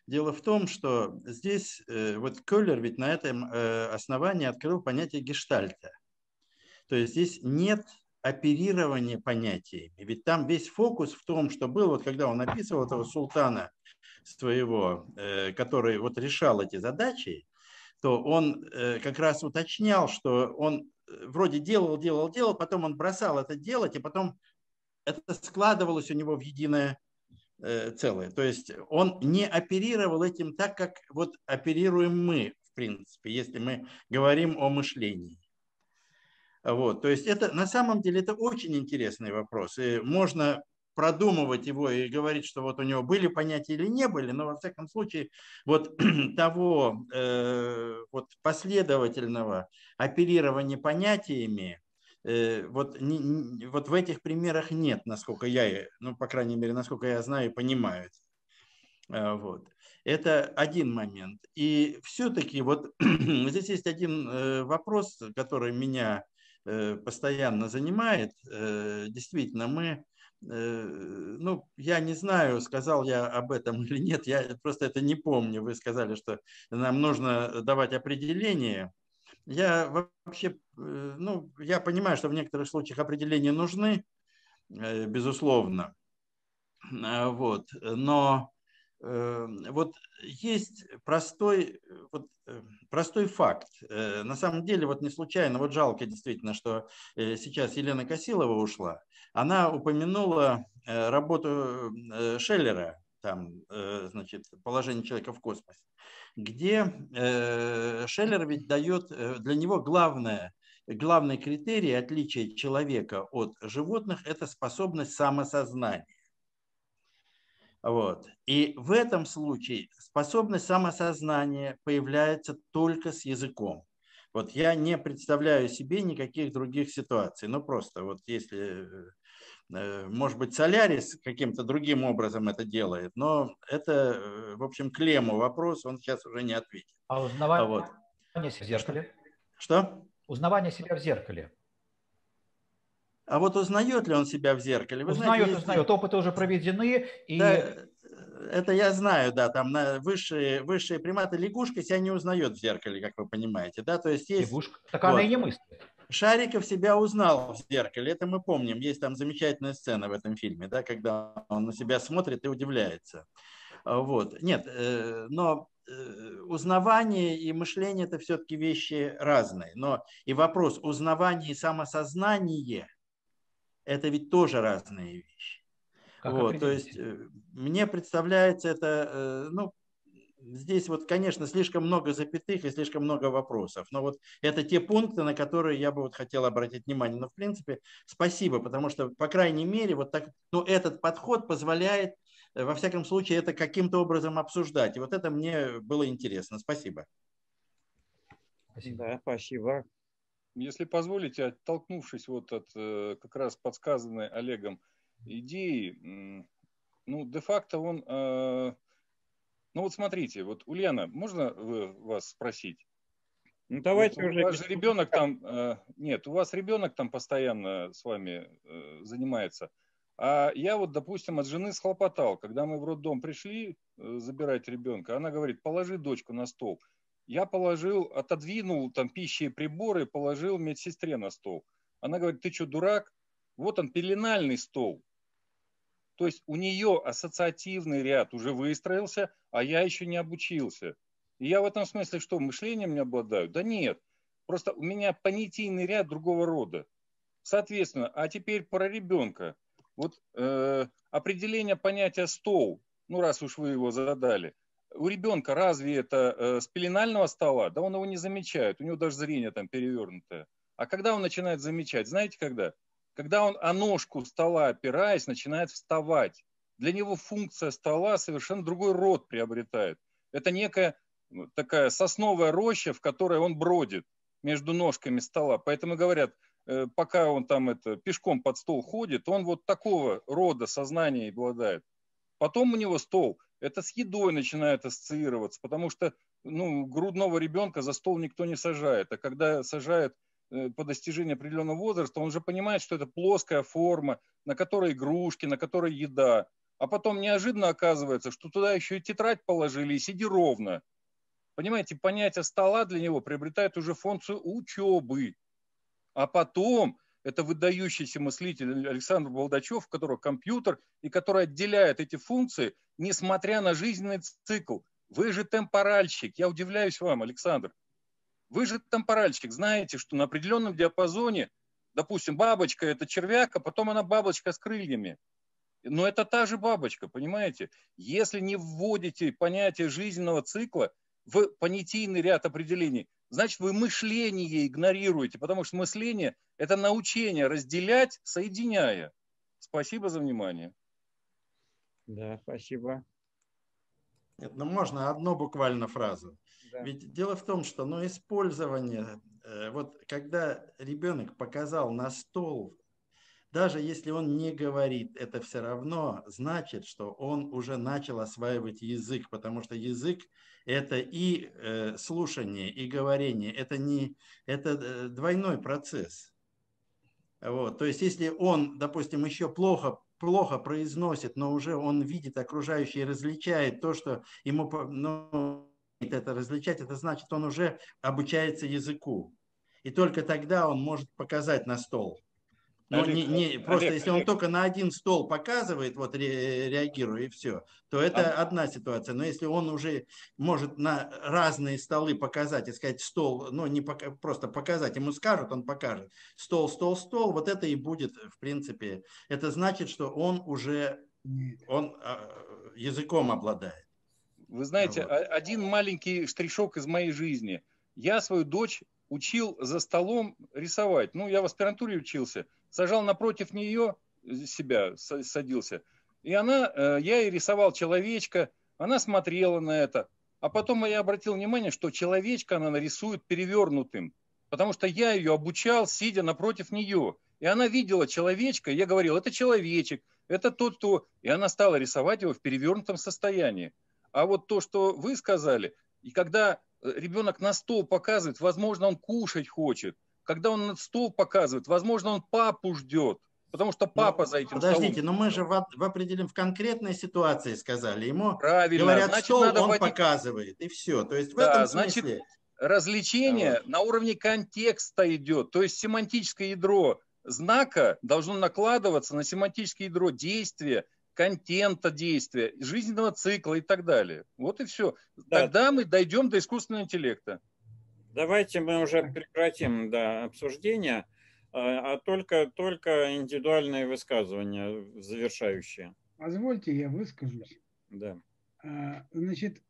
Дело в том, что здесь вот Келлер ведь на этом основании открыл понятие гештальта. То есть здесь нет оперирования понятиями. Ведь там весь фокус в том, что был, вот когда он описывал этого султана своего, который вот решал эти задачи, то он как раз уточнял, что он вроде делал, делал, делал, потом он бросал это делать, и потом это складывалось у него в единое целое. То есть он не оперировал этим так, как вот оперируем мы, в принципе, если мы говорим о мышлении. Вот. То есть это на самом деле это очень интересный вопрос. И можно продумывать его и говорить, что вот у него были понятия или не были, но во всяком случае вот того э, вот последовательного оперирования понятиями Вот, не, вот в этих примерах нет, насколько я, ну, по крайней мере, насколько я знаю и понимаю. Вот. Это один момент. И все-таки вот здесь есть один вопрос, который меня постоянно занимает. Действительно, мы, ну, я не знаю, сказал я об этом или нет, я просто это не помню. Вы сказали, что нам нужно давать определение. Я вообще, ну, я понимаю, что в некоторых случаях определения нужны, безусловно, вот, но вот есть простой, вот, простой факт. На самом деле, вот не случайно, вот жалко действительно, что сейчас Елена Косилова ушла. Она упомянула работу Шеллера, там, значит, «Положение человека в космосе», где Шеллер ведь дает, для него главное, главный критерий отличия человека от животных – это способность самосознания. Вот. И в этом случае способность самосознания появляется только с языком. Вот я не представляю себе никаких других ситуаций. Ну просто вот если, может быть, Солярис каким-то другим образом это делает, но это, в общем, к Лему вопрос, он сейчас уже не ответит. А узнавание вот. в зеркале? Что? Узнавание себя в зеркале. А вот узнает ли он себя в зеркале? Вы узнает, знаете, есть... узнает. Опыты уже проведены. И... Да, это я знаю, да, там на высшие, высшие приматы, лягушка себя не узнает в зеркале, как вы понимаете, да, то есть есть... Лягушка, так вот, она и не мыслит. Шариков себя узнал в зеркале, это мы помним, есть там замечательная сцена в этом фильме, да, когда он на себя смотрит и удивляется. Вот, нет, но узнавание и мышление – это все-таки вещи разные, но и вопрос узнавания и самосознания – это ведь тоже разные вещи. Как вот, то есть мне представляется это, ну, здесь вот, конечно, слишком много запятых и слишком много вопросов, но вот это те пункты, на которые я бы вот хотел обратить внимание. Но в принципе спасибо, потому что, по крайней мере, вот так, ну, этот подход позволяет, во всяком случае, это каким-то образом обсуждать. И вот это мне было интересно. Спасибо. Спасибо. Да, спасибо. Если позволите, оттолкнувшись вот от как раз подсказанной Олегом идеи, ну, де-факто он... Ну вот смотрите, вот, Ульяна, можно вас спросить? Ну давайте вот уже... У вас же ребенок там... Нет, у вас ребенок там постоянно с вами занимается. А я вот, допустим, от жены схлопотал. Когда мы в роддом пришли забирать ребенка, она говорит, положи дочку на стол. Я положил, отодвинул там пищи и приборы, положил медсестре на стол. Она говорит, ты что, дурак? Вот он, пеленальный стол. То есть у нее ассоциативный ряд уже выстроился, а я еще не обучился. И я в этом смысле что, мышлением не обладаю? Да нет. Просто у меня понятийный ряд другого рода. Соответственно, а теперь про ребенка. Вот э, определение понятия стол, ну раз уж вы его задали. У ребенка разве это э, с пеленального стола? Да он его не замечает, у него даже зрение там перевернутое. А когда он начинает замечать? Знаете когда? Когда он о ножку стола опираясь, начинает вставать. Для него функция стола совершенно другой род приобретает. Это некая такая сосновая роща, в которой он бродит между ножками стола. Поэтому говорят, пока он там это, пешком под стол ходит, он вот такого рода сознания обладает. Потом у него стол, это с едой начинает ассоциироваться, потому что ну, грудного ребенка за стол никто не сажает. А когда сажает по достижении определенного возраста, он уже понимает, что это плоская форма, на которой игрушки, на которой еда. а потом неожиданно оказывается, что туда еще и тетрадь положили, и сиди ровно. Понимаете, понятие стола для него приобретает уже функцию учебы. А потом это выдающийся мыслитель Александр Болдачев, у которого компьютер, и который отделяет эти функции, несмотря на жизненный цикл. Вы же темпоральщик, я удивляюсь вам, Александр. Вы же темпоральщик, знаете, что на определенном диапазоне, допустим, бабочка – это червяк, а потом она бабочка с крыльями. Но это та же бабочка, понимаете? Если не вводите понятие жизненного цикла в понятийный ряд определений, значит, вы мышление игнорируете, потому что мышление – это научение разделять, соединяя. Спасибо за внимание. Да, спасибо. Нет, ну можно одну буквально фразу. Да. Ведь дело в том, что ну, использование, э, вот когда ребенок показал на стол, даже если он не говорит, это все равно значит, что он уже начал осваивать язык, потому что язык – это и э, слушание, и говорение, это, не, это э, двойной процесс. Вот. То есть если он, допустим, еще плохо, плохо произносит, но уже он видит окружающее и различает то, что ему ну, это различать, это значит, он уже обучается языку. И только тогда он может показать на стол. Но Олег, не, не, просто Олег, если Олег. он только на один стол показывает, вот ре, реагируя и все, то это А... одна ситуация. Но если он уже может на разные столы показать и сказать стол, ну не пока, просто показать, ему скажут, он покажет. Стол, стол, стол, вот это и будет, в принципе. Это значит, что он уже он, языком обладает. Вы знаете, Вот. один маленький штришок из моей жизни. Я свою дочь учил за столом рисовать. Ну, я в аспирантуре учился. Сажал напротив нее себя, садился. И она, я ей рисовал человечка, она смотрела на это. А потом я обратил внимание, что человечка она нарисует перевернутым. Потому что я ее обучал, сидя напротив нее. И она видела человечка, и я говорил, это человечек, это тот, кто... И она стала рисовать его в перевернутом состоянии. А вот то, что вы сказали, и когда ребенок на стол показывает, возможно, он кушать хочет. Когда он на стол показывает, возможно, он папу ждет. Потому что папа ну, за этим подождите, столом. но мы же в, в определим в конкретной ситуации сказали. Ему Правильно. говорят Значит, стол, надо он вводить... показывает, и все. То есть в да, этом значит, смысле... развлечение вот. на уровне контекста идет. То есть семантическое ядро знака должно накладываться на семантическое ядро действия, контента действия, жизненного цикла и так далее. Вот и все. Да. Тогда мы дойдем до искусственного интеллекта. Давайте мы уже прекратим да, обсуждение, а только, только индивидуальные высказывания завершающие. Позвольте, я выскажусь. Да. Значит,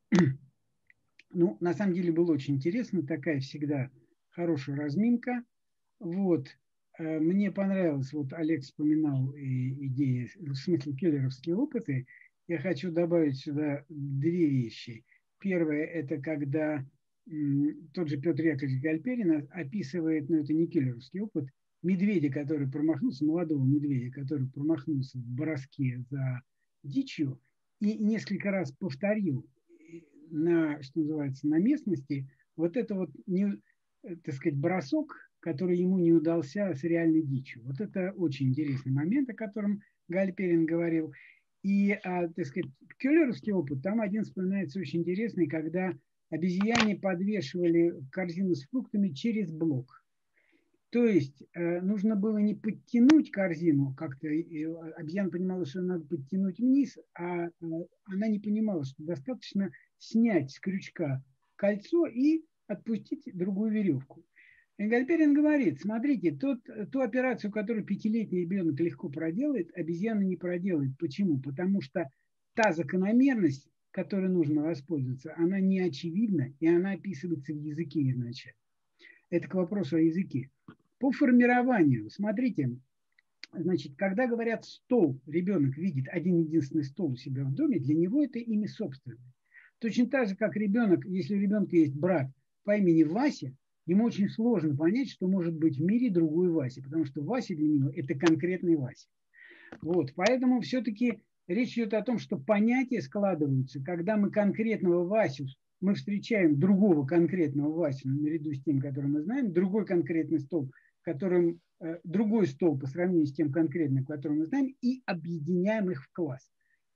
ну, на самом деле было очень интересно, такая всегда хорошая разминка. Вот. Мне понравилось, вот Олег вспоминал идеи, в смысле келлеровские опыты. Я хочу добавить сюда две вещи. Первое, это когда м, тот же Петр Яковлевич Гальперин описывает, ну это не келлеровский опыт, медведя, который промахнулся, молодого медведя, который промахнулся в броске за дичью и несколько раз повторил на, что называется, на местности вот это вот, не, так сказать, бросок, который ему не удался с реальной дичью. Вот это очень интересный момент, о котором Гальперин говорил. И, а, так сказать, келлеровский опыт, там один вспоминается очень интересный, когда обезьяне подвешивали корзину с фруктами через блок. То есть э, нужно было не подтянуть корзину, как-то э, обезьяна понимала, что надо подтянуть вниз, а э, она не понимала, что достаточно снять с крючка кольцо и отпустить другую веревку. И Гальперин говорит, смотрите, тот, ту операцию, которую пятилетний ребенок легко проделает, обезьяна не проделает. Почему? Потому что та закономерность, которой нужно воспользоваться, она не очевидна, и она описывается в языке изначально. Это к вопросу о языке. По формированию, смотрите, значит, когда говорят стол, ребенок видит один единственный стол у себя в доме, для него это имя собственное. Точно так же, как ребенок, если у ребенка есть брат по имени Вася, ему очень сложно понять, что может быть в мире другой Вася, потому что Вася для него – это конкретный Вася. Вот, поэтому все-таки речь идет о том, что понятия складываются, когда мы конкретного Васю, мы встречаем другого конкретного Васю наряду с тем, который мы знаем, другой конкретный стол, которым, э, другой стол по сравнению с тем конкретным, который мы знаем, и объединяем их в класс.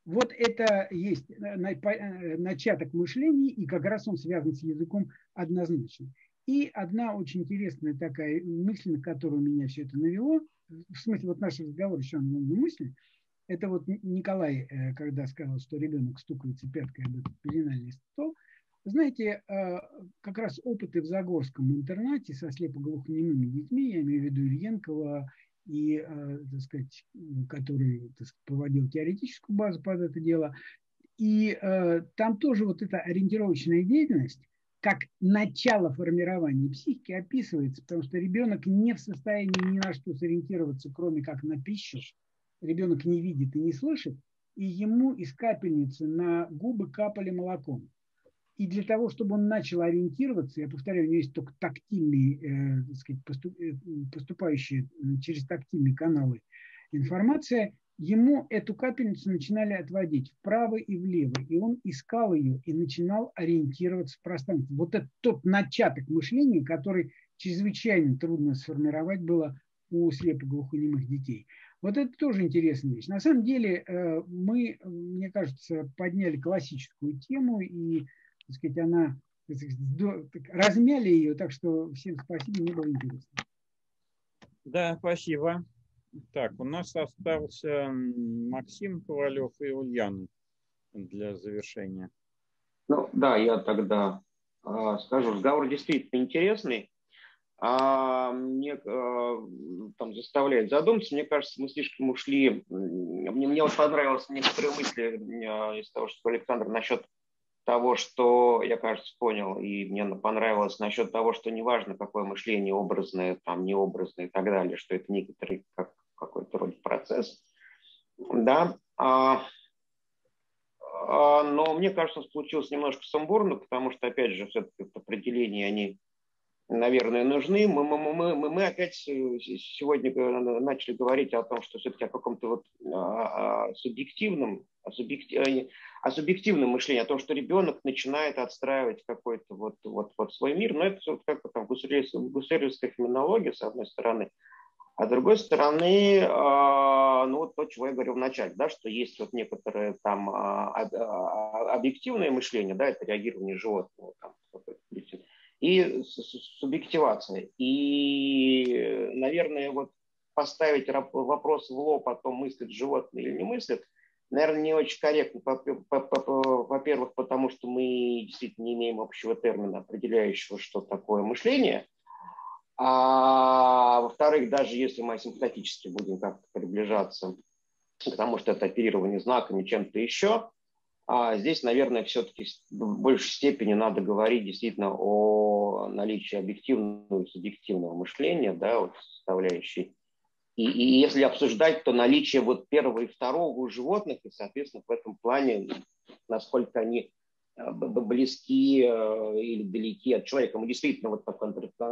Вот это есть начаток мышления, и как раз он связан с языком однозначно. И одна очень интересная такая мысль, на которую меня все это навело, в смысле вот наш разговор еще на мысли, это вот Николай, когда сказал, что ребенок стукается пяткой об этот пеленальный стол. Знаете, как раз опыты в Загорском интернате со слепоглухонемыми детьми, я имею в виду Ильенкова, и, так сказать, который, так сказать, проводил теоретическую базу под это дело. И там тоже вот эта ориентировочная деятельность, как начало формирования психики, описывается, потому что ребенок не в состоянии ни на что сориентироваться, кроме как на пищу. Ребенок не видит и не слышит, и ему из капельницы на губы капали молоком. И для того, чтобы он начал ориентироваться, я повторяю, у него есть только тактильные, э, так сказать, поступ, поступающие через тактильные каналы информация, ему эту капельницу начинали отводить вправо и влево, и он искал ее и начинал ориентироваться в пространстве. Вот это тот начаток мышления, который чрезвычайно трудно сформировать было у слепоглухонемых детей. Вот это тоже интересная вещь. На самом деле мы, мне кажется, подняли классическую тему, и, так сказать, она, так сказать, размяли ее, так что всем спасибо, мне было интересно. Да, спасибо. Так, у нас остался Максим Ковалев и Ульяна для завершения. Ну да, я тогда э, скажу. Разговор действительно интересный. А мне э, там заставляет задуматься. Мне кажется, мы слишком ушли. Мне, мне вот понравились некоторые мысли э, из того, что Александр насчет того, что я, кажется, понял, и мне понравилось насчет того, что неважно, какое мышление, образное, там, необразное и так далее, что это некоторый как, какой-то роде процесс. Да. А, а, но мне кажется, получилось немножко сумбурно, потому что, опять же, все-таки определения, они, наверное, нужны. Мы, мы, мы, мы, мы опять сегодня начали говорить о том, что все-таки о каком-то вот о, о субъективном, о, субъектив, о субъективном мышлении, о том, что ребенок начинает отстраивать какой-то вот, вот, вот свой мир. Но это вот как там гуссерлевская феноменология, с одной стороны. А с другой стороны, э, ну вот то, чего я говорил вначале, да, что есть вот некоторое там э, объективное мышление, да, это реагирование животного, там, и субъективация. И, наверное, вот поставить вопрос в лоб о том, мыслит животное или не мыслит, наверное, не очень корректно. Во-первых, потому что мы действительно не имеем общего термина, определяющего, что такое мышление. А во-вторых, даже если мы асимптотически будем как-то приближаться к тому, что это оперирование знаками, чем-то еще, а здесь, наверное, все-таки в большей степени надо говорить действительно о наличии объективного и субъективного мышления, да, вот составляющей. И, и если обсуждать, то наличие вот первого и второго у животных, и, соответственно, в этом плане, насколько они близки или далеки от человека. Мы действительно, вот такой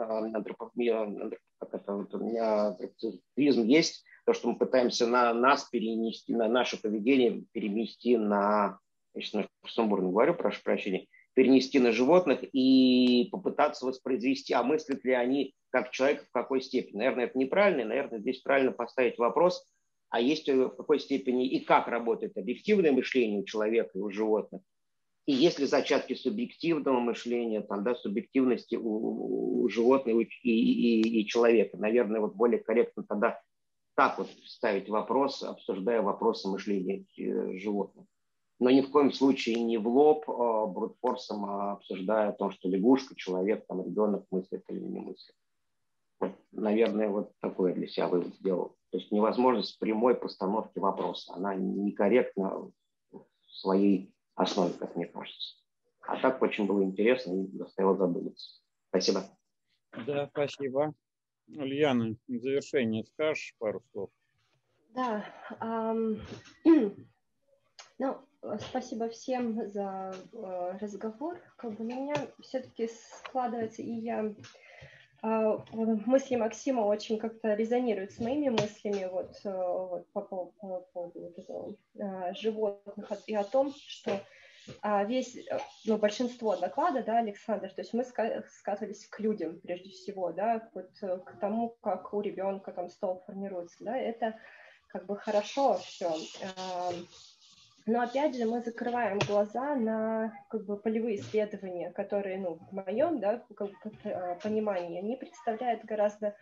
антропоцентризм есть, то, что мы пытаемся на нас перенести, на наше поведение перенести на, я сейчас сумбурно говорю, прошу прощения, перенести на животных и попытаться воспроизвести, а мыслят ли они как человек, в какой степени. Наверное, это неправильно, и, наверное, здесь правильно поставить вопрос, а есть в какой степени и как работает объективное мышление у человека и у животных, и есть ли зачатки субъективного мышления, там, да, субъективности у, у животных и, и, и человека. Наверное, вот более корректно тогда так вот ставить вопрос, обсуждая вопросы мышления животных. Но ни в коем случае не в лоб а, брутфорсом, а обсуждая то, что лягушка, человек, там, ребенок мыслит или не мыслит. Вот, наверное, вот такой я для себя вывод сделал. То есть невозможность прямой постановки вопроса. Она некорректна в своей основе, как мне кажется. А так очень было интересно и заставило задуматься. Спасибо. Да, спасибо. Ульяна, в завершение скажешь пару слов? Да. Эм, ну, спасибо всем за э, разговор. Как бы у меня все-таки складывается, и я э, мысли Максима очень как-то резонируют с моими мыслями вот, э, вот по поводу, по поводу вот этого, э, животных и о том, что э, весь, ну, большинство доклада, да, Александр, то есть мы скатывались к людям прежде всего, да, вот, к тому, как у ребенка там стол формируется, да, это как бы хорошо все. Но опять же мы закрываем глаза на как бы полевые исследования, которые, ну, в моем, да, как бы, понимании, они представляют гораздо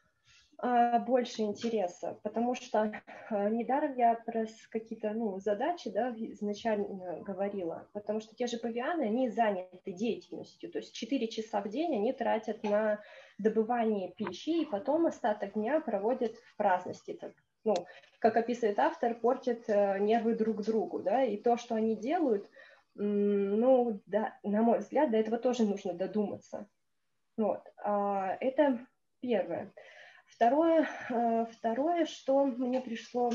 а, больше интереса, потому что а, недаром я про какие-то, ну, задачи, да, изначально говорила, потому что те же павианы, они заняты деятельностью, то есть четыре часа в день они тратят на добывание пищи, и потом остаток дня проводят в праздности, так, ну, как описывает автор, портят э, нервы друг другу, да, и то, что они делают, ну, да, на мой взгляд, до этого тоже нужно додуматься. Вот, а, это первое. Второе, второе, что мне пришло,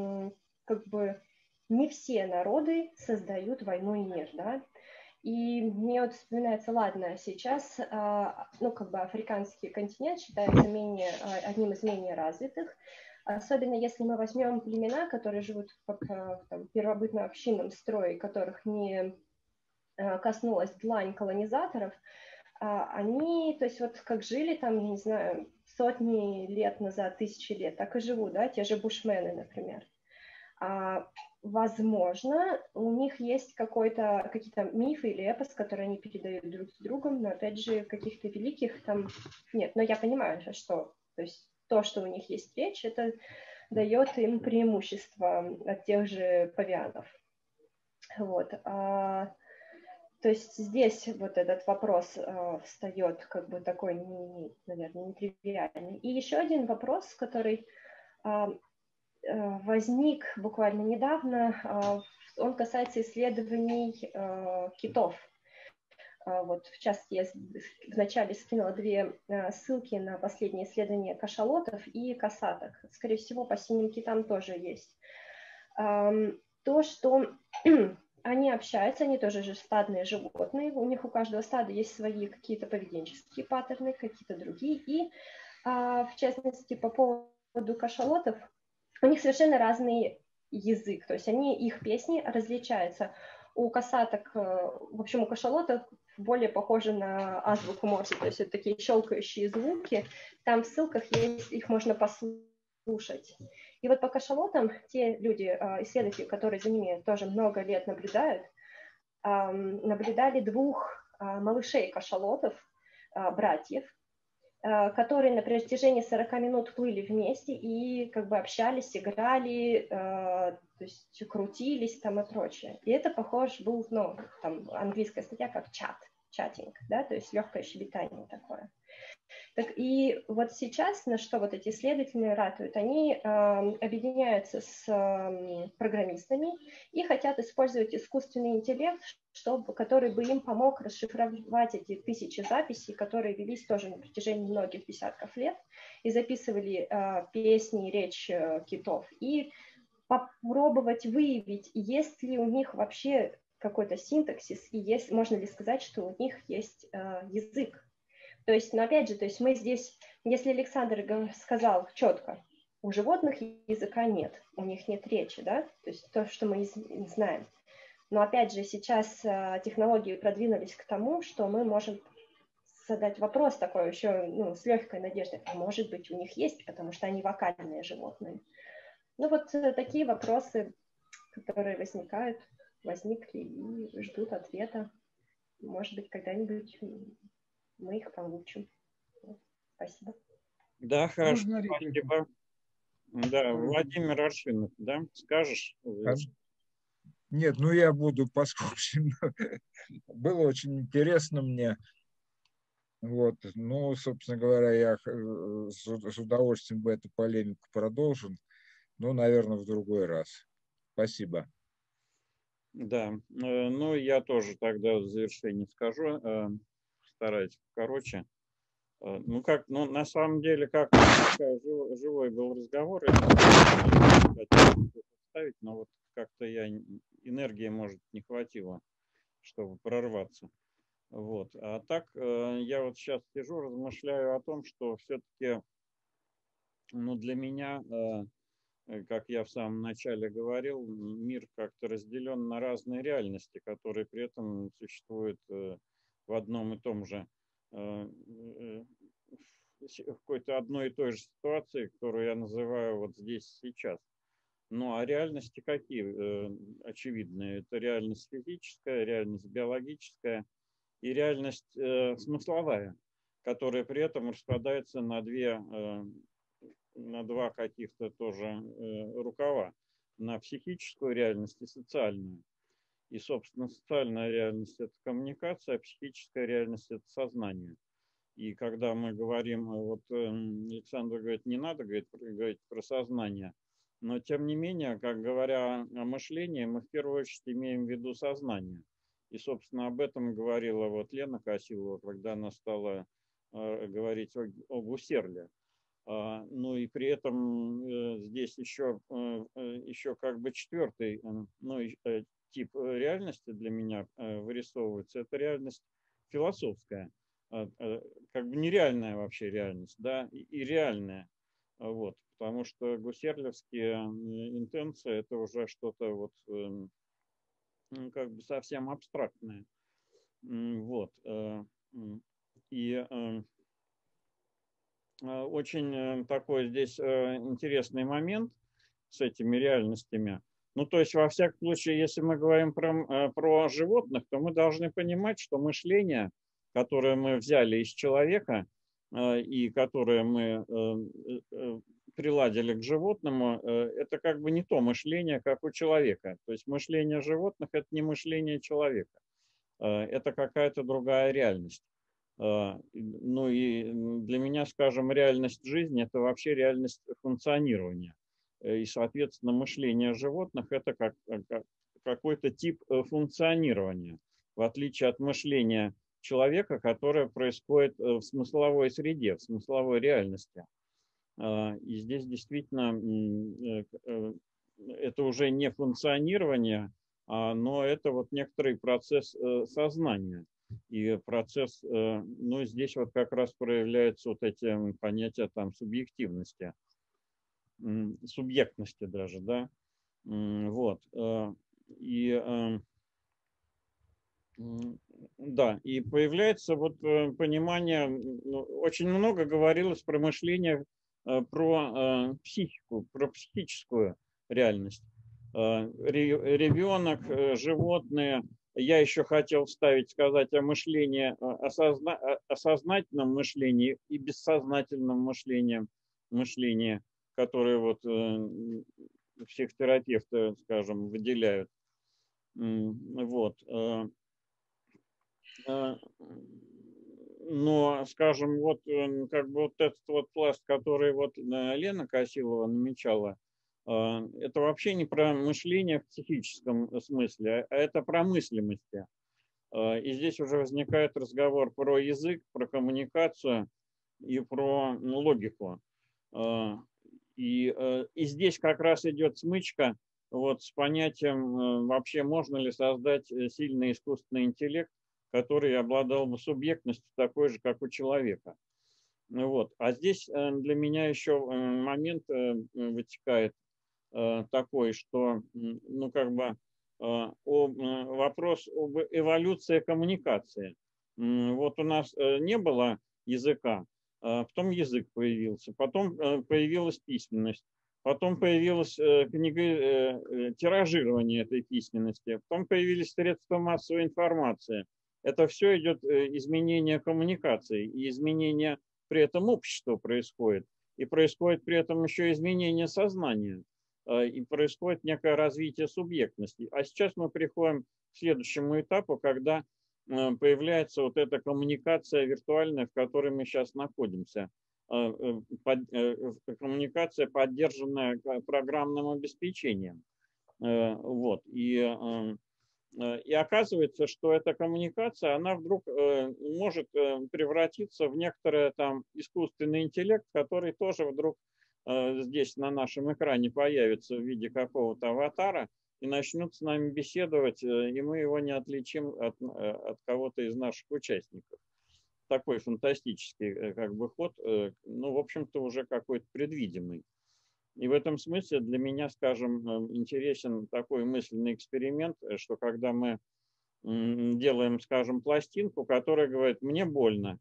как бы не все народы создают войну и мир, да, и мне вот вспоминается, ладно, сейчас, ну, как бы африканский континент считается менее, одним из менее развитых, особенно если мы возьмем племена, которые живут в там, первобытно-общинном строе, которых не коснулась длань колонизаторов, они, то есть вот как жили там, я не знаю, сотни лет назад, тысячи лет, так и живут, да, те же бушмены, например. А, возможно, у них есть какой-то, какие-то мифы или эпос, которые они передают друг с другом, но, опять же, каких-то великих там нет. Но я понимаю, что, то есть то, что у них есть речь, это дает им преимущество от тех же павианов. Вот. А, то есть здесь вот этот вопрос э, встает как бы такой, не, не, наверное, нетривиальный. И еще один вопрос, который э, э, возник буквально недавно, э, он касается исследований э, китов. Э, вот, в частности, я вначале скинула две э, ссылки на последние исследования кашалотов и касаток. Скорее всего, по синим китам тоже есть. Э, то, что... Они общаются, они тоже же стадные животные, у них у каждого стада есть свои какие-то поведенческие паттерны, какие-то другие. И а, в частности по поводу кашалотов, у них совершенно разный язык, то есть они, их песни различаются. У касаток, в общем, у кашалотов более похожи на азбуку Морзе, то есть это такие щелкающие звуки, там в ссылках есть, их можно послушать. И вот по кашалотам те люди, исследователи, которые за ними тоже много лет наблюдают, наблюдали двух малышей кашалотов, братьев, которые на протяжении сорока минут плыли вместе и как бы общались, играли, то есть крутились там и прочее. И это похож был, ну, там английская статья как чат, чатинг, да, то есть легкое щебетание такое. Так и вот сейчас, на что вот эти исследователи ратуют, они э, объединяются с э, программистами и хотят использовать искусственный интеллект, чтобы, который бы им помог расшифровать эти тысячи записей, которые велись тоже на протяжении многих десятков лет, и записывали э, песни и речь э, китов, и попробовать выявить, есть ли у них вообще какой-то синтаксис, и есть, можно ли сказать, что у них есть э, язык. То есть, но опять же, то есть мы здесь, если Александр сказал четко, у животных языка нет, у них нет речи, да, то есть то, что мы знаем. Но опять же, сейчас технологии продвинулись к тому, что мы можем задать вопрос такой еще, ну, с легкой надеждой, а может быть у них есть, потому что они вокальные животные. Ну вот такие вопросы, которые возникают, возникли и ждут ответа. Может быть, когда-нибудь мы их получим. Спасибо. Да, хорошо, спасибо. Да, Владимир Аршинов, да, скажешь? Нет, ну я буду поскольку было очень интересно мне. Вот, ну, собственно говоря, я с удовольствием бы эту полемику продолжил, но, наверное, в другой раз. Спасибо. Да, ну я тоже тогда в завершении скажу, стараюсь короче. Ну, как, ну, на самом деле, как живой был разговор, я но вот как-то я, энергии, может, не хватило, чтобы прорваться. Вот. А так, я вот сейчас сижу, размышляю о том, что все-таки, ну, для меня, как я в самом начале говорил, мир как-то разделен на разные реальности, которые при этом существуют в одном и том же, в какой-то одной и той же ситуации, которую я называю вот здесь сейчас. Ну а реальности какие очевидные? Это реальность физическая, реальность биологическая и реальность смысловая, которая при этом распадается на две, на два каких-то тоже рукава, на психическую реальность и социальную. И, собственно, социальная реальность – это коммуникация, а психическая реальность – это сознание. И когда мы говорим, вот Александр говорит, не надо говорить, говорить про сознание, но тем не менее, как говоря о мышлении, мы в первую очередь имеем в виду сознание. И, собственно, об этом говорила вот Лена Косилова, когда она стала э, говорить о, о Гуссерле. А, ну и при этом э, здесь еще, э, еще как бы четвертый э, ну, э, тип реальности для меня э, вырисовывается. Это реальность философская. Как бы нереальная вообще реальность, да, и реальная, вот, потому что гуссерлевские интенции это уже что-то вот как бы совсем абстрактное, вот, и очень такой здесь интересный момент с этими реальностями. Ну, то есть, во всяком случае, если мы говорим про, про животных, то мы должны понимать, что мышление, которое мы взяли из человека и которое мы приладили к животному, это как бы не то мышление, как у человека. То есть мышление животных – это не мышление человека. Это какая-то другая реальность. Ну и для меня, скажем, реальность жизни – это вообще реальность функционирования. И, соответственно, мышление животных – это как, как, какой-то тип функционирования, в отличие от мышления человека, которое происходит в смысловой среде, в смысловой реальности. И здесь действительно это уже не функционирование, но это вот некоторый процесс сознания. И процесс, ну здесь вот как раз проявляются вот эти понятия там субъективности, субъектности даже, да. Вот. И да, и появляется вот понимание, очень много говорилось про мышление, про психику, про психическую реальность. Ребенок, животные. Я еще хотел вставить, сказать о мышлении, о, созна, о сознательном мышлении и бессознательном мышлении, мышлении, которое вот психотерапевты, скажем, выделяют. Вот. Но, скажем, вот как бы вот этот вот пласт, который вот Лена Косилова намечала, это вообще не про мышление в психическом смысле, а это про мыслимости. И здесь уже возникает разговор про язык, про коммуникацию и про логику. И, и здесь как раз идет смычка вот с понятием, вообще можно ли создать сильный искусственный интеллект, который обладал бы субъектностью такой же, как у человека. Вот. А здесь для меня еще момент вытекает такой, что ну, как бы, вопрос об эволюции коммуникации. Вот у нас не было языка, потом язык появился, потом появилась письменность, потом появилось книга, тиражирование этой письменности, потом появились средства массовой информации. Это все идет изменение коммуникации, и изменение при этом общества происходит, и происходит при этом еще изменение сознания, и происходит некое развитие субъектности. А сейчас мы приходим к следующему этапу, когда появляется вот эта коммуникация виртуальная, в которой мы сейчас находимся. Коммуникация, поддержанная программным обеспечением. Вот. И, и оказывается, что эта коммуникация, она вдруг может превратиться в некоторый там искусственный интеллект, который тоже вдруг здесь на нашем экране появится в виде какого-то аватара и начнут с нами беседовать, и мы его не отличим от, от кого-то из наших участников. Такой фантастический как бы ход, ну, в общем-то, уже какой-то предвидимый. И в этом смысле для меня, скажем, интересен такой мысленный эксперимент, что когда мы делаем, скажем, пластинку, которая говорит, мне больно,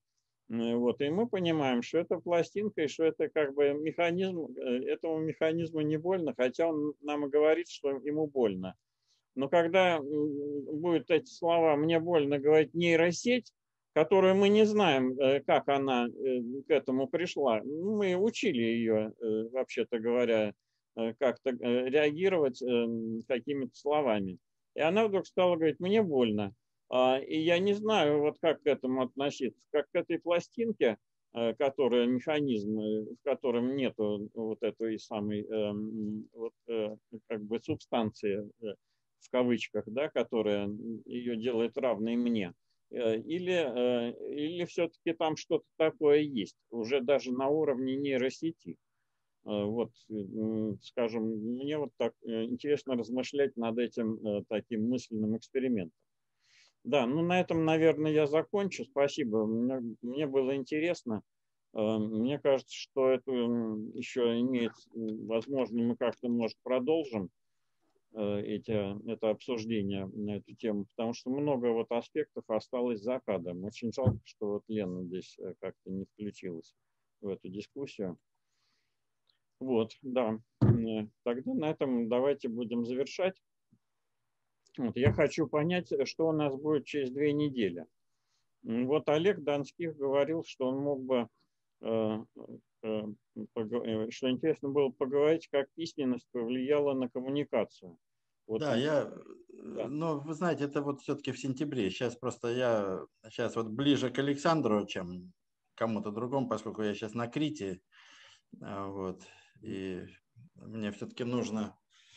Вот, и мы понимаем, что это пластинка, и что это как бы механизм, этому механизму не больно, хотя он нам и говорит, что ему больно. Но когда будут эти слова «мне больно» говорить нейросеть, которую мы не знаем, как она к этому пришла, мы учили ее, вообще-то говоря, как-то реагировать какими-то словами. И она вдруг стала говорить «мне больно». И я не знаю, вот как к этому относиться, как к этой пластинке, которая механизм, в котором нету вот этой самой вот, как бы субстанции, в кавычках, да, которая ее делает равной мне. Или, или все-таки там что-то такое есть, уже даже на уровне нейросети. Вот, скажем, мне вот так интересно размышлять над этим таким мысленным экспериментом. Да, ну на этом, наверное, я закончу. Спасибо. Мне, мне было интересно. Мне кажется, что это еще имеет, возможно, мы как-то, может, продолжим эти, это обсуждение на эту тему, потому что много вот аспектов осталось за кадром. Очень жалко, что вот Лена здесь как-то не включилась в эту дискуссию. Вот, да. Тогда на этом давайте будем завершать. Вот, я хочу понять, что у нас будет через две недели. Вот Олег Донских говорил, что он мог бы, э, э, что интересно было поговорить, как письменность повлияла на коммуникацию. Вот да, он... я, да. но вы знаете, это вот все-таки в сентябре. Сейчас просто я, сейчас вот ближе к Александру, чем кому-то другому, поскольку я сейчас на Крите, вот, и мне все-таки нужно...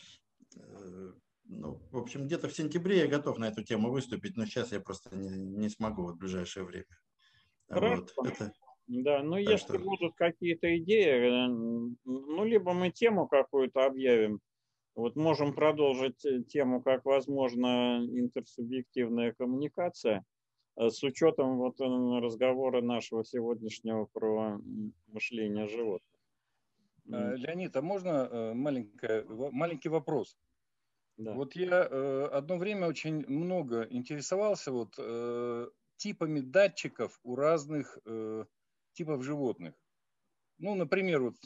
Ну, в общем, где-то в сентябре я готов на эту тему выступить, но сейчас я просто не, не смогу вот в ближайшее время. Хорошо. Вот. Это... Да, ну так если что... будут какие-то идеи, ну либо мы тему какую-то объявим, вот можем продолжить тему, как возможно интерсубъективная коммуникация, с учетом вот разговора нашего сегодняшнего про мышление животных. Леонид, а можно маленький, маленький вопрос? Да. Вот я э, одно время очень много интересовался вот, э, типами датчиков у разных э, типов животных. Ну, например, вот,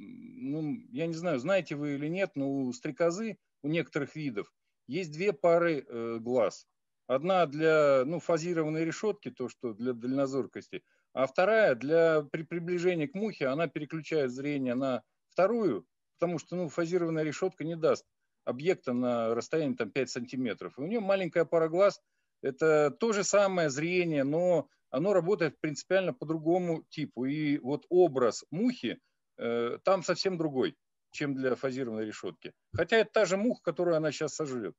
ну, я не знаю, знаете вы или нет, но у стрекозы, у некоторых видов, есть две пары э, глаз. Одна для ну, фазированной решетки, то, что для дальнозоркости, а вторая для при приближении к мухе, она переключает зрение на вторую, потому что ну, фазированная решетка не даст объекта на расстоянии там, пять сантиметров. И у нее маленькая пара глаз. Это то же самое зрение, но оно работает принципиально по другому типу. И вот образ мухи э, там совсем другой, чем для фазированной решетки. Хотя это та же муха, которую она сейчас сожрет.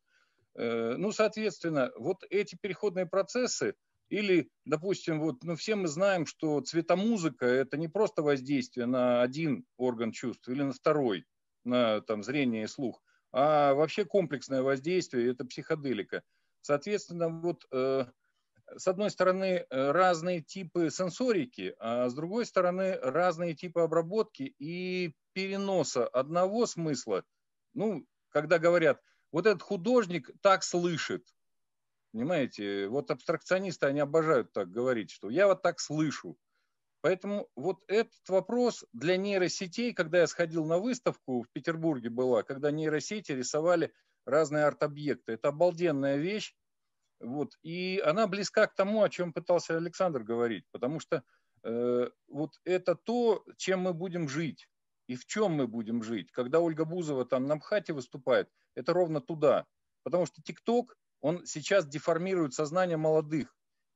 Э, ну, соответственно, вот эти переходные процессы, или, допустим, вот, ну, все мы знаем, что цветомузыка – это не просто воздействие на один орган чувств или на второй, на там, зрение и слух, а вообще комплексное воздействие – это психоделика. Соответственно, вот э, с одной стороны разные типы сенсорики, а с другой стороны разные типы обработки и переноса одного смысла. Ну, когда говорят, вот этот художник так слышит, понимаете, вот абстракционисты, они обожают так говорить, что я вот так слышу. Поэтому вот этот вопрос для нейросетей, когда я сходил на выставку в Петербурге была, когда нейросети рисовали разные арт-объекты. Это обалденная вещь. Вот, и она близка к тому, о чем пытался Александр говорить. Потому что э, вот это то, чем мы будем жить. И в чем мы будем жить. Когда Ольга Бузова там на МХАТе выступает, это ровно туда. Потому что ТикТок, он сейчас деформирует сознание молодых.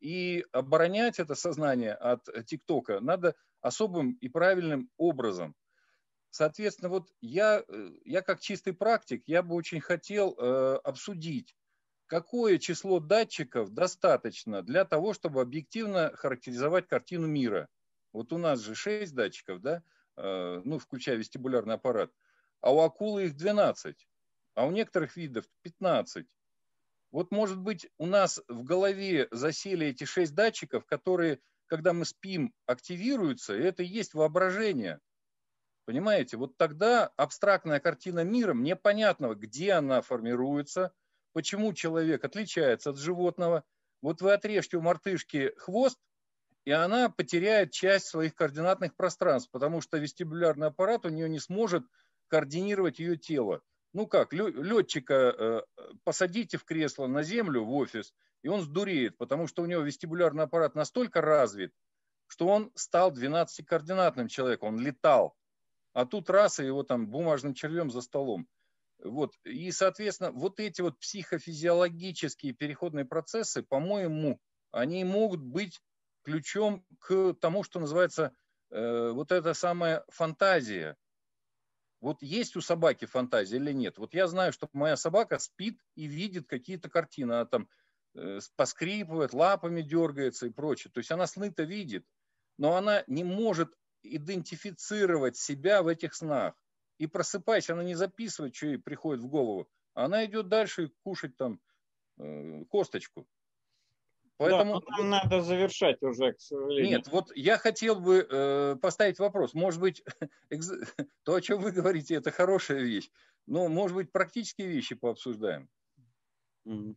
И оборонять это сознание от ТикТока надо особым и правильным образом. Соответственно, вот я, я как чистый практик, я бы очень хотел э, обсудить, какое число датчиков достаточно для того, чтобы объективно характеризовать картину мира. Вот у нас же шесть датчиков, да, э, ну, включая вестибулярный аппарат, а у акулы их двенадцать, а у некоторых видов пятнадцать. Вот, может быть, у нас в голове засели эти шесть датчиков, которые, когда мы спим, активируются, и это и есть воображение. Понимаете? Вот тогда абстрактная картина мира, мне понятно, где она формируется, почему человек отличается от животного. Вот вы отрежьте у мартышки хвост, и она потеряет часть своих координатных пространств, потому что вестибулярный аппарат у нее не сможет координировать ее тело. Ну как, летчика посадите в кресло на землю, в офис, и он сдуреет, потому что у него вестибулярный аппарат настолько развит, что он стал двенадцатикоординатным человеком, он летал. А тут раз, и его там бумажным червем за столом. Вот. И, соответственно, вот эти вот психофизиологические переходные процессы, по-моему, они могут быть ключом к тому, что называется э, вот эта самая фантазия. Вот есть у собаки фантазия или нет? Вот я знаю, что моя собака спит и видит какие-то картины. Она там э, поскрипывает, лапами дергается и прочее. То есть она сны-то видит, но она не может идентифицировать себя в этих снах. И просыпаясь, она не записывает, что ей приходит в голову. Она идет дальше кушать там э, косточку. Поэтому да, нам надо завершать уже, к сожалению. Нет, вот я хотел бы э, поставить вопрос. Может быть, то, о чем вы говорите, это хорошая вещь, но, может быть, практические вещи пообсуждаем. Ну,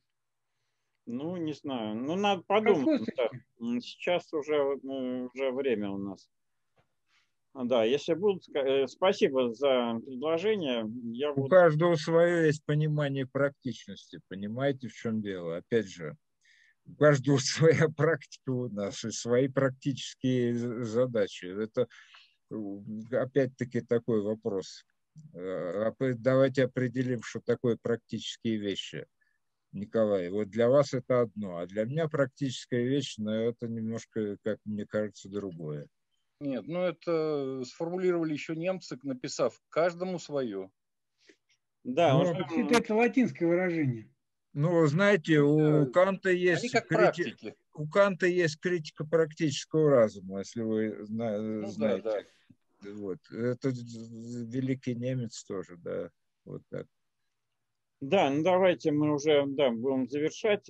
не знаю. Ну, надо подумать. Да. Сейчас уже, уже время у нас. Да, если будут... Спасибо за предложение. Я у буду... каждого свое есть понимание практичности. Понимаете, в чем дело? Опять же, у каждого своя практика у нас и свои практические задачи. Это опять-таки такой вопрос. Давайте определим, что такое практические вещи. Николай, вот для вас это одно, а для меня практическая вещь, но это немножко, как мне кажется, другое. Нет, ну это сформулировали еще немцы, написав «каждому свое». Да, ну, вообще-то это латинское выражение. Ну, знаете, у Канта есть крити... у Канта есть критика практического разума, если вы зна... ну, знаете. Да, да. Вот. Это великий немец тоже, да, вот так. Да, ну давайте мы уже да, будем завершать.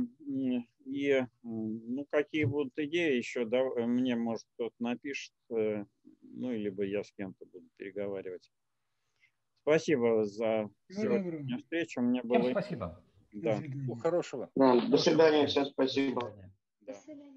И ну, какие будут идеи еще, да, мне, может, кто-то напишет, ну, либо я с кем-то буду переговаривать. Спасибо за сегодняшнюю встречу. Мне было... Всем спасибо. Да. Всего хорошего. Да, до свидания, всем спасибо. Да.